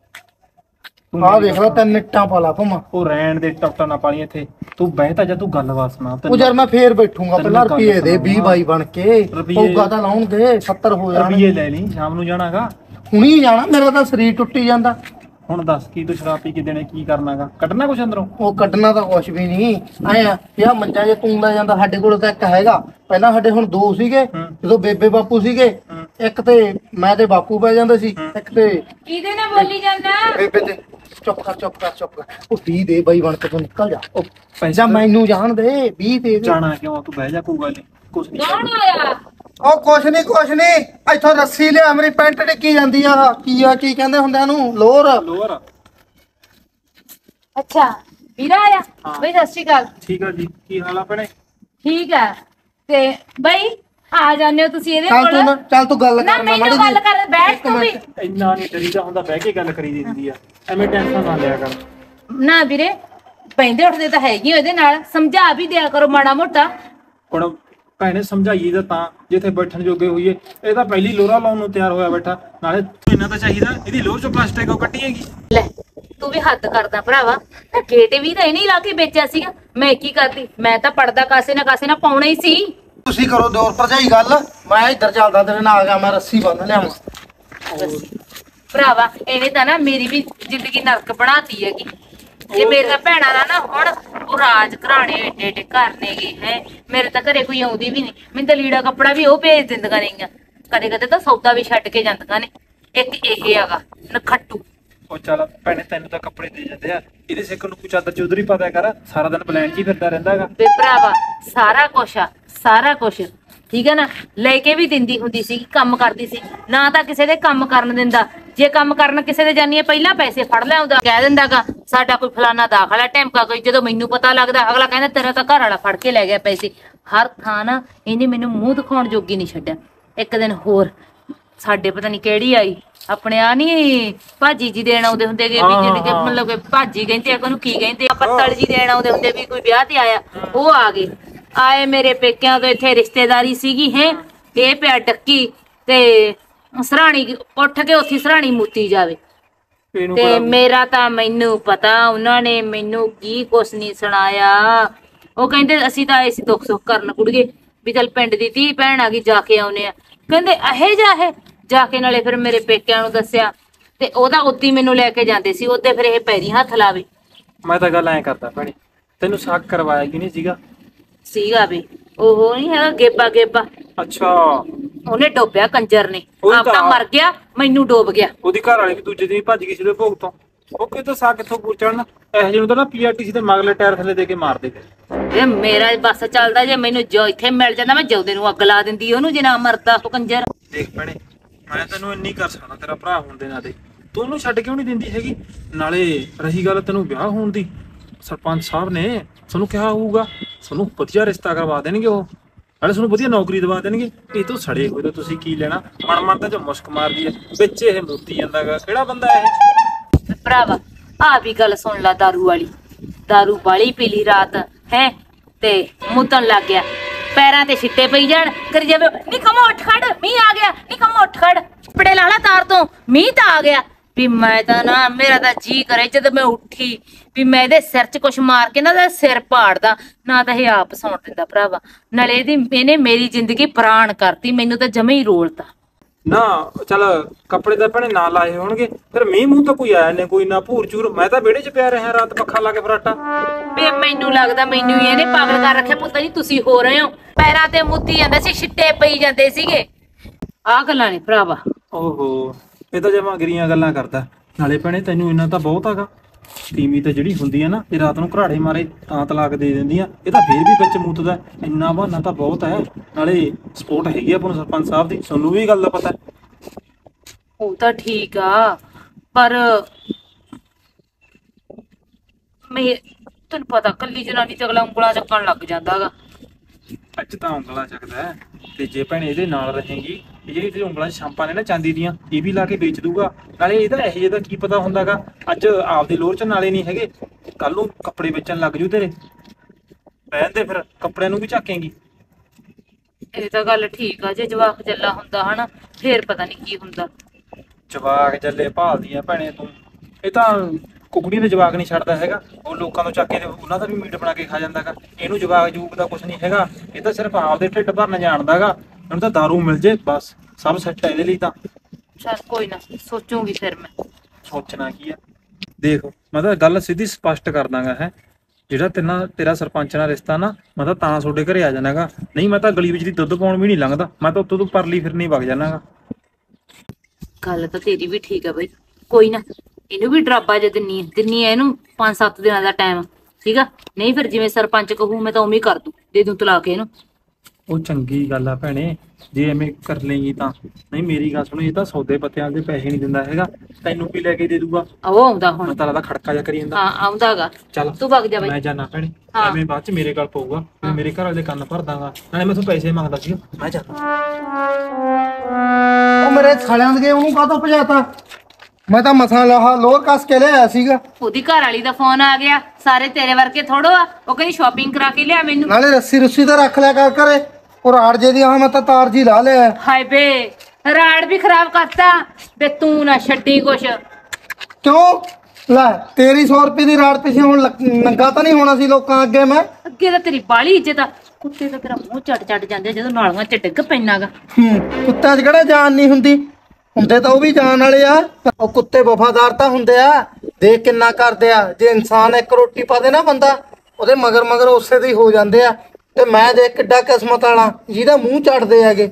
ਆਹ ਦੇਖ ਲੈ ਤੈਨੂੰ ਨਿੱਟਾਂ ਪਾ ਲਾ ਭਮਾ। ਉਹ ਰਹਿਣ ਦੇ ਟੁੱਟਾ ਨਾ ਪਾਲੀ ਇੱਥੇ ਤੂੰ ਬਹਿ ਤਾਂ ਜਾ ਤੂੰ ਗੱਲਬਾਤ ਸੁਣਾ। ਉਹ ਯਾਰ ਮੈਂ ਫੇਰ ਬੈਠੂੰਗਾ ਪਹਿਲਾਂ ਰੁਪਏ ਦੇ 20 22 ਬਣ ਕੇ ਪਊਗਾ ਤਾਂ ਲਾਉਣ ਦੇ 70 ਹੋ ਜਾਣ। ਰੁਪਈਏ ਲੈ ਲਈ ਸ਼ਾਮ ਨੂੰ ਜਾਣਾਗਾ। ਹੁਣੀ ਜਾਣਾ ਮੇਰਾ ਤਾਂ ਸਰੀਰ ਟੁੱਟੀ ਜਾਂਦਾ। ਹੁਣ ਦੱਸ ਕੀ ਤੂੰ ਸ਼ਰਾਬ ਪੀ ਕੇ ਦੇਣੇ ਕੀ ਕਰਨਾਗਾ ਕੱਢਣਾ ਕੁਛ ਅੰਦਰੋਂ? ਉਹ ਕੱਢਣਾ ਤਾਂ ਕੁਛ ਵੀ ਨਹੀਂ ਆਇਆ ਯਾ ਮੰਜਾ ਜੇ ਤੂੰ ਲੈ ਜਾਂਦਾ ਸਾਡੇ ਕੋਲ ਤਾਂ ਇੱਕ ਹੈਗਾ। ਪਹਿਲਾਂ ਸਾਡੇ ਹੁਣ 2 ਸੀਗੇ ਜਦੋਂ ਬੇਬੇ ਬਾਪੂ ਸੀਗੇ ਇੱਕ ਤੇ ਮੈਂ ਤੇ ਬਾਪੂ ਪੈ ਜਾਂਦੇ ਸੀ ਇੱਕ ਤੇ ਕਿਹਦੇ ਨਾਲ ਬੋਲੀ ਜਾਂਦਾ? ਬੇਬੇ ਤੇ ਚੁੱਪ ਕਰ ਚੁੱਪ ਕਰ ਚੁੱਪ ਕਰ। ਉਹ 20 ਦੇ ਬਾਈ ਬਣ ਕੇ ਤੂੰ ਨਿਕਲ ਜਾ। ਉਹ ਪੈਸਾ ਮੈਨੂੰ ਜਾਣ ਦੇ 20 ਦੇ ਦੇ। ਜਾਣਾ ਕਿਉਂ ਤੂੰ ਬਹਿ ਜਾ ਕੋਈ ਗੱਲ ਨਹੀਂ ਕੁਛ ਨਹੀਂ। ਕੌਣ ਆਇਆ? ਉਹ ਕੁਛ ਨਹੀਂ ਇੱਥੋਂ ਰੱਸੀ ਲਿਆ ਮੇਰੀ ਪੈਂਟ ਡਿੱਗੀ ਜਾਂਦੀ ਆ। ਕੀ ਕਹਿੰਦੇ ਹੁੰਦਿਆਂ ਨੂੰ ਲੋਰ। ਲੋਅਰ ਅੱਛਾ ਵੀਰਾ ਆਇਆ ਹਾਂ। ਬਈ ਸਤਿ ਸ਼੍ਰੀ ਅਕਾਲ। ਠੀਕ ਆ ਜੀ ਕੀ ਹਾਲ ਆ ਭੈਣੇ? ਠੀਕ ਹੈ ਤੇ ਬਈ ਆ ਜਾਂਦੇ ਹੋ ਤੁਸੀਂ ਇਹਦੇ ਚੱਲ ਕੋਲ। ਚੱਲ ਤੂੰ ਗੱਲ ਨਾ ਕਰ ਮੈਨੂੰ ਗੱਲ ਕਰ ਬੈਠ ਤੂੰ ਵੀ। ਇੰਨਾ ਨਹੀਂ ਡਰੀਦਾ ਹੁੰਦਾ ਬਹਿ ਕੇ ਗੱਲ ਕਰੀ ਦਿੰਦੀ ਆ ਐਵੇਂ ਟੈਨਸ਼ਨ ਨਾ ਲਿਆ ਕਰ। ਨਾ ਵੀਰੇ ਪੈਂਦੇ ਉੱਠਦੇ ਤਾਂ ਹੈਗੀ ਇਹਦੇ ਨਾਲ ਸਮਝਾ ਵੀ ਦਿਆ ਕਰੋ ਮਾੜਾ ਮੋਟਾ। ਹੁਣ ਭੈਣੇ ਸਮਝਾਈਏ ਤਾਂ ਜਿੱਥੇ ਬੈਠਣ ਜੋਗੇ ਹੋਈਏ। ਇਹ ਤਾਂ ਪਹਿਲੀ ਲੋਰਾ ਲਾਉਣ ਨੂੰ ਤਿਆਰ ਹੋਇਆ ਬੈਠਾ ਨਾਲੇ ਇਹਨਾਂ ਤਾਂ ਚਾਹੀਦਾ ਇਹਦੀ ਲੋਰ ਚੋਂ ਪਲਾਸਟਿਕ ਉਹ ਕੱਢੀ ਹੈਗੀ। ਲੈ ਤੂੰ ਵੀ ਹੱਦ ਕਰਦਾ ਭਰਾਵਾ। ਗੇਟ ਵੀ ਤਾਂ ਇਹਨੇ ਲਾ ਕੇ ਵੇਚਿਆ ਸੀਗਾ ਮੈਂ ਕੀ ਕਰਦੀ। ਮੈਂ ਤਾਂ ਪੜਦਾ ਕਾਸੇ ਨਾ ਪਾਉਣਾ ਹੀ ਸੀ। ਤੁਸੀਂ ਕਰੋ ਦਿਓਰ ਭਰਜਾਈ ਗੱਲ ਮੈਂ ਇੱਧਰ ਚੱਲਦਾ ਤੇਰੇ ਨਾਲ ਆ ਗਿਆ। ਮੈਂ ਰੱਸੀ ਬੰਨ ਲਿਆਵਾਂ। ਭਰਾਵਾ ਇਹਨੇ ਤਾਂ ਨਾ ਮੇਰੀ ਵੀ ਜ਼ਿੰਦਗੀ ਨਰਕ ਬਣਾਤੀ ਹੈਗੀ। ਜੇ ਮੇਰੀਆਂ ਭੈਣਾਂ ਦਾ ਨਾ ਹੁਣ ਉਹ ਰਾਜ ਘਰਾਣੇ ਏਡੇ ਏਡੇ ਘਰ ਨੇਗੇ ਹੈ। ਮੇਰੇ ਤਾਂ ਘਰੇ ਕੋਈ ਆਉਂਦੀ ਵੀ ਨਹੀਂ। ਮੈਨੂੰ ਤਾਂ ਲੀੜਾ ਕੱਪੜਾ ਵੀ ਉਹ ਭੇਜ ਦਿੰਦੀਆਂ ਨੇਗੀਆਂ। ਕਦੇ ਕਦੇ ਤਾਂ ਸੌਦਾ ਵੀ ਛੱਡ ਕੇ ਜਾਂਦੀਆਂ ਨੇ। ਇੱਕ ਇਹ ਹੈਗਾ ਨਖੱਟੂ। ਉਹ ਚੱਲ ਭੈਣੇ ਤੈਨੂੰ ਤਾਂ ਕੱਪੜੇ ਦੇ ਜਾਂਦੇ ਆ ਇਹਦੇ ਸਿੱਕ ਨੂੰ ਕੋਈ ਚਾਦਰ ਚੌਧਰੀ ਪਤਾ ਕਰ ਸਾਰਾ ਦਿਨ ਪਲਾਨ 'ਚ ਹੀ ਫਿਰਦਾ ਰਹਿੰਦਾ ਹੈਗਾ। ਵੇ ਭਰਾਵਾ ਸਾਰਾ ਕੁਛ ਠੀਕ ਹੈ ਨਾ ਲੈ ਕੇ ਵੀ ਦਿੰਦੀ ਹੁੰਦੀ ਸੀ। ਕੰਮ ਕਰਦੀ ਸੀ ਨਾ ਤਾਂ ਕਿਸੇ ਦੇ ਕੰਮ ਕਰਨ ਦਿੰਦਾ। ਜੇ ਕੰਮ ਕਰਨ ਕਿਸੇ ਦੇ ਜਾਨੀ ਪਹਿਲਾਂ ਪੈਸੇ ਫੜ ਲਿਆਉਂਦਾ ਕਹਿ ਦਿੰਦਾਗਾ ਸਾਡਾ ਕੋਈ ਫਲਾਨਾ ਦਾਖਲਾ ਟੈਂਕਾ ਕੋਈ। ਜਦੋਂ ਮੈਨੂੰ ਪਤਾ ਲੱਗਦਾ ਅਗਲਾ ਕਹਿੰਦਾ ਤੇਰਾ ਤਾਂ ਘਰ ਵਾਲਾ ਫੜ ਕੇ ਲੈ ਗਿਆ ਪੈਸੇ। ਹਰ ਥਾਂ ਨਾ ਇਹਨੇ ਮੈਨੂੰ ਮੂੰਹ ਦਿਖਾਉਣ ਜੋਗੀ ਨਹੀਂ ਛੱਡਿਆ। ਇੱਕ ਦਿਨ ਹੋਰ ਸਾਡੇ ਪਤਾ ਨਹੀਂ ਕਿਹੜੀ ਆਈ ਆਪਣੇ ਆ ਨੀ ਭਾਜੀ ਜੀ ਦੇਣ ਆਉਂਦੇ ਹੁੰਦੇ ਵੀ ਮਤਲਬ ਕਿ ਭਾਜੀ ਕਹਿੰਦੇ ਆ ਉਹਨੂੰ ਕੀ ਕਹਿੰਦੇ ਆ ਪੱਤਲ ਜੀ ਦੇਣ ਆਉਂਦੇ ਹੁੰਦੇ ਵੀ ਕੋਈ ਵਿਆਹ ਤੇ ਆਇਆ। ਉਹ ਆ ਗਏ ਆਏ ਮੇਰੇ ਪੇਕਿਆਂ ਤੋਂ ਇੱਥੇ ਰਿਸ਼ਤੇਦਾਰੀ ਸੀਗੀ ਹੈ। ਇਹ ਪਿਆ ਡੱਕੀ ਤੇ ਸਰਾਣੀ ਉੱਠ ਕੇ ਉੱਥੇ ਸਰਾਣੀ ਮੂਤੀ ਜਾਵੇ ਤੇ ਮੇਰਾ ਤਾਂ ਮੈਨੂੰ ਪਤਾ ਉਹਨਾਂ ਨੇ ਮੈਨੂੰ ਕੀ ਕੁਛ ਨਹੀਂ ਸੁਣਾਇਆ। ਉਹ ਕਹਿੰਦੇ ਅਸੀਂ ਤਾਂ ਅਸੀਂ ਦੁੱਖ ਸੁੱਖ ਕਰਨ ਕੁੜੀਏ ਵੀ ਚੱਲ ਪਿੰਡ ਦੀ ਧੀ ਭੈਣ ਆ ਗਈ ਜਾ ਕੇ ਆਉਨੇ ਆ। ਕਹਿੰਦੇ ਇਹ ਜਾ ਕੇ ਨਾਲੇ ਫਿਰ ਮੇਰੇ ਪੇਕਿਆਂ ਨੂੰ ਦੱਸਿਆ ਤੇ ਉਹਦਾ ਉੱਤੀ ਮੈਨੂੰ ਲੈ ਕੇ ਜਾਂਦੇ ਸੀ। ਉਹਦੇ ਫਿਰ ਇਹ ਪੈਰੀ ਹੱਥ ਲਾਵੇ। ਮੈਂ ਤਾਂ ਗੱਲ ਐ ਕਰਦਾ ਭੈਣੇ ਤੈਨੂੰ ਸਾਕ ਕਰਵਾਇਆ ਕਿ ਨਹੀਂ ਸੀਗਾ ਵੀ ਉਹ ਨਹੀਂ ਹੈਗਾ ਗੇਬਾ। ਅੱਛਾ ਉਹਨੇ ਡੋਬਿਆ ਕੰਜਰ ਨੇ ਆਪ ਤਾਂ ਮਰ ਗਿਆ ਮੈਨੂੰ ਡੋਬ ਗਿਆ। ਉਹਦੀ ਘਰ ਵਾਲੀ ਵੀ ਦੂਜੇ ਦਿਨ ਭੱਜ ਗਈ ਸੀ ਉਹਦੇ ਭੋਗ ਤੋਂ। ਉਹ ਕਿਤੋਂ ਸਾਕ ਕਿੱਥੋਂ ਪੁੱਛਣ ਇਹੋ ਜਿਹੇ ਨੂੰ ਤਾਂ ਨਾ ਪੀਆਰਟੀਸੀ ਦੇ ਮਗਲੇ ਟਾਇਰ ਥੱਲੇ ਦੇ ਕੇ ਮਾਰ ਦੇ। ਇਹ ਮੇਰਾ ਬੱਸ ਚੱਲਦਾ ਜੇ ਮੈਨੂੰ ਜੋ ਇੱਥੇ ਮਿਲ ਜਾਂਦਾ ਮੈਂ ਜਿਉਂਦੇ ਨੂੰ ਅੱਗ ਲਾ ਦਿੰਦੀ ਉਹਨੂੰ ਜੇ ਨਾ ਮਰਦਾ ਉਹ ਕੰਜਰ। ਦੇਖ ਭੈਣੇ ਮੈਂ ਤੈਨੂੰ ਇੰਨੀ ਕਰ ਸਕਦਾ ਤੇਰਾ ਭਰਾ ਹੋਣ ਦੇ ਨਾਤੇ ਤੂੰ ਉਹਨੂੰ ਛੱਡ ਕਿਉਂ ਨਹੀਂ ਦਿੰਦੀ ਹੈਗੀ। ਨਾਲੇ ਰਹੀ ਗੱਲ ਤੈਨੂੰ ਵਿਆਹ ਹੋਣ ਦੀ ਸਰਪੰਚ ਸਾਹਿਬ ਨੇ ਤੁਹਾਨੂੰ ਕਿਹਾ ਹੋਊਗਾ ਤੁਹਾਨੂੰ ਵਧੀਆ ਰਿਸ਼ਤਾ ਕਰਵਾ ਦੇਣਗੇ। ਉਹ ਨਾਲੇ ਤੁਹਾਨੂੰ ਵਧੀਆ ਨੌਕਰੀ ਦਵਾ ਦੇਣਗੇ। ਇਹ ਤੋਂ ਸੜੇ ਹੋਏ ਤਾਂ ਤੁਸੀਂ ਕੀ ਲੈਣਾ। ਮਨ ਤਾਂ ਜੋ ਮੁਸ਼ਕ ਮਾਰਦੀ ਹੈ ਵਿੱਚ ਇਹ ਮੋਤੀ ਜਾਂਦਾਗਾ ਕਿਹੜਾ ਬੰਦਾ ਇਹ। ਭਰਾਵਾ ਆ ਵੀ ਗੱਲ ਸੁਣ ਲਾ ਦਾਰੂ ਵਾਲੀ। ਦਾਰੂ ਵਾਲੀ ਪੀ ਲਈ ਰਾਤ ਹੈ ਤੇ ਮੁੱਤਣ ਲੱਗ ਗਿਆ ਪੈਰਾਂ ਤੇ ਛਿੱਟੇ ਪਈ ਜਾਣ ਕਰੀ ਜਾਵੇ ਨੀ ਕਮੋ ਉੱਠ ਖੜ ਮੀਂਹ ਆ ਗਿਆ ਨੀ ਕਮੋ ਉੱਠ ਖੜ ਪੜੇ ਮੀਂਹ ਤਾਂ ਆ ਗਿਆ ਵੀ ਮੈਂ ਤਾਂ ਨਾ ਮੇਰਾ ਤਾਂ ਜੀ ਕਰੇ ਜਦੋਂ ਮੈਂ ਉੱਠੀ ਵੀ ਮੈਂ ਇਹਦੇ ਸਿਰ 'ਚ ਕੁਛ ਮਾਰ ਕੇ ਨਾ ਇਹਦਾ ਸਿਰ ਪਾੜਦਾ। ਨਾ ਤਾਂ ਇਹ ਆਪ ਸੌਣ ਦਿੰਦਾ ਭਰਾਵਾ, ਨਾਲੇ ਇਹਨੇ ਮੇਰੀ ਜ਼ਿੰਦਗੀ ਪ੍ਰਾਣ ਕਰਤੀ, ਮੈਨੂੰ ਤਾਂ ਜਮੇ ਹੀ ਰੋਲਤਾ। ਨਾ ਚੱਲ ਕੱਪੜੇ ਤਾਂ ਭੈਣੇ ਨਾ ਲਾਏ ਹੋਣਗੇ, ਫਿਰ ਮੀਂਹ ਮੂੰਹ ਤਾਂ ਕੋਈ ਆਇਆ ਨਹੀਂ, ਕੋਈ ਨਾ ਭੂਰ ਚੂਰ। ਮੈਂ ਤਾਂ ਵਿਹੜੇ 'ਚ ਪਿਆ ਰਿਹਾ ਰਾਤ, ਪੱਖਾ ਲਾ ਕੇ ਫਰਾਟਾ। ਵੇ ਮੈਨੂੰ ਲੱਗਦਾ ਮੈਨੂੰ ਹੀ ਇਹਨੇ ਪਾਗਲ ਕਰ ਰੱਖਿਆ। ਪੁੱਤ ਜੀ ਤੁਸੀਂ ਹੋ ਰਹੇ ਹੋ, ਪੈਰਾਂ ਤੇ ਮੁੱਤੀ ਜਾਂਦਾ ਸੀ, ਛਿੱਟੇ ਪਈ ਜਾਂਦੇ ਸੀਗੇ। ਆਹ ਗੱਲਾਂ ਨੇ ਭਰਾਵਾ। ਓਹੋ, ਇਹ ਤਾਂ ਜਮਾਂ ਗਰੀਆਂ ਗੱਲਾਂ ਕਰਦਾ। ਨਾਲੇ ਭੈਣੇ ਤੈਨੂੰ ਇੰਨਾ ਤਾਂ ਬਹੁਤ ਹੈਗਾ, ਤੀਵੀਂ ਤਾਂ ਜਿਹੜੀ ਹੁੰਦੀ ਆ ਨਾ, ਇਹ ਰਾਤ ਨੂੰ ਘਰਾੜੇ ਮਾਰੇ ਤਾਂ ਤਲਾਕ ਦੇ ਦਿੰਦੀ ਆ, ਇਹ ਤਾਂ ਫੇਰ ਵੀ ਵਿੱਚ ਮੁੱਤਦਾ। ਇੰਨਾ ਬਹਾਨਾ ਤਾਂ ਬਹੁਤ ਹੈ। ਨਾਲੇ ਸਪੋਰਟ ਹੈਗੀ ਆ ਆਪਾਂ ਨੂੰ ਸਰਪੰਚ ਸਾਹਿਬ ਦੀ, ਤੁਹਾਨੂੰ ਵੀ ਗੱਲ ਦਾ ਪਤਾ। ਉਹ ਤਾਂ ਠੀਕ ਆ, ਪਰ ਮੈਂ ਤੈਨੂੰ ਪਤਾ ਕੱਲੀ ਜਨਾਨੀ ਤੇ ਅਗਲਾ ਉਂਗਲਾਂ ਚੱਕਣ ਲੱਗ ਜਾਂਦਾ ਗਾ। ਅੱਜ ਤਾਂ ਉਂਗਲਾਂ ਚੱਕਦਾ ਹੈ, ਤੇ ਜੇ ਭੈਣੇ ਇਹਦੇ ਨਾਲ ਰਹੇਗੀ, ਇਹ ਜਿਹੜੀ ਇਹਦੀ ਉਂਗਲਾਂ 'ਚ ਛਾਂਪਾਂ ਨੇ ਨਾ ਚਾਂਦੀ ਦੀਆਂ, ਇਹ ਵੀ ਲਾ ਕੇ ਵੇਚ ਦੂਗਾ। ਨਾਲੇ ਇਹਦਾ ਇਹੋ ਜਿਹੇ ਦਾ ਕੀ ਪਤਾ ਹੁੰਦਾਗਾ, ਅੱਜ ਆਪਦੀ ਲੋਰ 'ਚ ਨਾਲੇ ਨਹੀਂ ਹੈਗੇ, ਕੱਲ ਨੂੰ ਕੱਪੜੇ ਵੇਚਣ ਲੱਗ ਜੂ ਤੇਰੇ। ਰਹਿਣ ਦੇ ਫਿਰ, ਕੱਪੜਿਆਂ ਨੂੰ ਵੀ ਝਾਕੇਂਗੀ। ਇਹ ਤਾਂ ਗੱਲ ਠੀਕ ਆ, ਜੇ ਜਵਾਕ ਜੱਲਾ ਹੁੰਦਾ ਹਨਾ ਫੇਰ ਪਤਾ ਨਹੀਂ ਕੀ ਹੁੰਦਾ। ਜਵਾਕ ਜੱਲੇ ਭਾਲਦੀ ਆ ਭੈਣੇ ਤੂੰ, ਇਹ ਤਾਂ ਕੁਕੜੀਆਂ ਦੇ ਜਵਾਕ ਨਹੀਂ ਛੱਡਦਾ ਹੈਗਾ, ਉਹ ਲੋਕਾਂ ਤੋਂ ਚੱਕ ਕੇ ਉਹਨਾਂ ਦਾ ਵੀ ਮੀਟ ਬਣਾ ਕੇ ਖਾ ਜਾਂਦਾਗਾ। ਇਹਨੂੰ ਜਵਾਕ ਜੂਕ ਦਾ ਕੁਛ ਨਹੀਂ ਹੈਗਾ, ਇਹ ਤਾਂ ਸਿਰਫ ਆਪਦੇ ਢਿੱਡ ਭਰਨ ਜਾਣਦਾਗਾ। ਇਹਨੂੰ ਤਾਂ ਦਾਰੂ ਮਿਲ ਜੇ ਬਸ, ਸਭ ਸੈੱਟ ਹੈ ਇਹਦੇ ਲਈ ਤਾਂ। ਚੱਲ ਕੋਈ ਨਾ, ਸੋਚੂਗੀ ਫਿਰ ਮੈਂ। ਸੋਚਣਾ ਕੀ ਆ, ਦੇਖ ਮੈਂ ਤਾਂ ਗੱਲ ਸਿੱਧੀ ਸਪਸ਼ਟ ਕਰ ਦਾਂਗਾ ਹੈ। ਜਿਹੜਾ ਤੇਰਾ ਸਰਪੰਚ ਨਾਲ ਰਿਸ਼ਤਾ ਨਾ, ਮੈਂ ਤਾਂ ਤੁਹਾਡੇ ਘਰੇ ਆ ਜਾਣਾਗਾ, ਨਹੀਂ ਮੈਂ ਤਾਂ ਗਲੀ ਵਿੱਚ ਦੀ ਦੁੱਧ ਪਾਉਣ ਵੀ ਨਹੀਂ ਲੰਘਦਾ, ਮੈਂ ਤਾਂ ਉੱਤੋਂ ਤੋਂ ਪਰਲੀ ਫਿਰਨੀ ਵਗ ਜਾਣਾਗਾ। ਗੱਲ ਤਾਂ ਤੇਰੀ ਵੀ ਠੀਕ ਆ ਬਈ, ਕੋਈ ਨਾ ਇਹਨੂੰ ਵੀ ਡਰਾਬਾ ਜੇ ਦਿੰਨੀ ਆ ਇਹਨੂੰ 5-7 ਦਿਨਾਂ ਦਾ ਟਾਈਮ, ਠੀਕ ਆ। ਨਹੀਂ ਫਿਰ ਜਿਵੇਂ ਸਰਪੰਚ ਕਹੂ ਮੈਂ ਤਾਂ ਉਵੇਂ ਹੀ ਕਰ ਦੂੰ, ਦੇ ਦੂੰ ਤਲਾਕ ਇਹਨੂੰ। ਉਹ ਚੰਗੀ ਗੱਲ ਆ ਭੈਣੇ, ਜੇ ਐਵੇਂ ਕਰ ਲੇਗੀ ਤਾਂ। ਨਹੀਂ ਮੇਰੀ ਗੱਲ ਸੁਣ, ਇਹ ਤਾਂ ਸੌਦੇ ਪੱਤਿਆਂ ਦੇ ਪੈਸੇ ਨਹੀਂ ਦਿੰਦਾ ਹੈਗਾ, ਤੈਨੂੰ ਕੀ ਲੈ ਕੇ ਦੇ ਦੂਗਾ? ਉਹ ਆਉਂਦਾ ਹੁਣ, ਮੈਂ ਤਾਂ ਲੱਗਦਾ ਖੜਕਾ ਜਾ ਕਰੀ ਜਾਂਦਾ। ਹਾਂ ਆਉਂਦਾਗਾ, ਚੱਲ ਤੂੰ ਵਗ ਜਾ ਬਈ। ਮੈਂ ਜਾਣਾ ਭੈਣੇ, ਐਵੇਂ ਬਾਅਦ ਚ ਮੇਰੇ ਗੱਲ ਪਊਗਾ, ਫਿਰ ਮੇਰੇ ਘਰ ਵਾਲੇ ਕੰਨ ਭਰ ਦਾਂਗਾ, ਨਾਲੇ ਮੈਂ ਤੁਹਾਨੂੰ ਪੈਸੇ ਮੰਗਦਾ ਸੀ, ਮੈਂ ਜਾਣਾ। ਉਹ ਮੇਰੇ ਸਾਲਿਆਂ ਦੇ ਉਹਨੂੰ ਕਾਹਤੋਂ ਭਜਾਤਾ? ਮੈਂ ਤਾਂ ਮਸਾਂ ਲਾਹਾ ਲੋਰ ਕੱਸ ਕੇ ਲਿਆਇਆ ਸੀਗਾ। ਉਹਦੀ ਘਰ ਵਾਲੀ ਦਾ ਫੋਨ ਆ ਗਿਆ, ਸਾਰੇ ਤੇਰੇ ਵਰਗੇ ਥੋੜੋ ਆ, ਉਹ ਕਹਿੰਦੀ ਸ਼ਾਪਿੰਗ ਕਰਾ ਕੇ ਲਿਆ ਮੈਨੂੰ। ਨਾਲੇ ਰੱਸੀ ਰੁੱਸੀ ਤਾਂ ਰੱਖ ਲਿਆ ਕਰ ਘਰੇ, ਉਹ ਰਾੜ ਜੇ ਦੀ ਮੈਂ ਤਾਂ ਤਾਰ ਜੀ ਲਾ ਲਿਆ। ਹਾਏ ਬੇ, ਰਾੜ ਵੀ ਖਰਾਬ ਕਰਤਾ ਬੇ, ਤੂੰ ਨਾ ਛੱਡੀ ਕੁਛ। ਕਿਉਂ ਲੈ, ਤੇਰੀ 100 ਰੁਪਏ ਦੀ ਰਾੜ ਪਿੱਛੇ ਹੁਣ ਨੰਗਾ ਤਾਂ ਨਹੀਂ ਹੋਣਾ ਸੀ ਲੋਕਾਂ ਅੱਗੇ ਮੈਂ? ਅੱਗੇ ਤਾਂ ਤੇਰੀ ਬਾਲੀ ਇੱਜ਼ਤ ਆ, ਕੁੱਤੇ ਤਾਂ ਤੇਰਾ ਮੂੰਹ ਚੱਟ ਜਾਂਦੇ ਜਦੋਂ ਨਾਲੀਆਂ ਚ ਡਿੱਗ ਪੈਣਾਗਾ। ਕੁੱਤਿਆਂ 'ਚ ਕਿਹੜਾ ਜਾਨ ਨਹੀਂ ਹੁੰਦੀ, ਹੁੰਦੇ ਤਾਂ ਉਹ ਵੀ ਜਾਨ ਵਾਲੇ ਆ। ਉਹ ਕੁੱਤੇ ਵਫਾਦਾਰ ਤਾਂ ਹੁੰਦੇ ਆ, ਦੇਖ ਕਿੰਨਾ ਕਰਦੇ ਆ। ਜੇ ਇਨਸਾਨ ਇੱਕ ਰੋਟੀ ਪਾ ਦੇ ਨਾ ਬੰਦਾ, ਉਹਦੇ ਮਗਰ ਮਗਰ ਉਸੇ ਦੇ ਹੀ ਹੋ ਜਾਂਦੇ ਆ। ਤੇ ਮੈਂ ਦੇਖ ਕਿੱਡਾ ਕਿਸਮਤ ਵਾਲਾ ਜਿਹਦਾ ਮੂੰਹ ਝੜਦੇ ਹੈਗੇ।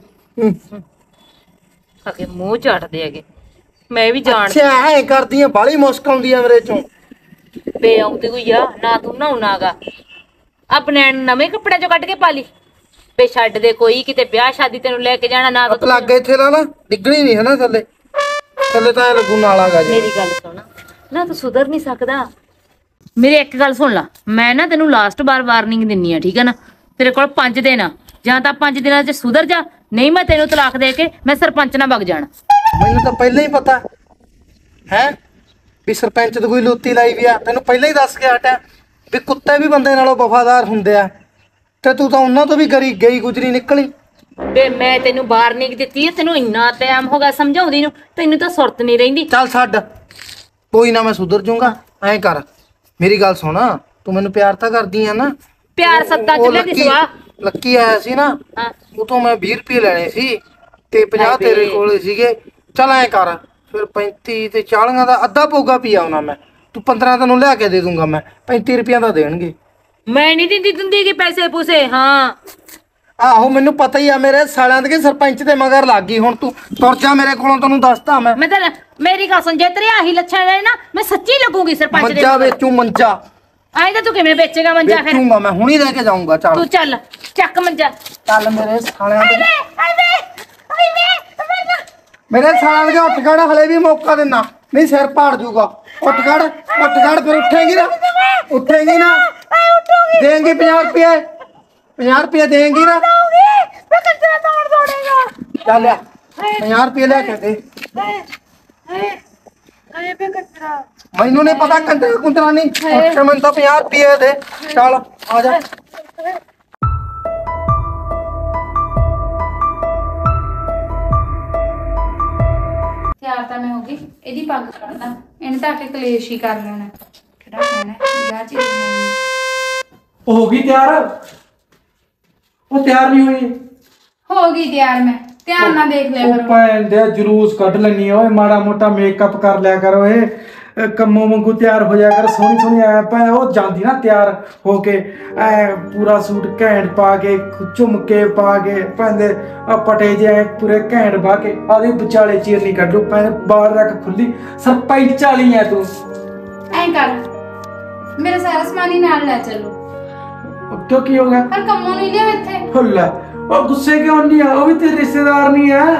ਅਗੇ ਮੂੰਹ ਝੜਦੇ ਹੈਗੇ, ਮੈਂ ਵੀ ਜਾਣ ਅੱਛਾ ਐ ਕਰਦੀ ਆ, ਬਾਲੀ ਮੁਸ਼ਕ ਆਉਂਦੀ ਆ ਮੇਰੇ ਚੋਂ। ਬੇ ਆਉਂਦੀ ਕੋਈ ਆ ਨਾ, ਤੂੰ ਨਹਾਉਣਾਗਾ ਆਪਣੇ ਨਵੇਂ ਕੱਪੜਿਆਂ ਚੋਂ ਕੱਢ ਕੇ ਪਾ ਲਈ। ਬੇ ਛੱਡ ਦੇ, ਕੋਈ ਕਿਤੇ ਵਿਆਹ ਸ਼ਾਦੀ ਤੈਨੂੰ ਲੈ ਕੇ ਜਾਣਾ ਨਾ ਤਾਂ ਲੱਗ ਇੱਥੇ ਲਾ ਲਾ, ਡਿੱਗਣੀ ਨਹੀਂ ਹੈ ਨਾ ਥੱਲੇ, ਥੱਲੇ ਤਾਂ ਐ ਲੱਗੂ ਨਾਲਾਗਾ ਜੀ। ਮੇਰੀ ਗੱਲ ਸੁਣ ਨਾ, ਤੂੰ ਸੁਧਰ ਨਹੀਂ ਸਕਦਾ। ਮੇਰੀ ਇੱਕ ਗੱਲ ਸੁਣ ਲਾ, ਮੈਂ ਨਾ ਤੈਨੂੰ ਲਾਸਟ ਵਾਰ ਵਾਰਨਿੰਗ ਦਿੰਨੀ ਆ, ਠੀਕ ਹੈ ਨਾ। ਤੇਰੇ ਕੋਲ 5 ਦਿਨ ਆ, ਜਾਂ ਤਾਂ 5 ਦਿਨਾਂ 'ਚ ਸੁਧਰ ਜਾ, ਨਹੀਂ ਮੈਂ ਤੈਨੂੰ ਤਲਾਕ ਦੇ ਕੇ ਮੈਂ ਸਰਪੰਚ ਨਾਲ ਵਗ ਜਾਣਾ। ਮੈਨੂੰ ਤਾਂ ਪਹਿਲਾਂ ਹੀ ਪਤਾ ਹੈ ਵੀ ਸਰਪੰਚ ਦੀ ਕੋਈ ਲੂਤੀ ਲਾਈ ਵੀ ਆ। ਤੈਨੂੰ ਪਹਿਲਾਂ ਹੀ ਦੱਸ ਕੇ ਹਟਿਆ ਵੀ ਕੁੱਤੇ ਵੀ ਬੰਦੇ ਨਾਲੋਂ ਵਫਾਦਾਰ ਹੁੰਦੇ ਆ, ਤੇ ਤੂੰ ਤਾਂ ਉਹਨਾਂ ਤੋਂ ਵੀ ਗਈ ਗੁਜਰੀ ਨਿਕਲੀ। ਬੇ ਮੈਂ ਤੈਨੂੰ ਵਾਰਨਿੰਗ ਦਿੱਤੀ ਹੈ, ਤੈਨੂੰ ਇੰਨਾ ਟਾਈਮ ਹੋ ਗਿਆ ਸਮਝਾਉਂਦੀ ਨੂੰ, ਤੈਨੂੰ ਤਾਂ ਸੁਰਤ ਨਹੀਂ ਰਹਿੰਦੀ। ਚੱਲ ਛੱਡ, ਕੋਈ ਨਾ ਮੈਂ ਸੁਧਰ ਜਾਊਂਗਾ। ਐਂ ਕਰ, ਮੇਰੀ ਗੱਲ ਸੁਣ, ਤੂੰ ਮੈਨੂੰ ਪਿਆਰ ਤਾਂ ਕਰਦੀ ਆ ਨਾ? ਪਿਆਰ ਸੱਤਾ ਚੱਲੇ ਦੀ ਸਵਾ। ਲੱਕੀ ਆਇਆ ਸੀ ਨਾ, ਹਾਂ, ਉਹ ਤੋਂ ਮੈਂ 20 ਰੁਪਏ ਲੈਣੇ ਸੀ ਤੇ 50 ਤੇਰੇ ਕੋਲੇ ਸੀਗੇ। ਚੱਲ ਐਂ ਕਰ, ਫਿਰ 35 ਤੇ 40 ਦਾ ਅੱਧਾ ਪਊਗਾ ਪਿਆ ਆਉਣਾ ਮੈਂ, ਤੂੰ 15 ਤੈਨੂੰ ਲਿਆ ਕੇ ਦੇ ਦੂੰਗਾ ਮੈਂ, 35 ਰੁਪਈਆਂ ਦਾ ਦੇਣਗੇ। ਮੈਂ ਨਹੀਂ ਦਿੰਦੀ ਕਿ ਪੈਸੇ ਪੂਸੇ। ਹਾਂ ਆਹੋ ਮੈਨੂੰ ਪਤਾ ਹੀ ਆ, ਮੇਰੇ ਸਾਲਿਆਂ ਦੇ ਸਰਪੰਚ ਦੇ ਮਗਰ ਲੱਗ ਗਈ। ਹੁਣ ਤੂੰ ਤੁਰ ਜਾ ਮੇਰੇ ਕੋਲੋਂ, ਤੈਨੂੰ ਦੱਸਦਾ ਮੈਂ ਤਾਂ ਮੇਰੀ ਗੱਲ ਸੁਣ, ਜੇ ਤੇਰੇ ਆਹੀ ਲੱਛਣ ਰਹੇ ਨਾ, ਮੈਂ ਸੱਚੀ ਲੱਗੂਗੀ ਸਰਪੰਚ ਦੇ। ਮੰਜਾ ਵੇਚੂ ਮੰਜਾ। ਆਏ ਤਾਂ ਤੂੰ ਕਿਵੇਂ ਵੇਚੇਗਾ ਮੰਜਾ ਫਿਰ? ਵੇਚੂਗਾ ਮੈਂ, ਹੁਣੀ ਲੈ ਕੇ ਜਾਊਂਗਾ। ਚੱਲ ਤੂੰ ਚੱਲ ਚੱਕ ਮੰਜਾ। ਚੱਲ ਮੇਰੇ ਸਾਲਿਆਂ ਦੇ, ਮੇਰੇ ਸਾਲਿਆਂ ਦੇ ਉੱਠ ਖੜ, ਹਲੇ ਵੀ ਮੌਕਾ ਦਿੰਦਾ, ਨਹੀਂ ਸਿਰ ਪਾੜ ਜੂਗਾ। ਉੱਠ ਖੜ ਫਿਰ ਉੱਠੇਗੀ ਨਾ, ਉੱਠੇਗੀ ਨਾ, ਦੇਂਗੀ 50 ਰੁਪਏ, 50 ਰੁਪਏ ਦੇਂਗੀ ਨਾ। ਚੱਲ 50 ਰੁਪਏ ਲੈ ਕੇ ਦੇ। ਮੈਨੂੰ ਨਹੀਂ ਪਤਾ ਕੰਜਰਾ ਕੁੰਦਰਾ ਨਹੀਂ, ਮੈਨੂੰ ਤਾਂ 50 ਰੁਪਏ ਦੇ। ਚੱਲ ਆ ਜਾ। ਤਿਆਰ ਤਾਂ ਮੈਂ ਹੋ ਗਈ ਇਹਦੀ ਪੱਗ ਕੱਢਦਾ, ਇਹਨੇ ਤਾਂ ਆ ਕੇ ਕਲੇਸ਼ ਹੀ ਕਰ ਲੈਣਾ। ਕਿਹੜਾ ਕਹਿਣਾ ਵਿਆਹ ਚ ਉਹ ਹੋ ਗਈ ਤਿਆਰ? ਉਹ ਤਿਆਰ ਨਹੀਂ ਹੋਈ? ਹੋ ਗਈ ਤਿਆਰ, ਮੈਂ ਧਿਆਨ ਨਾਲ ਦੇਖ ਲਿਆ ਉਹ ਕਰੋ। ਭੈਣ ਦੇ ਜਲੂਸ ਕੱਢ ਲੈਣੀ ਓਏ, ਮਾੜਾ ਮੋਟਾ ਮੇਕਅਪ ਕਰ ਲਿਆ ਕਰੋ। ਇਹ ਕੰਮੋਂ ਵਾਂਗੂ ਤਿਆਰ ਹੋ ਜਾ ਕਰ, ਸੋਹਣੀ ਸੋਹਣੀ ਐ ਪੈ। ਉਹ ਜਾਂਦੀ ਨਾ ਤਿਆਰ ਹੋ ਕੇ ਐ ਪੂਰਾ ਸੂਟ ਘੈਂਟ ਪਾ ਕੇ, ਝੁਮਕੇ ਪਾ ਕੇ, ਪੈਂਦੇ ਆ ਪਟੇ ਜੇ ਪੂਰੇ ਘੈਂਟ ਪਾ ਕੇ ਆਦੀ ਵਿਚਾਲੇ ਚੀਰਨੀ ਕੱਢ ਲੂ, ਪੈਂਦੇ ਬਾਹਰ ਰੱਖ ਖੁੱਲੀ। ਸਰਪੰਚ ਵਾਲੀ ਐ ਤੂੰ। ਐਂ ਕਰ, ਮੇਰਾ ਸਾਰਾ ਸਮਾਨ ਹੀ ਨਾਲ ਲੈ ਚੱਲੋ। ਕਿਉਂ ਕੀ ਹੋ ਗਿਆ? ਪਰ ਕੰਮੋਂ ਨਹੀਂ ਲਿਆ ਇੱਥੇ। ਹੁੱਲਾ ਉਹ ਗੁੱਸੇ ਕਿਉਂ ਨਹੀਂ ਆ? ਉਹ ਵੀ ਤੇਰੇ ਰਿਸ਼ਤੇਦਾਰ ਨਹੀਂ ਆ।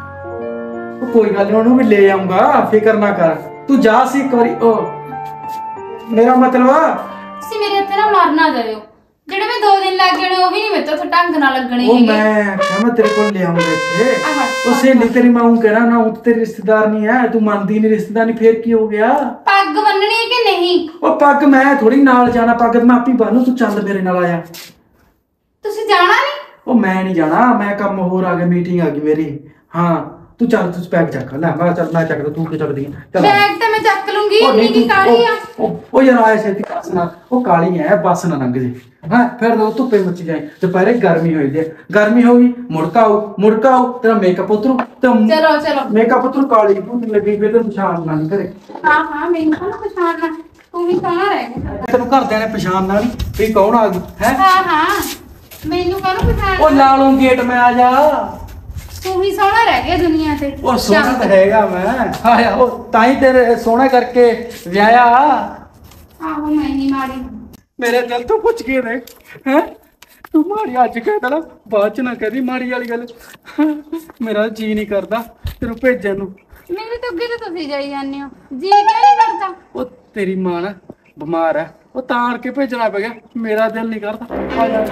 ਉਹ ਕੋਈ ਗੱਲ ਨਹੀਂ, ਉਹਨੂੰ ਵੀ ਲੈ ਆਉਂਗਾ, ਫਿਕਰ ਨਾ ਕਰ। ਤੂੰ ਜਾ ਸੀ ਇੱਕ ਵਾਰੀ। ਉਹ ਮੇਰਾ ਮਤਲਬ ਤੁਸੀਂ ਮੇਰੇ ਇੱਥੇ ਨਾ ਮਰ ਨਾ ਜਾਇਓ। ਜਿਹੜੇ ਮੈਂ 2 ਦਿਨ ਲੱਗ ਜਾਣੇ ਉਹ ਵੀ ਨਹੀਂ ਮੇਰੇ ਤੋਂ ਢੰਗ ਨਾਲ ਲੱਗਣੇ ਉਹ ਹੈਗੇ। ਮੈਂ ਤੇਰੇ ਕੋਲ ਲੈ ਆਉਂਗਾ ਇੱਥੇ। ਆਹ ਉਹ ਸਹੇਲੀ ਤੇਰੀ ਮੈਂ ਉਹ ਕਹਿਣਾ ਨਾ, ਉਹ ਤੇਰੀ ਰਿਸ਼ਤੇਦਾਰ ਨਹੀਂ ਹੈ, ਤੂੰ ਮੰਨਦੀ ਨਹੀਂ ਰਿਸ਼ਤੇਦਾਰ ਨਹੀਂ, ਫੇਰ ਕੀ ਹੋ ਗਿਆ? ਪੱਗ ਬੰਨਣੀ ਹੈ ਕਿ ਨਹੀਂ? ਉਹ ਪੱਗ ਮੈਂ ਥੋੜੀ ਨਾਲ ਜਾਣਾ, ਪੱਗ ਮੈਂ ਆਪੀ ਬੰਨੂ, ਤੂੰ ਚੱਲ ਮੇਰੇ ਨਾਲ ਆਇਆ। ਤੁਸੀਂ ਜਾਣਾ ਨਹੀਂ? ਉਹ ਮੈਂ ਨਹੀਂ ਜਾਣਾ, ਮੈਂ ਕੰਮ ਹੋਰ ਆ ਗਿਆ, ਮੀਟਿੰਗ ਆ ਗਈ ਮੇਰੀ। ਹਾਂ ਤੂੰ ਚੱਲ, ਤੂੰ ਬੈਗ ਚੱਕ ਲੈ। ਮੈਂ ਚੱਲ, ਮੈਂ ਚੱਕਦਾ, ਤੂੰ ਕਿ ਚੱਕਦੀ ਹੈ? ਚੱਲ ਬੈਗ ਤਾਂ ਮੈਂ ਚੱਕ ਲੂੰਗੀ, ਉਹ ਇੰਨੀ ਕੀ ਕਾਹਲੀ ਆ। ਉਹ ਯਾਰ ਆਇਆ ਛੇਤੀ ਬੱਸ ਨਾ, ਉਹ ਕਾਲੀ ਹੈ, ਬੱਸ ਨਾ ਲੰਘ ਜੇ। ਹਾਂ ਫਿਰ ਦੋ ਧੁੱਪੇ ਮੱਚੀ ਜਾਏ, ਦੁਪਹਿਰੇ ਗਰਮੀ ਹੋਈ ਜੇ, ਗਰਮੀ ਹੋ ਗਈ ਮੁੜਕਾਓ ਤੇਰਾ ਮੇਕਅਪ ਉਤਰੂ ਤੇ ਚਲੋ ਮੇਕਅਪ ਉਤਰੂ, ਕਾਲੀ ਭੂਤ ਲੱਗੀ ਫਿਰ ਤੈਨੂੰ ਪਛਾਣ ਨਾ ਨਹੀਂ ਕਰੇ। ਹਾਂ ਮੈਨੂੰ ਤਾਂ ਪਛਾਣਨਾ, ਤੂੰ ਵੀ ਸੋਹਣਾ ਰਹਿ ਗਿਆ। ਤੈਨੂੰ ਘਰਦਿਆਂ ਨੇ ਪਛਾਣ ਨਾ ਨਹੀਂ ਵੀ ਕੌਣ ਆ ਗਈ ਹੈ। ਹਾਂ ਮੈਨੂੰ ਕਾਹਨੂੰ ਪਛਾਣ? ਉਹ ਲਾਲੋਂ ਗੇਟ ਮੈਂ ਆ ਜਾ। ਤੂੰ ਵੀ ਸੋਹਣਾ ਰਹਿ ਗਿਆ ਦੁਨੀਆ ਤੇ। ਉਹ ਸੋਹਣਾ ਤਾਂ ਹੈਗਾ ਮੈਂ, ਆਇਆ ਉਹ ਤਾਂ ਹੀ ਤੇਰੇ ਸੋਹਣਾ ਕਰਕੇ ਵਿਆਹਿਆ। ਆਹੋ ਮੈਂ ਨਹੀਂ ਮਾੜੀ। ਮੇਰੇ ਦਿਲ ਤੋਂ ਪੁੱਛ ਕੇ ਦੇਖ ਹੈ, ਤੂੰ ਮਾੜੀ ਅੱਜ ਕਹਿ ਦੇਣਾ, ਬਾਅਦ ਚ ਨਾ ਕਹਦੀ ਮਾੜੀ ਵਾਲੀ ਗੱਲ। ਮੇਰਾ ਜੀ ਨਹੀਂ ਕਰਦਾ ਤੈਨੂੰ ਭੇਜਣ ਨੂੰ। ਮੇਰੇ ਤੋਂ ਅੱਗੇ ਤਾਂ ਤੁਸੀਂ ਜਾਈ ਜਾਂਦੇ ਹੋ, ਜੀ ਕਿਉਂ ਨਹੀਂ ਕਰਦਾ? ਉਹ ਤੇਰੀ ਮਾਂ ਨਾ ਬਿਮਾਰ ਹੈ, ਉਹ ਤਾਂ ਆਣ ਕੇ ਭੇਜਣਾ ਪੈ ਗਿਆ, ਮੇਰਾ ਦਿਲ ਨਹੀਂ ਕਰਦਾ। ਆ ਜਾ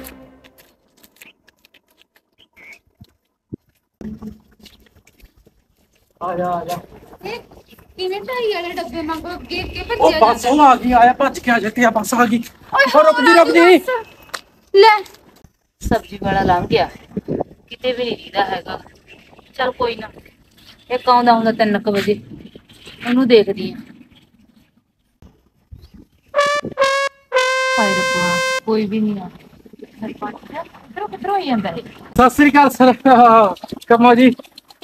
ਆ ਜਾ। ਇਹ ਕਿਵੇਂ ਢਾਈ ਵਾਲੇ ਡੱਬੇ ਮੰਗੋ ਅੱਗੇ ਅੱਗੇ ਉਹ ਭੱਜਿਆ ਬੱਸ ਉਹ ਆ ਗਈ, ਆਇਆ ਭੱਜ ਕੇ ਆ ਜੱਤੀ ਆ, ਬੱਸ ਆ ਗਈ। ਉਹ ਰੁਕ ਜੀ ਲੈ ਸਬਜ਼ੀ ਵਾਲਾ ਲੰਘ ਗਿਆ, ਕਿਤੇ ਵੀ ਨਹੀਂ ਦੀਦਾ ਹੈਗਾ। ਚਲ ਕੋਈ ਨਾ, ਇੱਕ ਆਉਂਦਾ ਹੁੰਦਾ 3 ਵਜੇ, ਉਹਨੂੰ ਦੇਖਦੀ ਆ। ਹਾਏ ਰੱਬਾ, ਕੋਈ ਵੀ ਨਹੀਂ ਆ। ਸਰਪੰਚ ਕਿੱਧਰੋਂ ਹੀ ਜਾਂਦਾ ਇਹ? ਸਤਿ ਸ੍ਰੀ ਅਕਾਲ ਸਰ। ਕਮੋ ਜੀ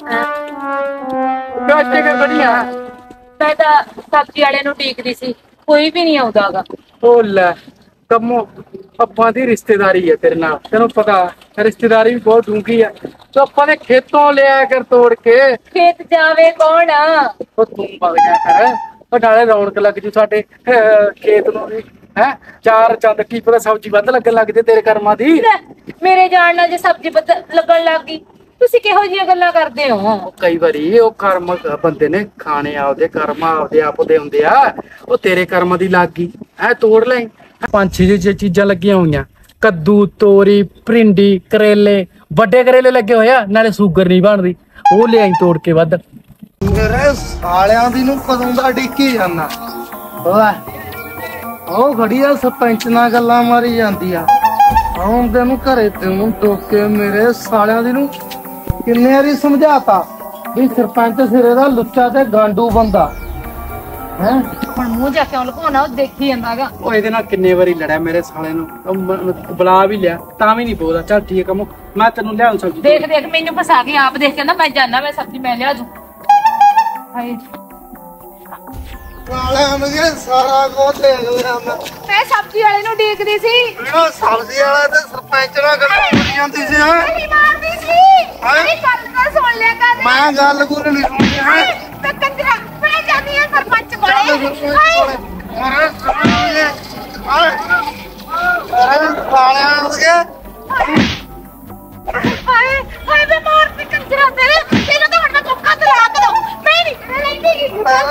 ਕਾਟੇ ਕੇ ਬੜੀਆ। ਮੈਂ ਤਾਂ ਸਬਜ਼ੀ ਵਾਲੇ ਨੂੰ ਉਡੀਕਦੀ ਸੀ, ਕੋਈ ਵੀ ਨਹੀਂ ਆਉਂਦਾਗਾ। ਉਹ ਲੈ ਕਮੋ, ਆਪਾਂ ਦੀ ਰਿਸ਼ਤੇਦਾਰੀ ਹੈ ਤੇਰੇ ਨਾਲ, ਤੈਨੂੰ ਪਤਾ ਰਿਸ਼ਤੇਦਾਰੀ ਵੀ ਬਹੁਤ ਡੂੰਘੀ ਹੈ। ਤੂੰ ਆਪਾਂ ਨੇ ਖੇਤੋਂ ਲਿਆ ਕਰ ਤੋੜ ਕੇ। ਖੇਤ ਜਾਵੇ ਕੌਣ? ਉਹ ਤੂੰ ਵਗ ਜਾ ਕਰ, ਉਹ ਨਾਲੇ ਰੌਣਕ ਲੱਗ ਜੂ ਸਾਡੇ ਖੇਤ ਨੂੰ ਵੀ ਹੈ। 4 ਚੰਦ ਕੀ ਪਤਾ ਸਬਜ਼ੀ ਵੱਧ ਲੱਗਣ ਲੱਗ ਜੇ ਤੇਰੇ ਕਰਮਾਂ ਦੀ। ਲੈ, ਮੇਰੇ ਜਾਣ ਨਾਲ ਜੇ ਸਬਜ਼ੀ ਲੱਗਣ ਲੱਗ ਗਈ, ਤੁਸੀਂ ਕਿਹੋ ਜਿਹੀਆਂ ਗੱਲਾਂ ਕਰਦੇ ਹੋ? ਕਈ ਵਾਰੀ ਉਹ ਕਰਮ ਬੰਦੇ ਨੇ ਖਾਣੇ ਆਪਦੇ ਕਰਮ ਆਪਦੇ ਆਪ ਦੇ ਹੁੰਦੇ ਆ, ਉਹ ਤੇਰੇ ਕਰਮਾਂ ਦੀ ਲੱਗ ਗਈ ਐ, ਤੋੜ ਲੈ। 5-6 ਚੀਜ਼ਾਂ ਲੱਗੀਆਂ ਹੋਈਆਂ, ਕੱਦੂ, ਤੋਰੀ, ਭਿੰਡੀ, ਕਰੇਲੇ, ਵੱਡੇ ਕਰੇਲੇ ਲੱਗੇ ਹੋਏ ਆ, ਨਾਲੇ ਸ਼ੂਗਰ ਨਹੀਂ ਬਣਦੀ, ਉਹ ਲਿਆਈ ਤੋੜ ਕੇ ਵੱਧ। ਮੇਰੇ ਸਾਲਿਆਂ ਦੀ ਨੂੰ ਕਦੋਂ ਦਾ ਡਿੱਕੀ ਜਾਂਦਾ। ਓਏ ਉਹ ਘੜੀ ਆ ਸਰਪੰਚ ਨਾਲ ਗੱਲਾਂ ਮਾਰੀ ਜਾਂਦੀ ਆ, ਆਉਂਦੇ ਨੂੰ ਘਰੇ ਤੈਨੂੰ ਟੋਕੇ। ਮੇਰੇ ਸਾਲਿਆਂ ਦੀ ਨੂੰ ਕਿੰਨੇ ਵਾਰੀ ਸਮਝਾਤਾ ਵੀ ਸਰਪੰਚ ਸਿਰੇ ਦਾ ਲੁੱਚਾ ਤੇ ਗਾਂਡੂ ਬੰਦਾ ਹੈ। ਹੁਣ ਮੂੰਹ ਜਾ ਕਿਉਂ ਲੁਕਾਉਣਾ, ਉਹ ਦੇਖੀ ਜਾਂਦਾਗਾ। ਉਹ ਇਹਦੇ ਨਾਲ ਕਿੰਨੇ ਵਾਰੀ ਲੜਿਆ ਮੇਰੇ ਸਾਲੇ ਨੂੰ, ਬੁਲਾ ਵੀ ਲਿਆ ਤਾਂ ਵੀ ਨਹੀਂ ਬੋਲਦਾ। ਚੱਲ ਠੀਕ ਹੈ ਕਮੋ, ਮੈਂ ਤੈਨੂੰ ਲਿਆਉਂ ਸਬਜ਼ੀ। ਦੇਖ ਮੈਨੂੰ ਫਸਾ ਕੇ ਆਪ ਦੇਖ ਕਹਿੰਦਾ ਮੈਂ ਜਾਣਾ, ਮੈਂ ਸਬਜ਼ੀ ਮੈਂ ਲਿਆ ਦੂੰ। ਹਾਏ ਸਾਲਿਆਂ ਨੂੰ ਸਾਰਾ ਕੁਝ ਦੇਖ ਲਿਆ ਮੈਂ ਸਬਜ਼ੀ ਵਾਲੇ ਨੂੰ ਉਡੀਕਦੀ ਸੀ। ਮੈਂ। ਸਬਜ਼ੀ ਵਾਲਾ ਤੇ ਸਰਪੰਚ ਨਾਲ ਗੱਲਾਂ ਕਰੀ ਜਾਂਦੀ ਸੀ ਹੈ। ਨਹੀਂ ਮਾਰਦੀ ਸੀ, ਮੇਰੀ ਗੱਲ ਤਾਂ ਸੁਣ ਲਿਆ ਕਰ। ਮੈਂ ਗੱਲ ਗੁੱਲ ਨਹੀਂ ਸੁਣਦੀ ਹੈ। ਤੇ ਕੰਜਰਾ ਮੈਂ ਜਾਂਦੀ ਆ ਸਰਪੰਚ ਕੋਲੇ। ਮੇਰੇ ਸਾਲਿਆਂ ਹਾਏ ਹਾਏ ਮੈਂ ਮਾਰਦੀ ਕੰਜਰਾ ਤੇਰੇ, ਇਹਨੂੰ ਤਾਂ ਹੁਣ ਮੈਂ ਕੁੱਕਾ ਤੇ ਲਾ ਕੇ ਦੋ। ਮੈਂ ਨਹੀਂ ਲੈਂਦੀ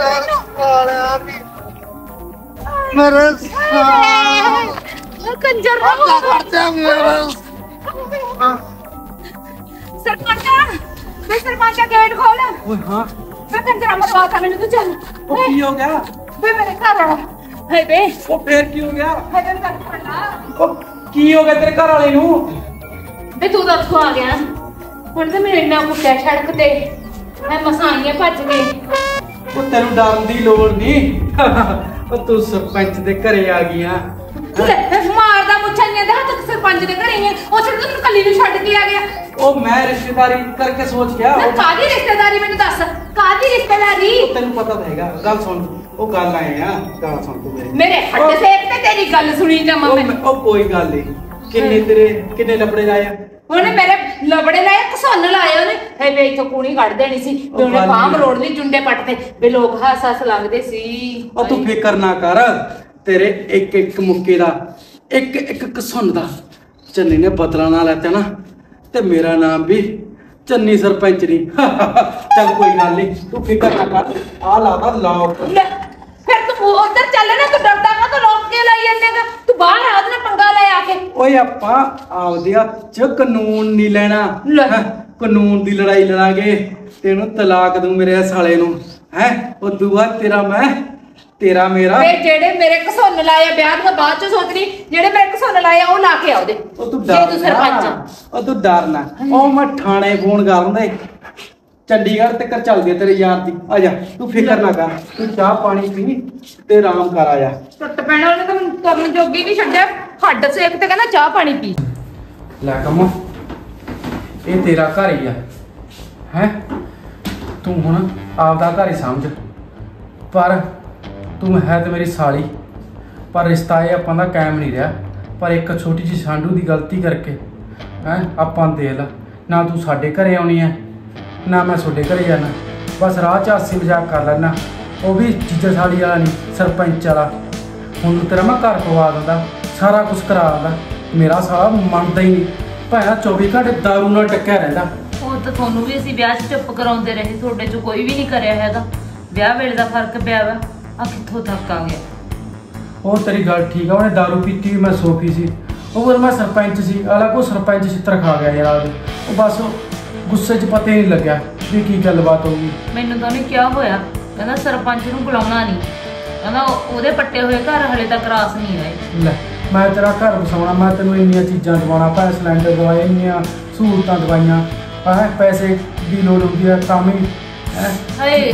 ਮੇਰੇ ਕੰਜਰ ਸਰਪੰਚ ਗੇਟ ਖੋਲ। ਓਏ ਹਾਂ, ਮੈਂ ਕੰਜਰਾ ਮਰਵਾਤਾ ਮੈਨੂੰ, ਤੂੰ ਚੱਲ। ਉਹ ਕੀ ਹੋ ਗਿਆ? ਵੇ ਮੇਰੇ ਘਰ ਆ। ਹਾਏ ਬੇ ਉਹ ਫੇਰ ਕੀ ਹੋ ਗਿਆ? ਹਾਏ ਮੇਰੇ ਘਰ ਪੜਨਾ। ਉਹ ਕੀ ਹੋ ਗਿਆ ਤੇਰੇ ਘਰ ਵਾਲੇ ਨੂੰ? ਵੇ ਤੂੰ ਤਾਂ ਉੱਥੋਂ ਆ ਗਿਆ, ਹੁਣ ਤਾਂ ਮੈਨੂੰ ਇੰਨਾ ਕੁੱਟਿਆ ਸੜਕ ਤੇ। ਮੈਂ ਮਸਾਈਆਂ ਭੱਜ ਗਏ। ਉਹ ਤੈਨੂੰ ਡਰਨ ਦੀ ਲੋੜ ਨਹੀਂ। ਉਹ ਤੂੰ ਸਰਪੰਚ ਦੇ ਘਰੇ ਆ ਗਈ ਆ। ਮਾਰਦਾ ਮੁੱਛਾਂ ਦੇ ਹੱਥ ਸਰਪੰਚ ਦੇ ਘਰੇ ਹੀ ਉਹ ਛੱਡ ਤੂੰ ਕੱਲੀ ਨੂੰ ਛੱਡ ਕੇ ਆ ਗਿਆ। ਉਹ ਮੈਂ ਰਿਸ਼ਤੇਦਾਰੀ ਕਰਕੇ ਸੋਚ ਗਿਆ। ਕਾਹਦੀ ਰਿਸ਼ਤੇਦਾਰੀ ਮੈਨੂੰ ਦੱਸ, ਕਾਹਦੀ ਰਿਸ਼ਤੇਦਾਰੀ? ਤੈਨੂੰ ਪਤਾ ਤਾਂ ਹੈਗਾ। ਗੱਲ ਸੁਣ, ਉਹ ਗੱਲ ਆਏ ਆ, ਗੱਲ ਸੁਣ ਤੂੰ ਮੇਰੇ ਹੱਥ ਸੇਕ ਤੇ ਤੇਰੀ ਗੱਲ ਸੁਣੀ ਜਾਵਾਂ ਮੈਂ। ਉਹ ਕੋਈ ਗੱਲ ਨਹੀਂ। ਕਿੰਨੇ ਲੱਭੜੇ ਲਾਏ ਆ ਉਹਨੇ? ਮੇਰੇ ਲਬੜੇ ਲਾਏ, ਘਸੁੰਨ ਲਾਏ ਉਹਨੇ। ਹੈ ਵੇ ਇੱਥੋਂ ਕੂਣੀ ਕੱਢ ਦੇਣੀ ਸੀ ਤੇ ਉਹਨੇ ਬਾਹਮ ਰੋੜ ਲਈ, ਜੁੰਡੇ ਪੱਟਦੇ ਵੇ ਲੋਕ ਹੱਸ ਲੱਗਦੇ ਸੀ। ਉਹ ਤੂੰ ਫਿਕਰ ਨਾ ਕਰ, ਤੇਰੇ ਇੱਕ ਇੱਕ ਮੁੱਕੇ ਦਾ, ਇੱਕ ਇੱਕ ਘਸੁੰਨ ਦਾ ਚੰਨੀ ਨੇ ਬਦਲਾ ਨਾ ਲੈਤਾ ਨਾ, ਤੇ ਮੇਰਾ ਨਾਮ ਵੀ ਚੰਨੀ ਸਰਪੰਚ ਨਹੀਂ। ਚੱਲ ਕੋਈ ਗੱਲ ਨਹੀਂ, ਤੂੰ ਫਿਕਰ ਨਾ ਕਰ। ਆ ਲਾਦਾ ਲੌਕ। ਫਿਰ ਤੂੰ ਉਧਰ ਚੱਲ ਨਾ, ਤੂੰ ਡਰਦਾ ਨਾ, ਤੂੰ ਲੋਕ ਕੇ ਲਾਈ ਜਾਂਦੇਗਾ। ਤੂੰ ਬਾਹਰ ਆ, ਉਹਦੇ ਨਾਲ ਪੰਗਾ ਲੈ ਆ ਕੇ। ਓਏ ਆਪਾਂ ਆਪਦੇ ਹੱਥ 'ਚ ਕਾਨੂੰਨ ਨਹੀਂ ਲੈਣਾ। ਕਾਨੂੰਨ ਦੀ ਲੜਾਈ ਲੜਾਂਗੇ। ਤੈਨੂੰ ਤਲਾਕ ਦੂੰ ਮੇਰੇ ਸਾਲੇ ਨੂੰ। ਹੈ ਉਹ ਦੂਆ ਤੇਰਾ ਮੇਰਾ। ਵੇ ਜਿਹੜੇ ਮੇਰੇ ਘਸੁੰਨ ਲਾਏ ਵਿਆਹ ਦੀਆਂ ਬਾਅਦ ਚ ਸੋਚਣੀ, ਜਿਹੜੇ ਮੇਰੇ ਘਸੁੰਨ ਲਾਏ ਉਹ ਲਾ ਕੇ ਆਉਦੇ। ਉਹ ਤੂੰ ਡਰਨਾ। ਉਹ ਮੈਂ ਥਾਣੇ ਫੋਨ ਕਰਦਾ, ਚੰਡੀਗੜ੍ਹ ਤੱਕ ਚੱਲਦੀ ਤੇਰੇ ਯਾਰ ਦੀ। ਆ ਜਾ, ਤੂੰ ਫਿਕਰ ਨਾ ਕਰ, ਤੂੰ ਚਾਹ ਪਾਣੀ ਪੀ ਤੇ ਆਰਾਮ ਕਰ। ਆ ਜਾ। ਟੁੱਟ ਪੈਣਾ ਉਹਨੇ ਤਾਂ ਕਰਨ ਜੋਗੀ ਨਹੀਂ ਛੱਡਿਆ। ਹੱਡ ਸੇਕ ਤੇ ਕਹਿੰਦਾ ਚਾਹ ਪਾਣੀ ਪੀ। ਲੈ ਕੰਮ, ਇਹ ਤੇਰਾ ਘਰ ਹੀ ਆ। ਹੈ ਤੂੰ ਹੁਣ ਆਪਦਾ ਘਰ ਹੀ ਸਮਝ। ਪਰ ਤੂੰ ਹੈ ਤੇ ਮੇਰੀ ਸਾਲੀ, ਪਰ ਰਿਸ਼ਤਾ ਇਹ ਆਪਾਂ ਦਾ ਕਾਇਮ ਨਹੀਂ ਰਿਹਾ। ਪਰ ਇੱਕ ਛੋਟੀ ਜਿਹੀ ਸਾਂਢੂ ਦੀ ਗਲਤੀ ਕਰਕੇ ਆਪਾਂ ਦੇਖ ਲਾ, ਨਾ ਤੂੰ ਸਾਡੇ ਘਰੇ ਆਉਣੀ ਹੈ ਨਾ ਮੈਂ ਤੁਹਾਡੇ ਘਰੇ ਜਾਣਾ। ਬਸ ਰਾਹ 'ਚ ਹਾਸੀ ਮਜ਼ਾਕ ਕਰ ਲੈਣਾ, ਉਹ ਵੀ ਜੀਜਾ ਸਾਲੀ ਵਾਲਾ ਨਹੀਂ, ਸਰਪੰਚ ਵਾਲਾ। ਹੁਣ ਤੇਰਾ ਮੈਂ ਘਰ ਪਵਾ ਦਿੰਦਾ, ਸਾਰਾ ਕੁਝ ਕਰਾ ਦਿੰਦਾ। ਮੇਰਾ ਸਾਲਾ ਮੰਨਦਾ ਹੀ ਨਹੀਂ, ਭਾਵੇਂ 24 ਘੰਟੇ ਦਾਰੂ ਨਾਲ ਟੱਕਿਆ ਰਹਿੰਦਾ। ਉਹ ਤਾਂ ਤੁਹਾਨੂੰ ਵੀ ਅਸੀਂ ਵਿਆਹ 'ਚ ਚੁੱਪ ਕਰਾਉਂਦੇ ਰਹੇ, ਤੁਹਾਡੇ 'ਚ ਕੋਈ ਵੀ ਨਹੀਂ ਕਰਿਆ ਹੈਗਾ। ਵਿਆਹ ਵੇਲੇ ਦਾ ਫਰਕ ਪਿਆ ਵਾ। ਆ ਕਿੱਥੋਂ ਤੱਕ ਆ ਗਿਆ? ਉਹ ਤੇਰੀ ਗੱਲ ਠੀਕ ਆ, ਉਹਨੇ ਦਾਰੂ ਪੀਤੀ, ਮੈਂ ਸੋਫੀ ਸੀ। ਉਹ ਮੈਂ ਸਰਪੰਚ ਸੀ, ਅਲੱਗ ਉਹ ਸਰਪੰਚ ਛਿੱਤਰ ਖਾ ਗਿਆ ਯਾਰ। ਉਹ ਬਸ ਗੁੱਸੇ 'ਚ ਪਤਾ ਹੀ ਨਹੀਂ ਲੱਗਿਆ ਵੀ ਕੀ ਗੱਲਬਾਤ ਹੋ ਗਈ। ਮੈਨੂੰ ਤਾਂ ਉਹਨੇ ਕਿਹਾ ਹੋਇਆ, ਕਹਿੰਦਾ ਸਰਪੰਚ ਨੂੰ ਬੁਲਾਉਣਾ ਨਹੀਂ, ਕਹਿੰਦਾ ਉਹਦੇ ਪੱਟੇ ਹੋਏ ਘਰ ਹਲੇ ਤੱਕ ਰਾਸ ਨਹੀਂ ਆਏ। ਲੈ ਮੈਂ ਤੇਰਾ ਘਰ ਵਸਾਉਣਾ, ਮੈਂ ਤੈਨੂੰ ਇੰਨੀਆਂ ਚੀਜ਼ਾਂ ਦਵਾਉਣਾ, ਭਾਵੇਂ ਸਿਲੰਡਰ ਦਵਾਏ, ਇੰਨੀਆਂ ਸਹੂਲਤਾਂ ਦਵਾਈਆਂ। ਪੈਸੇ ਦੀ ਲੋੜ ਹੁੰਦੀ ਹੈ, ਕੰਮ ਹੀ ਹਾਏ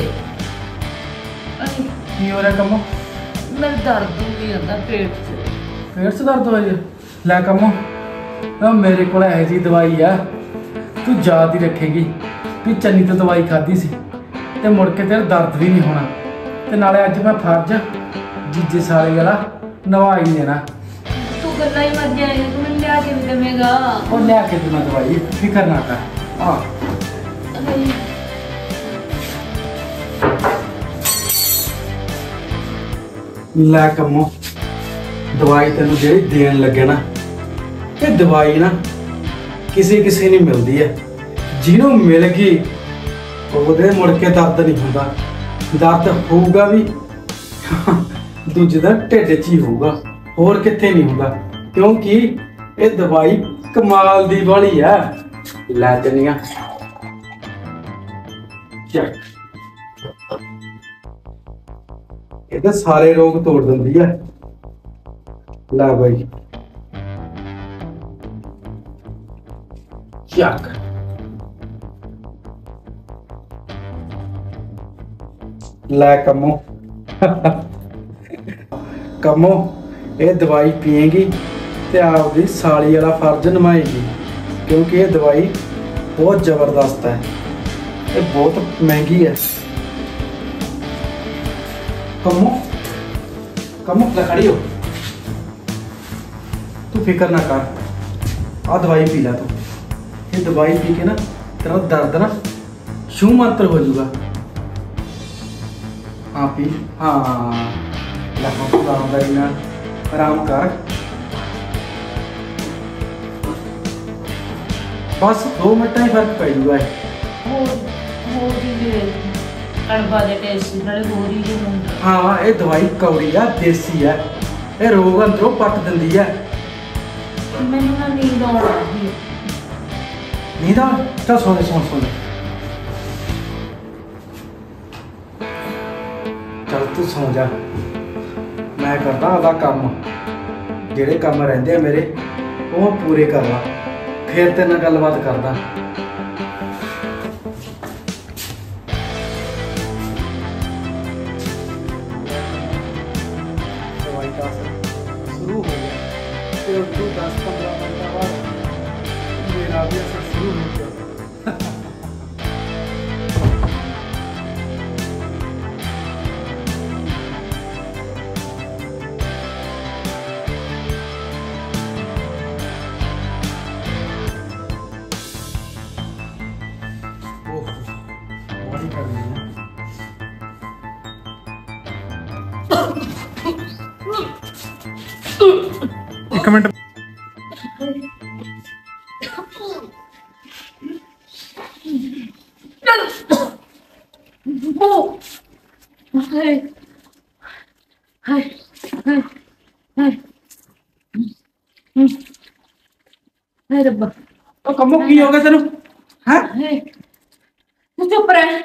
ਕੀ ਹੋ ਰਿਹਾ ਕੰਮ? ਮੇਰੇ ਦਰਦ ਵੀ ਹੁੰਦਾ ਪੇਟ 'ਚ। ਪੇਟ 'ਚ ਦਰਦ ਹੋਇਆ ਜੀ? ਲੈ ਕੰਮ, ਮੇਰੇ ਕੋਲ ਇਹੋ ਜਿਹੀ ਦਵਾਈ ਆ, ਤੂੰ ਯਾਦ ਹੀ ਰੱਖੇਗੀ ਵੀ ਚੰਨੀ ਤੋਂ ਦਵਾਈ ਖਾਧੀ ਸੀ ਤੇ ਮੁੜ ਕੇ ਤੇਰਾ ਦਰਦ ਵੀ ਨਹੀਂ ਹੋਣਾ। ਤੇ ਨਾਲੇ ਅੱਜ ਮੈਂ ਫਰਜ਼ ਜੀਜੇ ਸਾਲੇ ਵਾਲਾ ਨਵਾ ਹੀ ਦੇਣਾ। ਤੂੰ ਗੱਲਾਂ ਹੀ ਮਰ ਜਾਏਗਾ, ਤੂੰ ਮੈਨੂੰ ਲਿਆ ਕੇ ਵੀ ਦੇਵੇਂਗਾ। ਉਹ ਲਿਆ ਕੇ ਦੇਣਾ ਦਵਾਈ, ਫਿਕਰ ਨਾ ਕਰ। ਆ ਲੈ ਕੰਮੋ, ਦਵਾਈ ਤੈਨੂੰ ਜਿਹੜੀ ਦੇਣ ਲੱਗੇ ਨਾ, ਇਹ ਦਵਾਈ ਨਾ ਕਿਸੇ ਨੂੰ ਮਿਲਦੀ ਹੈ। ਜਿਹਨੂੰ ਮਿਲ ਗਈ ਉਹਦੇ ਮੁੜ ਕੇ ਦਰਦ ਨਹੀਂ ਹੁੰਦਾ। ਦਰਦ ਹੋਊਗਾ ਵੀ ਦੂਜੇ ਦਾ ਢਿੱਡ 'ਚ ਹੀ ਹੋਊਗਾ, ਹੋਰ ਕਿੱਥੇ ਨਹੀਂ ਹੁੰਦਾ। ਕਿਉਂਕਿ ਇਹ ਦਵਾਈ ਕਮਾਲ ਦੀ ਵਾਲੀ ਹੈ। ਲੈ ਚੰਨੀਆਂ ਚੱਕ, ਇਹਦੇ ਸਾਰੇ ਰੋਗ ਤੋੜ ਦਿੰਦੀ ਹੈ। ਲੈ ਬਾਈ ਚੱਕ। ਲੈ ਕੰਮੋ ਕੰਮੋ, ਇਹ ਦਵਾਈ ਪੀਏਗੀ ਤੇ ਆਪਦੀ ਸਾਲੀ ਵਾਲਾ ਫਰਜ਼ ਨਿਭਾਏਗੀ। ਕਿਉਂਕਿ ਇਹ ਦਵਾਈ ਬਹੁਤ ਜ਼ਬਰਦਸਤ ਹੈ, ਇਹ ਬਹੁਤ ਮਹਿੰਗੀ ਹੈ। ਕੰਮੋ ਲੈ ਖੜੀ ਹੋ, ਤੂੰ ਫਿਕਰ ਨਾ ਕਰ। ਆ ਦਵਾਈ ਪੀ ਲੈ ਤੂੰ। ਇਹ ਦਵਾਈ ਪੀ ਕੇ ਨਾ ਤੇਰਾ ਦਰਦ ਨਾ ਛੂ ਮੰਤਰ ਹੋ ਜਾਊਗਾ। हाँ पी, हाँ आराम कर। बस 2 मिनट ही फर्क पै जूगा। हाँ ये दवाई कौड़ी है, देसी है, ये रोग अंदरों पट दिंदी है। नींद आ चल सो दे, सो दे। चल तू सौ जा, मैं करदा आपदा काम। ਜਿਹੜੇ ਕੰਮ ਰਹਿੰਦੇ ਆ ਮੇਰੇ ਉਹ ਪੂਰੇ ਕਰ ਲਾ, ਫਿਰ ਤੇਰੇ ਨਾਲ ਗੱਲਬਾਤ ਕਰਦਾ। 10-15 ਮਿੰਟਾਂ ਬਾਅਦ ਮੇਰਾ ਵੀ ਅਸਰ ਸ਼ੁਰੂ ਹੋ ਗਿਆ। बड़ी करनी है। एक मिनट ਹਾਏ ਹਾਏ ਹਾਏ ਹਾਏ ਹਾਏ ਰੱਬਾ ओ कम्मो की हो गया तेन है ਹਾਏ ਤੂੰ ਚੁੱਪ ਰਹਿ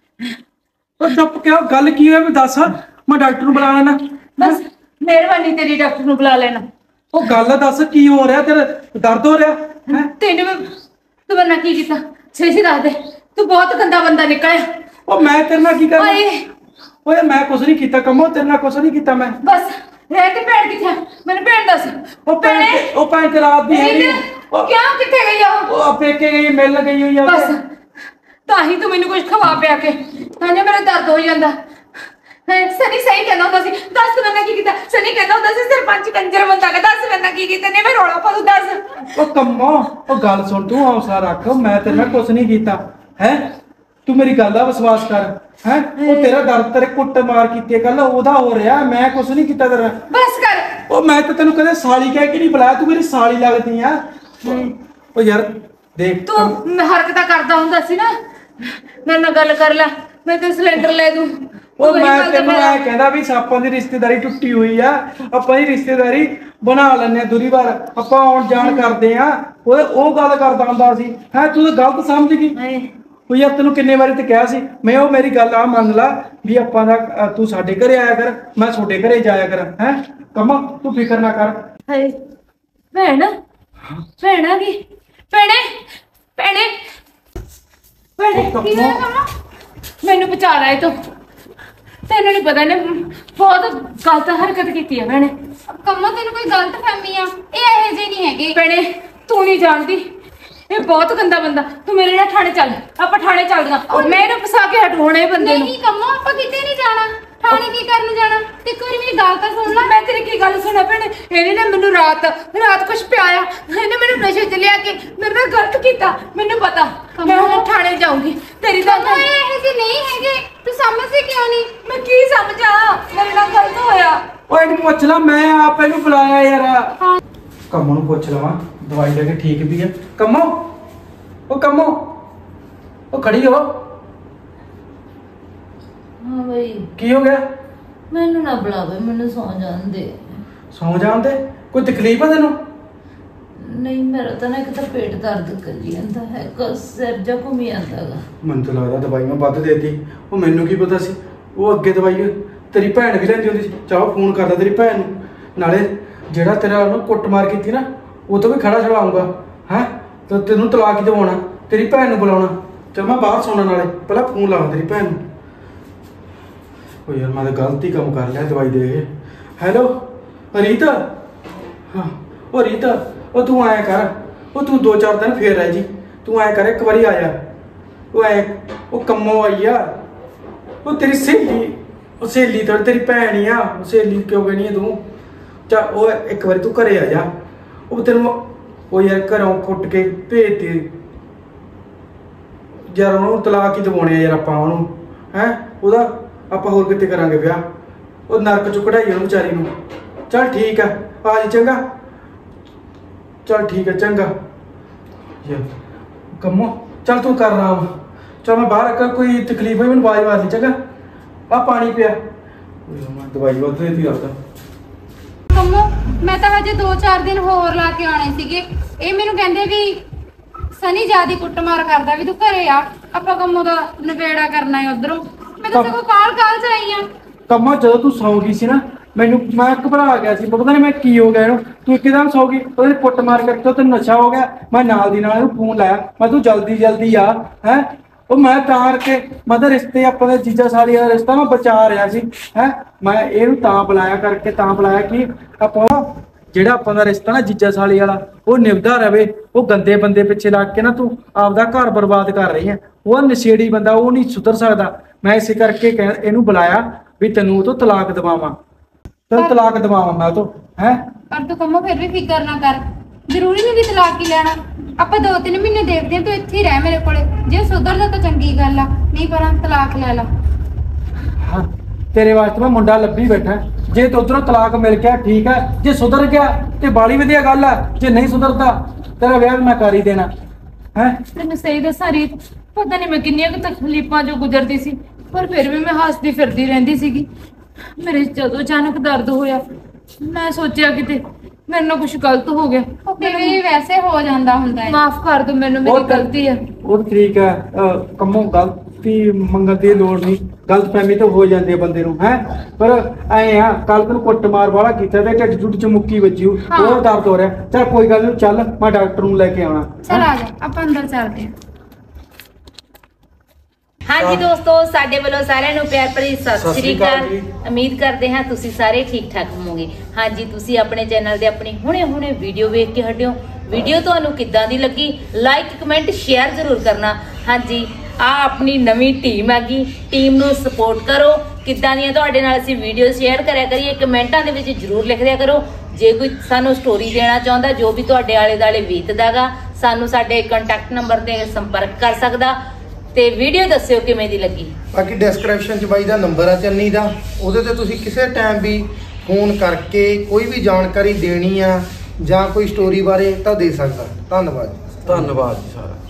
ओ चुप क्या गल की है दस मैं डॉक्टर ਨੂੰ ਬੁਲਾ ਲੈਣਾ ਬਸ ਮਿਹਰਬਾਨੀ ਤੇਰੀ ਡਾਕਟਰ ਨੂੰ ਬੁਲਾ ਲੈਣਾ ਉਹ ਗੱਲ ਦੱਸ ਕੀ ਹੋ ਰਿਹਾ ਤੇਰੇ ਦਰਦ ਹੋ ਰਿਹਾ ਹੈ ਤੈਨੂੰ ਤੂੰ ਮੇਰੇ ਨਾਲ ਕੀ ਕੀਤਾ ਛੇਤੀ ਦੱਸ ਦੇ ਤੂੰ ਬਹੁਤ ਗੰਦਾ ਬੰਦਾ ਨਿਕਲਿਆ ਉਹ ਮੈਂ ਤੇਰੇ ਨਾਲ ਕੀ ਕਰਾਂ ਓਏ ਓਏ ਮੈਂ ਕੁਛ ਨਹੀਂ ਕੀਤਾ ਕੰਮੋ ਤੇਰੇ ਨਾਲ ਕੁਛ ਨਹੀਂ ਕੀਤਾ ਮੈਂ ਬਸ ਰਹਿ ਤੇ ਭੈਣ ਕਿੱਥੇ ਆ? ਮੈਨੂੰ ਭੈਣ ਦੱਸ ਉਹ ਭੈਣ ਤੇ ਰਾਤ ਦੀ ਹੈ ਨਹੀਂ ਕਿਉਂ ਕਿੱਥੇ ਗਈ ਆ ਉਹ ਉਹ ਪੇਕੇ ਗਈ ਮਿਲ ਗਈ ਹੋਈ ਆ ਬਸ ਤਾਂ ਹੀ ਤੂੰ ਮੈਨੂੰ ਕੁਝ ਖਵਾ ਪਿਆ ਕੇ ਤਾਂ ਜੇ ਮੇਰਾ ਦਰਦ ਹੋ ਜਾਂਦਾ ਸਨੀ ਸਹੀ ਕਹਿੰਦਾ ਹੁੰਦਾ ਸੀ ਦੱਸ ਤੂੰ ਮੈਨਾਂ ਕੀ ਕੀਤਾ ਸਨੀ ਕਹਿੰਦਾ ਹੁੰਦਾ ਸੀ ਸਰਪੰਚ ਕੰਜਰ ਬੰਦਾ ਕਹਿੰਦਾ ਦੱਸ ਮੈਨਾਂ ਕੀ ਕੀਤਾ ਨੇ ਮੈਂ ਰੋਲਾ ਪਾ ਤੂੰ ਦੱਸ ਉਹ ਕੰਮੋ ਉਹ ਗੱਲ ਸੁਣ ਤੂੰ ਹੌਸਲਾ ਰੱਖ ਮੈਂ ਤੇਰੇ ਨਾਲ ਕੁਛ ਨਹੀਂ ਕੀਤਾ ਹੈ ਤੂੰ ਮੇਰੀ ਗੱਲ ਦਾ ਵਿਸ਼ਵਾਸ ਕਰ ਹੈ ਉਹ ਤੇਰਾ ਦਰਦ ਤੇਰੇ ਕੁੱਟ ਮਾਰ ਕੀਤੀ ਗੱਲ ਉਹਦਾ ਹੋ ਰਿਹਾ ਮੈਂ ਕੁਛ ਨਹੀਂ ਕੀਤਾ ਤੇਰਾ ਬਸ ਕਰ ਉਹ ਮੈਂ ਤਾਂ ਤੈਨੂੰ ਕਦੇ ਸਾਲੀ ਕਹਿ ਕੇ ਨਹੀਂ ਬੁਲਾਇਆ ਤੂੰ ਮੇਰੀ ਸਾਲੀ ਲੱਗਦੀ ਆ ਉਹ ਯਾਰ ਦੇਖ ਤੂੰ ਹਰਕਤਾਂ ਕਰਦਾ ਹੁੰਦਾ ਸੀ ਨਾ ਮੇਰੇ ਨਾਲ ਗੱਲ ਕਰ ਲੈ ਮੈਂ ਤੇ ਸਿਲੰਡਰ ਲੈ ਦੂੰ ਉਹ ਮੈਂ ਤੈਨੂੰ ਐ ਕਹਿੰਦਾ ਵੀ ਆਪਾਂ ਦੀ ਰਿਸ਼ਤੇਦਾਰੀ ਟੁੱਟੀ ਹੋਈ ਆ ਆਪਾਂ ਦੀ ਰਿਸ਼ਤੇਦਾਰੀ ਬਣਾ ਲੈਣੇ ਆ ਦੂਰੀ ਵਾਰ ਆਪਾਂ ਆਉਣ ਜਾਣ ਕਰਦੇ ਆ ਉਹ ਗੱਲ ਕਰਦਾ ਹੁੰਦਾ ਸੀ ਹੈ ਤੂੰ ਤਾਂ ਗਲਤ ਸਮਝ ਗਈ ਉਹ ਯਾਰ ਤੈਨੂੰ ਕਿੰਨੇ ਵਾਰੀ ਤੇ ਕਿਹਾ ਸੀ ਮੈਂ ਉਹ ਮੇਰੀ ਗੱਲ ਆ ਮੰਨ ਲਾ ਵੀ ਆਪਾਂ ਦਾ ਤੂੰ ਸਾਡੇ ਘਰੇ ਆਇਆ ਕਰ ਮੈਂ ਤੁਹਾਡੇ ਘਰੇ ਜਾਇਆ ਕਰ ਹੈ ਕਮਾ ਤੂੰ ਫਿਕਰ ਨਾ ਕਰ ਹਾਏ ਭੈਣ ਭੈਣ ਆ ਗਈ ਭੈਣੇ ਭੈਣੇ ਭੈਣੇ ਕੀ ਹੋਇਆ ਕਮਾ ਮੈਨੂੰ ਬਚਾ ਲੈ ਤੂੰ ਤੈਨੂੰ ਨਹੀਂ ਪਤਾ ਨੇ ਬਹੁਤ ਗਲਤ ਹਰਕਤ ਕੀਤੀ ਹੈ ਭੈਣੇ ਕੰਮੋ ਤੈਨੂੰ ਕੋਈ ਗਲਤ ਫਹਿਮੀ ਆ ਇਹ ਇਹੋ ਜਿਹੇ ਨਹੀਂ ਹੈਗੇ ਭੈਣੇ ਤੂੰ ਨਹੀਂ ਜਾਣਦੀ ਇਹ ਬਹੁਤ ਗੰਦਾ ਬੰਦਾ ਤੂੰ ਮੇਰੇ ਨਾਲ ਥਾਣੇ ਚੱਲ ਆਪਾਂ ਥਾਣੇ ਚੱਲਦਾ ਮੈਂ ਇਹਨੂੰ ਫਸਾ ਕੇ ਹਟਾਉਣੇ ਬੰਦੇ ਨੂੰ ਨਹੀਂ ਕੰਮੋ ਆਪਾਂ ਕਿਤੇ ਨਹੀਂ ਜਾਣਾ ਥਾਣੇ ਕੀ ਕਰਨ ਜਾਣਾ ਤੇ ਇੱਕ ਵਾਰੀ ਮੇਰੀ ਗੱਲ ਤਾਂ ਸੁਣ ਲੈ ਮੈਂ ਤੇਰੀ ਕੀ ਗੱਲ ਸੁਣਾ ਭੈਣੇ ਇਹਨੇ ਨਾ ਮੈਨੂੰ ਰਾਤ ਕੁਛ ਪਿਆਇਆ ਇਹਨੇ ਮੈਨੂੰ ਨਸ਼ੇ ਚ ਲਿਆ ਕੇ ਮੇਰੇ ਨਾਲ ਗਲਤ ਕੀਤਾ ਮੈਨੂੰ ਪਤਾ ਮੈਂ ਹੁਣ ਥਾਣੇ ਜਾਊਂਗੀ ਤੇਰੀ ਤਾਂ ਕੰਮੋ ਇਹ ਇਹੋ ਜਿਹੇ ਨਹੀਂ ਹੈਗੇ ਤੂੰ ਸਮਝਦੀ ਕਿਉਂ ਨਹੀਂ ਮੈਂ ਕੀ ਸਮਝਾਂ ਮੇਰੇ ਨਾਲ ਗਲਤ ਹੋਇਆ ਓਏ ਇਹਨੂੰ ਪੁੱਛ ਲਾ ਮੈਂ ਆਪ ਇਹਨੂੰ ਬੁਲਾਇਆ ਯਾਰ ਕੰਮੋ ਨੂੰ ਪੁੱਛ ਲਵਾਂ ਦਵਾਈ ਲੈ ਕੇ ਠੀਕ ਵੀ ਆ ਕੰਮੋ ਉਹ ਖੜੀ ਹੋ ਹਾਂ ਬਈ ਕੀ ਹੋ ਗਿਆ ਮੈਨੂੰ ਨਾ ਬੁਲਾਵੇ ਮੈਨੂੰ ਸੌ ਜਾਣ ਦੇ ਸੌਂ ਜਾਣ ਦੇ ਕੋਈ ਤਕਲੀਫ ਆ ਤੈਨੂੰ ਨਹੀਂ ਮੇਰਾ ਤਾਂ ਨਾ ਇੱਕ ਤਾਂ ਪੇਟ ਦਰਦ ਕਰੀ ਜਾਂਦਾ ਹੈ ਸਿਰ ਜਾ ਘੁੰਮੀ ਜਾਂਦਾਗਾ ਮੈਨੂੰ ਤਾਂ ਲੱਗਦਾ ਦਵਾਈ ਮੈਂ ਵੱਧ ਦੇਤੀ ਉਹ ਮੈਨੂੰ ਕੀ ਪਤਾ ਸੀ ਉਹ ਅੱਗੇ ਦਵਾਈ ਤੇਰੀ ਭੈਣ ਵੀ ਲੈਂਦੀ ਹੁੰਦੀ ਸੀ ਚਾਹੋ ਫੋਨ ਕਰਦਾ ਤੇਰੀ ਭੈਣ ਨੂੰ ਨਾਲੇ ਜਿਹੜਾ ਤੇਰਾ ਉਹਨੂੰ ਕੁੱਟਮਾਰ ਕੀਤੀ ਨਾ ਉਹ ਤੋਂ ਵੀ ਖੜਾ ਛੜਾਉਂਗਾ ਹੈ ਤੇ ਤੈਨੂੰ ਤਲਾਕ ਹੀ ਦਿਵਾਉਣਾ ਤੇਰੀ ਭੈਣ ਨੂੰ ਬੁਲਾਉਣਾ ਚਲ ਮੈਂ ਬਾਹਰ ਸੌਣਾ ਨਾਲੇ ਪਹਿਲਾਂ ਫੋਨ ਲਾਉਣਾ ਤੇਰੀ ਭੈਣ ਨੂੰ ਉਹ ਯਾਰ ਮੈਂ ਤਾਂ ਗਲਤੀ ਕੰਮ ਕਰ ਲਿਆ ਦਵਾਈ ਦੇ ਕੇ ਹੈਲੋ ਰੀਤਾ ਹਾਂ ਉਹ ਰੀਤਾ ਉਹ ਤੂੰ ਆਇਆ ਕਰ ਉਹ ਤੂੰ 2-4 ਦਿਨ ਫੇਰ ਰਹਿ ਜੀ ਤੂੰ ਆਇਆ ਕਰ ਇੱਕ ਵਾਰੀ ਆ ਜਾ ਉਹ ਕੰਮੋਂ ਆਈ ਆ ਉਹ ਤੇਰੀ ਸਹੇਲੀ ਤਾਂ ਤੇਰੀ ਭੈਣ ਹੀ ਆ ਸਹੇਲੀ ਕਿਉਂ ਕਹਿਣੀ ਹੈ ਤੂੰ ਚਾ ਉਹ ਇੱਕ ਵਾਰੀ ਤੂੰ ਘਰੇ ਆ ਜਾ ਉਹ ਤੈਨੂੰ ਉਹ ਯਾਰ ਘਰੋਂ ਕੁੱਟ ਕੇ ਭੇਜ ਦੇ ਯਾਰ ਉਹਨੂੰ ਤਲਾਕ ਹੀ ਦਿਵਾਉਣੇ ਆ ਯਾਰ ਆਪਾਂ ਉਹਨੂੰ ਹੈ ਉਹਦਾ ਆਪਾਂ ਹੋਰ ਕਿਤੇ ਕਰਾਂਗੇ ਵਿਆਹ ਉਹ ਨਰਕ ਚ ਕਢਾਈ ਉਹਨੂੰ ਵਿਚਾਰੀ ਨੂੰ ਚੱਲ ਠੀਕ ਆ ਆ ਜੀ ਚੰਗਾ ਚੱਲ ਠੀਕ ਆ ਚੰਗਾ ਯਾਰ ਕੰਮੋ ਚੱਲ ਤੂੰ ਕਰ ਆਰਾਮ ਚੱਲ ਮੈਂ ਬਾਹਰ ਆ ਕੋਈ ਤਕਲੀਫ ਹੋਈ ਮੈਨੂੰ ਆਵਾਜ਼ ਮਾਰ ਲਈ ਚੰਗਾ ਆ ਪਾਣੀ ਪਿਆ ਮੈਂ ਦਵਾਈ ਵੱਧ ਦੇਤੀ ਰੱਖਦਾ ਕੰਮੋ ਮੈਂ ਤਾਂ ਹਜੇ 2-4 ਦਿਨ ਹੋਰ ਲਾ ਕੇ ਆਉਣੇ ਸੀਗੇ ਇਹ ਮੈਨੂੰ ਕਹਿੰਦੇ ਵੀ ਸਨੀ ਜਿਆਦੀ ਕੁੱਟਮਾਰ ਕਰਦਾ ਵੀ ਤੂੰ ਘਰੇ ਆ ਆਪਾਂ ਕੰਮੋ ਦਾ ਨਵੇੜਾ ਕਰਨਾ ਹੈ ਉਧਰੋਂ ਮੈਂ ਤਾਂ ਸਗੋਂ ਕਾਲ ਚ ਆਈ ਆ ਕੰਮੋ ਜਦੋਂ ਤੂੰ ਸੌਂ ਗਈ ਸੀ ਨਾ ਮੈਂ ਘਬਰਾ ਗਿਆ ਸੀ ਪਤਾ ਨਹੀਂ ਮੈਂ ਕੀ ਹੋ ਗਿਆ ਇਹਨੂੰ ਤੂੰ ਇੱਕਦਮ ਸੌ ਗਈ ਉਹਦੇ ਕੁੱਟ ਮਾਰ ਕਰਕੇ ਤੇ ਨਸ਼ਾ ਹੋ ਗਿਆ ਮੈਂ ਨਾਲ ਦੀ ਨਾਲ ਇਹਨੂੰ ਫੋਨ ਲਾਇਆ ਮੈਂ ਤੂੰ ਜਲਦੀ ਆ ਹੈ ਉਹ ਮੈਂ ਤਾਂ ਕਰਕੇ ਮੈਂ ਤਾਂ ਰਿਸ਼ਤੇ ਆਪਾਂ ਦੇ ਜੀਜਾ ਸਾਲੀ ਦਾ ਰਿਸ਼ਤਾ ਮੈਂ ਬਚਾ ਰਿਹਾ ਸੀ ਹੈ ਮੈਂ ਇਹਨੂੰ ਤਾਂ ਬੁਲਾਇਆ ਕਿ ਆਪਾਂ ਜਿਹੜਾ ਆਪਾਂ ਦਾ ਰਿਸ਼ਤਾ ਨਾ ਜੀਜਾ ਸਾਲੀ ਵਾਲਾ ਉਹ ਨਿਭਦਾ ਰਵੇ। ਉਹ ਗੰਦੇ ਬੰਦੇ ਪਿੱਛੇ ਲੱਗ ਕੇ ਨਾ ਤੂੰ ਆਪਦਾ ਘਰ ਬਰਬਾਦ ਕਰ ਰਹੀ ਹੈ। ਉਹ ਨਸ਼ੇੜੀ ਬੰਦਾ, ਉਹ ਨਹੀਂ ਸੁਧਰ ਸਕਦਾ। ਮੈਂ ਇਸੇ ਕਰਕੇ ਇਹਨੂੰ ਬੁਲਾਇਆ ਵੀ ਤੈਨੂੰ ਉਹ ਤੋਂ ਤਲਾਕ ਦਵਾਵਾਂ, ਤੈਨੂੰ ਤਲਾਕ ਦਵਾਵਾਂ ਮੈਂ ਉਹ ਤੋਂ। ਹੈ ਪਰ ਤੂੰ ਕੰਮੋ ਫਿਰ ਵੀ ਫਿਕਰ ਨਾ ਕਰ, ਜ਼ਰੂਰੀ ਨਹੀਂ ਵੀ ਤਲਾਕ ਹੀ ਲੈਣਾ। ਆਪਾਂ 2-3 ਮਹੀਨੇ ਦੇਖਦੇ ਹਾਂ, ਤੂੰ ਇੱਥੇ ਹੀ ਰਹਿ ਮੇਰੇ ਕੋਲੇ। ਜੇ ਸੁਧਰਦਾ ਤਾਂ ਚੰਗੀ ਗੱਲ ਆ, ਨਹੀਂ ਪਰ ਤਲਾਕ ਲੈ ਲਾ। ਹਾਂ, ਤੇਰੇ ਵਾਸਤੇ ਮੈਂ ਮੁੰਡਾ ਲੱਭੀ ਬੈਠਾ। ਜੇ ਤੇ ਉਧਰੋਂ ਤਲਾਕ ਮਿਲ ਗਿਆ ਠੀਕ ਹੈ, ਜੇ ਸੁਧਰ ਗਿਆ ਤੇ ਬਾਲੀ ਵਧੀਆ ਗੱਲ ਆ। ਜੇ ਨਹੀਂ ਸੁਧਰਦਾ ਤੇਰਾ ਵਿਆਹ ਵੀ ਮੈਂ ਕਰ ਹੀ ਦੇਣਾ। ਹੈ ਤੈਨੂੰ ਸਹੀ ਦੱਸਾਂ ਰੀਤ, ਪਤਾ ਨਹੀਂ ਮੈਂ ਕਿੰਨੀਆਂ ਕੁ ਤਕਲੀਫਾਂ ਜੋ ਗੁਜ਼ਰਦੀ ਸੀ, ਪਰ ਫਿਰ ਵੀ ਮੈਂ ਹੱਸਦੀ ਫਿਰਦੀ ਰਹਿੰਦੀ ਸੀਗੀ। ਮੇਰੇ ਜਦੋਂ ਅਚਾਨਕ ਦਰਦ ਹੋਇਆ, ਮੈਂ ਸੋਚਿਆ ਕਿਤੇ ਮੇਰੇ ਨਾਲ ਕੁਝ ਗਲਤ ਹੋ ਗਿਆ। ਵੀ ਵੈਸੇ ਹੋ ਜਾਂਦਾ ਹੁੰਦਾ ਹੈ। ਮਾਫ ਕਰ ਦਿਓ ਮੈਨੂੰ, ਮੇਰੀ ਗਲਤੀ ਹੈ। ਉਹ ਠੀਕ ਹੈ, ਕੰਮੋਂ ਗਲਤੀ ਮੰਗਣ ਦੀ ਲੋੜ ਨਹੀਂ। ਗਲਤਫਹਿਮੀ ਤਾਂ ਹੋ ਜਾਂਦੀ ਹੈ ਬੰਦੇ ਨੂੰ। ਹੈ ਪਰ ਐ ਆ, ਕੱਲ ਤੈਨੂੰ ਕੁੱਟਮਾਰ ਵਾਲਾ ਕੀਤਾ ਤੇ ਢਿੱਡ ਢੁੱਡ ਚ ਮੁੱਕੀ ਵੱਜੀ, ਹੋਰ ਦਰਦ ਹੋ ਰਿਹਾ। ਚੱਲ ਕੋਈ ਗੱਲ ਨਹੀਂ, ਚੱਲ ਮੈਂ ਡਾਕਟਰ ਨੂੰ ਲੈ ਕੇ ਆਉਣਾ। ਚਲ ਆ ਜਾ, ਆਪਾਂ ਅੰਦਰ ਚੱਲਦੇ ਹਾਂ। ਹਾਂਜੀ ਦੋਸਤੋ, ਸਾਡੇ ਵੱਲੋਂ ਸਾਰਿਆਂ ਨੂੰ ਪਿਆਰ ਭਰੀ ਸਤਿ ਸ਼੍ਰੀ ਅਕਾਲ। ਉਮੀਦ ਕਰਦੇ ਹਾਂ ਤੁਸੀਂ ਸਾਰੇ ਠੀਕ ਠਾਕ ਹੋਵੋਗੇ। ਹਾਂਜੀ, ਤੁਸੀਂ ਆਪਣੇ ਚੈਨਲ ਤੇ ਆਪਣੀ ਹੁਣੇ ਵੀਡੀਓ ਵੇਖ ਕੇ ਹਟਿਓ। ਵੀਡੀਓ ਤੁਹਾਨੂੰ ਕਿੱਦਾਂ ਦੀ ਲੱਗੀ, ਲਾਈਕ ਕਮੈਂਟ ਸ਼ੇਅਰ ਜ਼ਰੂਰ ਕਰਨਾ। ਹਾਂਜੀ, ਆ ਆਪਣੀ ਨਵੀਂ ਟੀਮ ਹੈਗੀ, ਟੀਮ ਨੂੰ ਸਪੋਰਟ ਕਰੋ। ਕਿੱਦਾਂ ਦੀਆਂ ਤੁਹਾਡੇ ਨਾਲ ਅਸੀਂ ਵੀਡੀਓ ਸ਼ੇਅਰ ਕਰਿਆ ਕਰੀਏ, ਕਮੈਂਟਾਂ ਦੇ ਵਿੱਚ ਜ਼ਰੂਰ ਲਿਖ ਦਿਆ ਕਰੋ। ਜੇ ਕੋਈ ਸਾਨੂੰ ਸਟੋਰੀ ਦੇਣਾ ਚਾਹੁੰਦਾ, ਜੋ ਵੀ ਤੁਹਾਡੇ ਆਲੇ ਦੁਆਲੇ ਬੀਤਦਾਗਾ, ਸਾਨੂੰ ਸਾਡੇ ਕੰਟੈਕਟ ਨੰਬਰ ਤੇ ਸੰਪਰਕ ਕਰ ਸਕਦਾ। ਤੇ ਵੀਡੀਓ ਦੱਸਿਓ ਕਿਵੇਂ ਦੀ ਲੱਗੀ। ਬਾਕੀ ਡਿਸਕ੍ਰਿਪਸ਼ਨ 'ਚ ਬਾਈ ਦਾ ਨੰਬਰ ਆ ਚੰਨੀ ਦਾ, ਉਹਦੇ ਤੇ ਤੁਸੀਂ ਕਿਸੇ ਟਾਈਮ ਵੀ ਫੋਨ ਕਰਕੇ ਕੋਈ ਵੀ ਜਾਣਕਾਰੀ ਦੇਣੀ ਆ ਜਾਂ ਕੋਈ ਸਟੋਰੀ ਬਾਰੇ ਤਾਂ ਦੇ ਸਕਦਾ। ਧੰਨਵਾਦ। ਧੰਨਵਾਦ ਜੀ ਸਾਰਾ।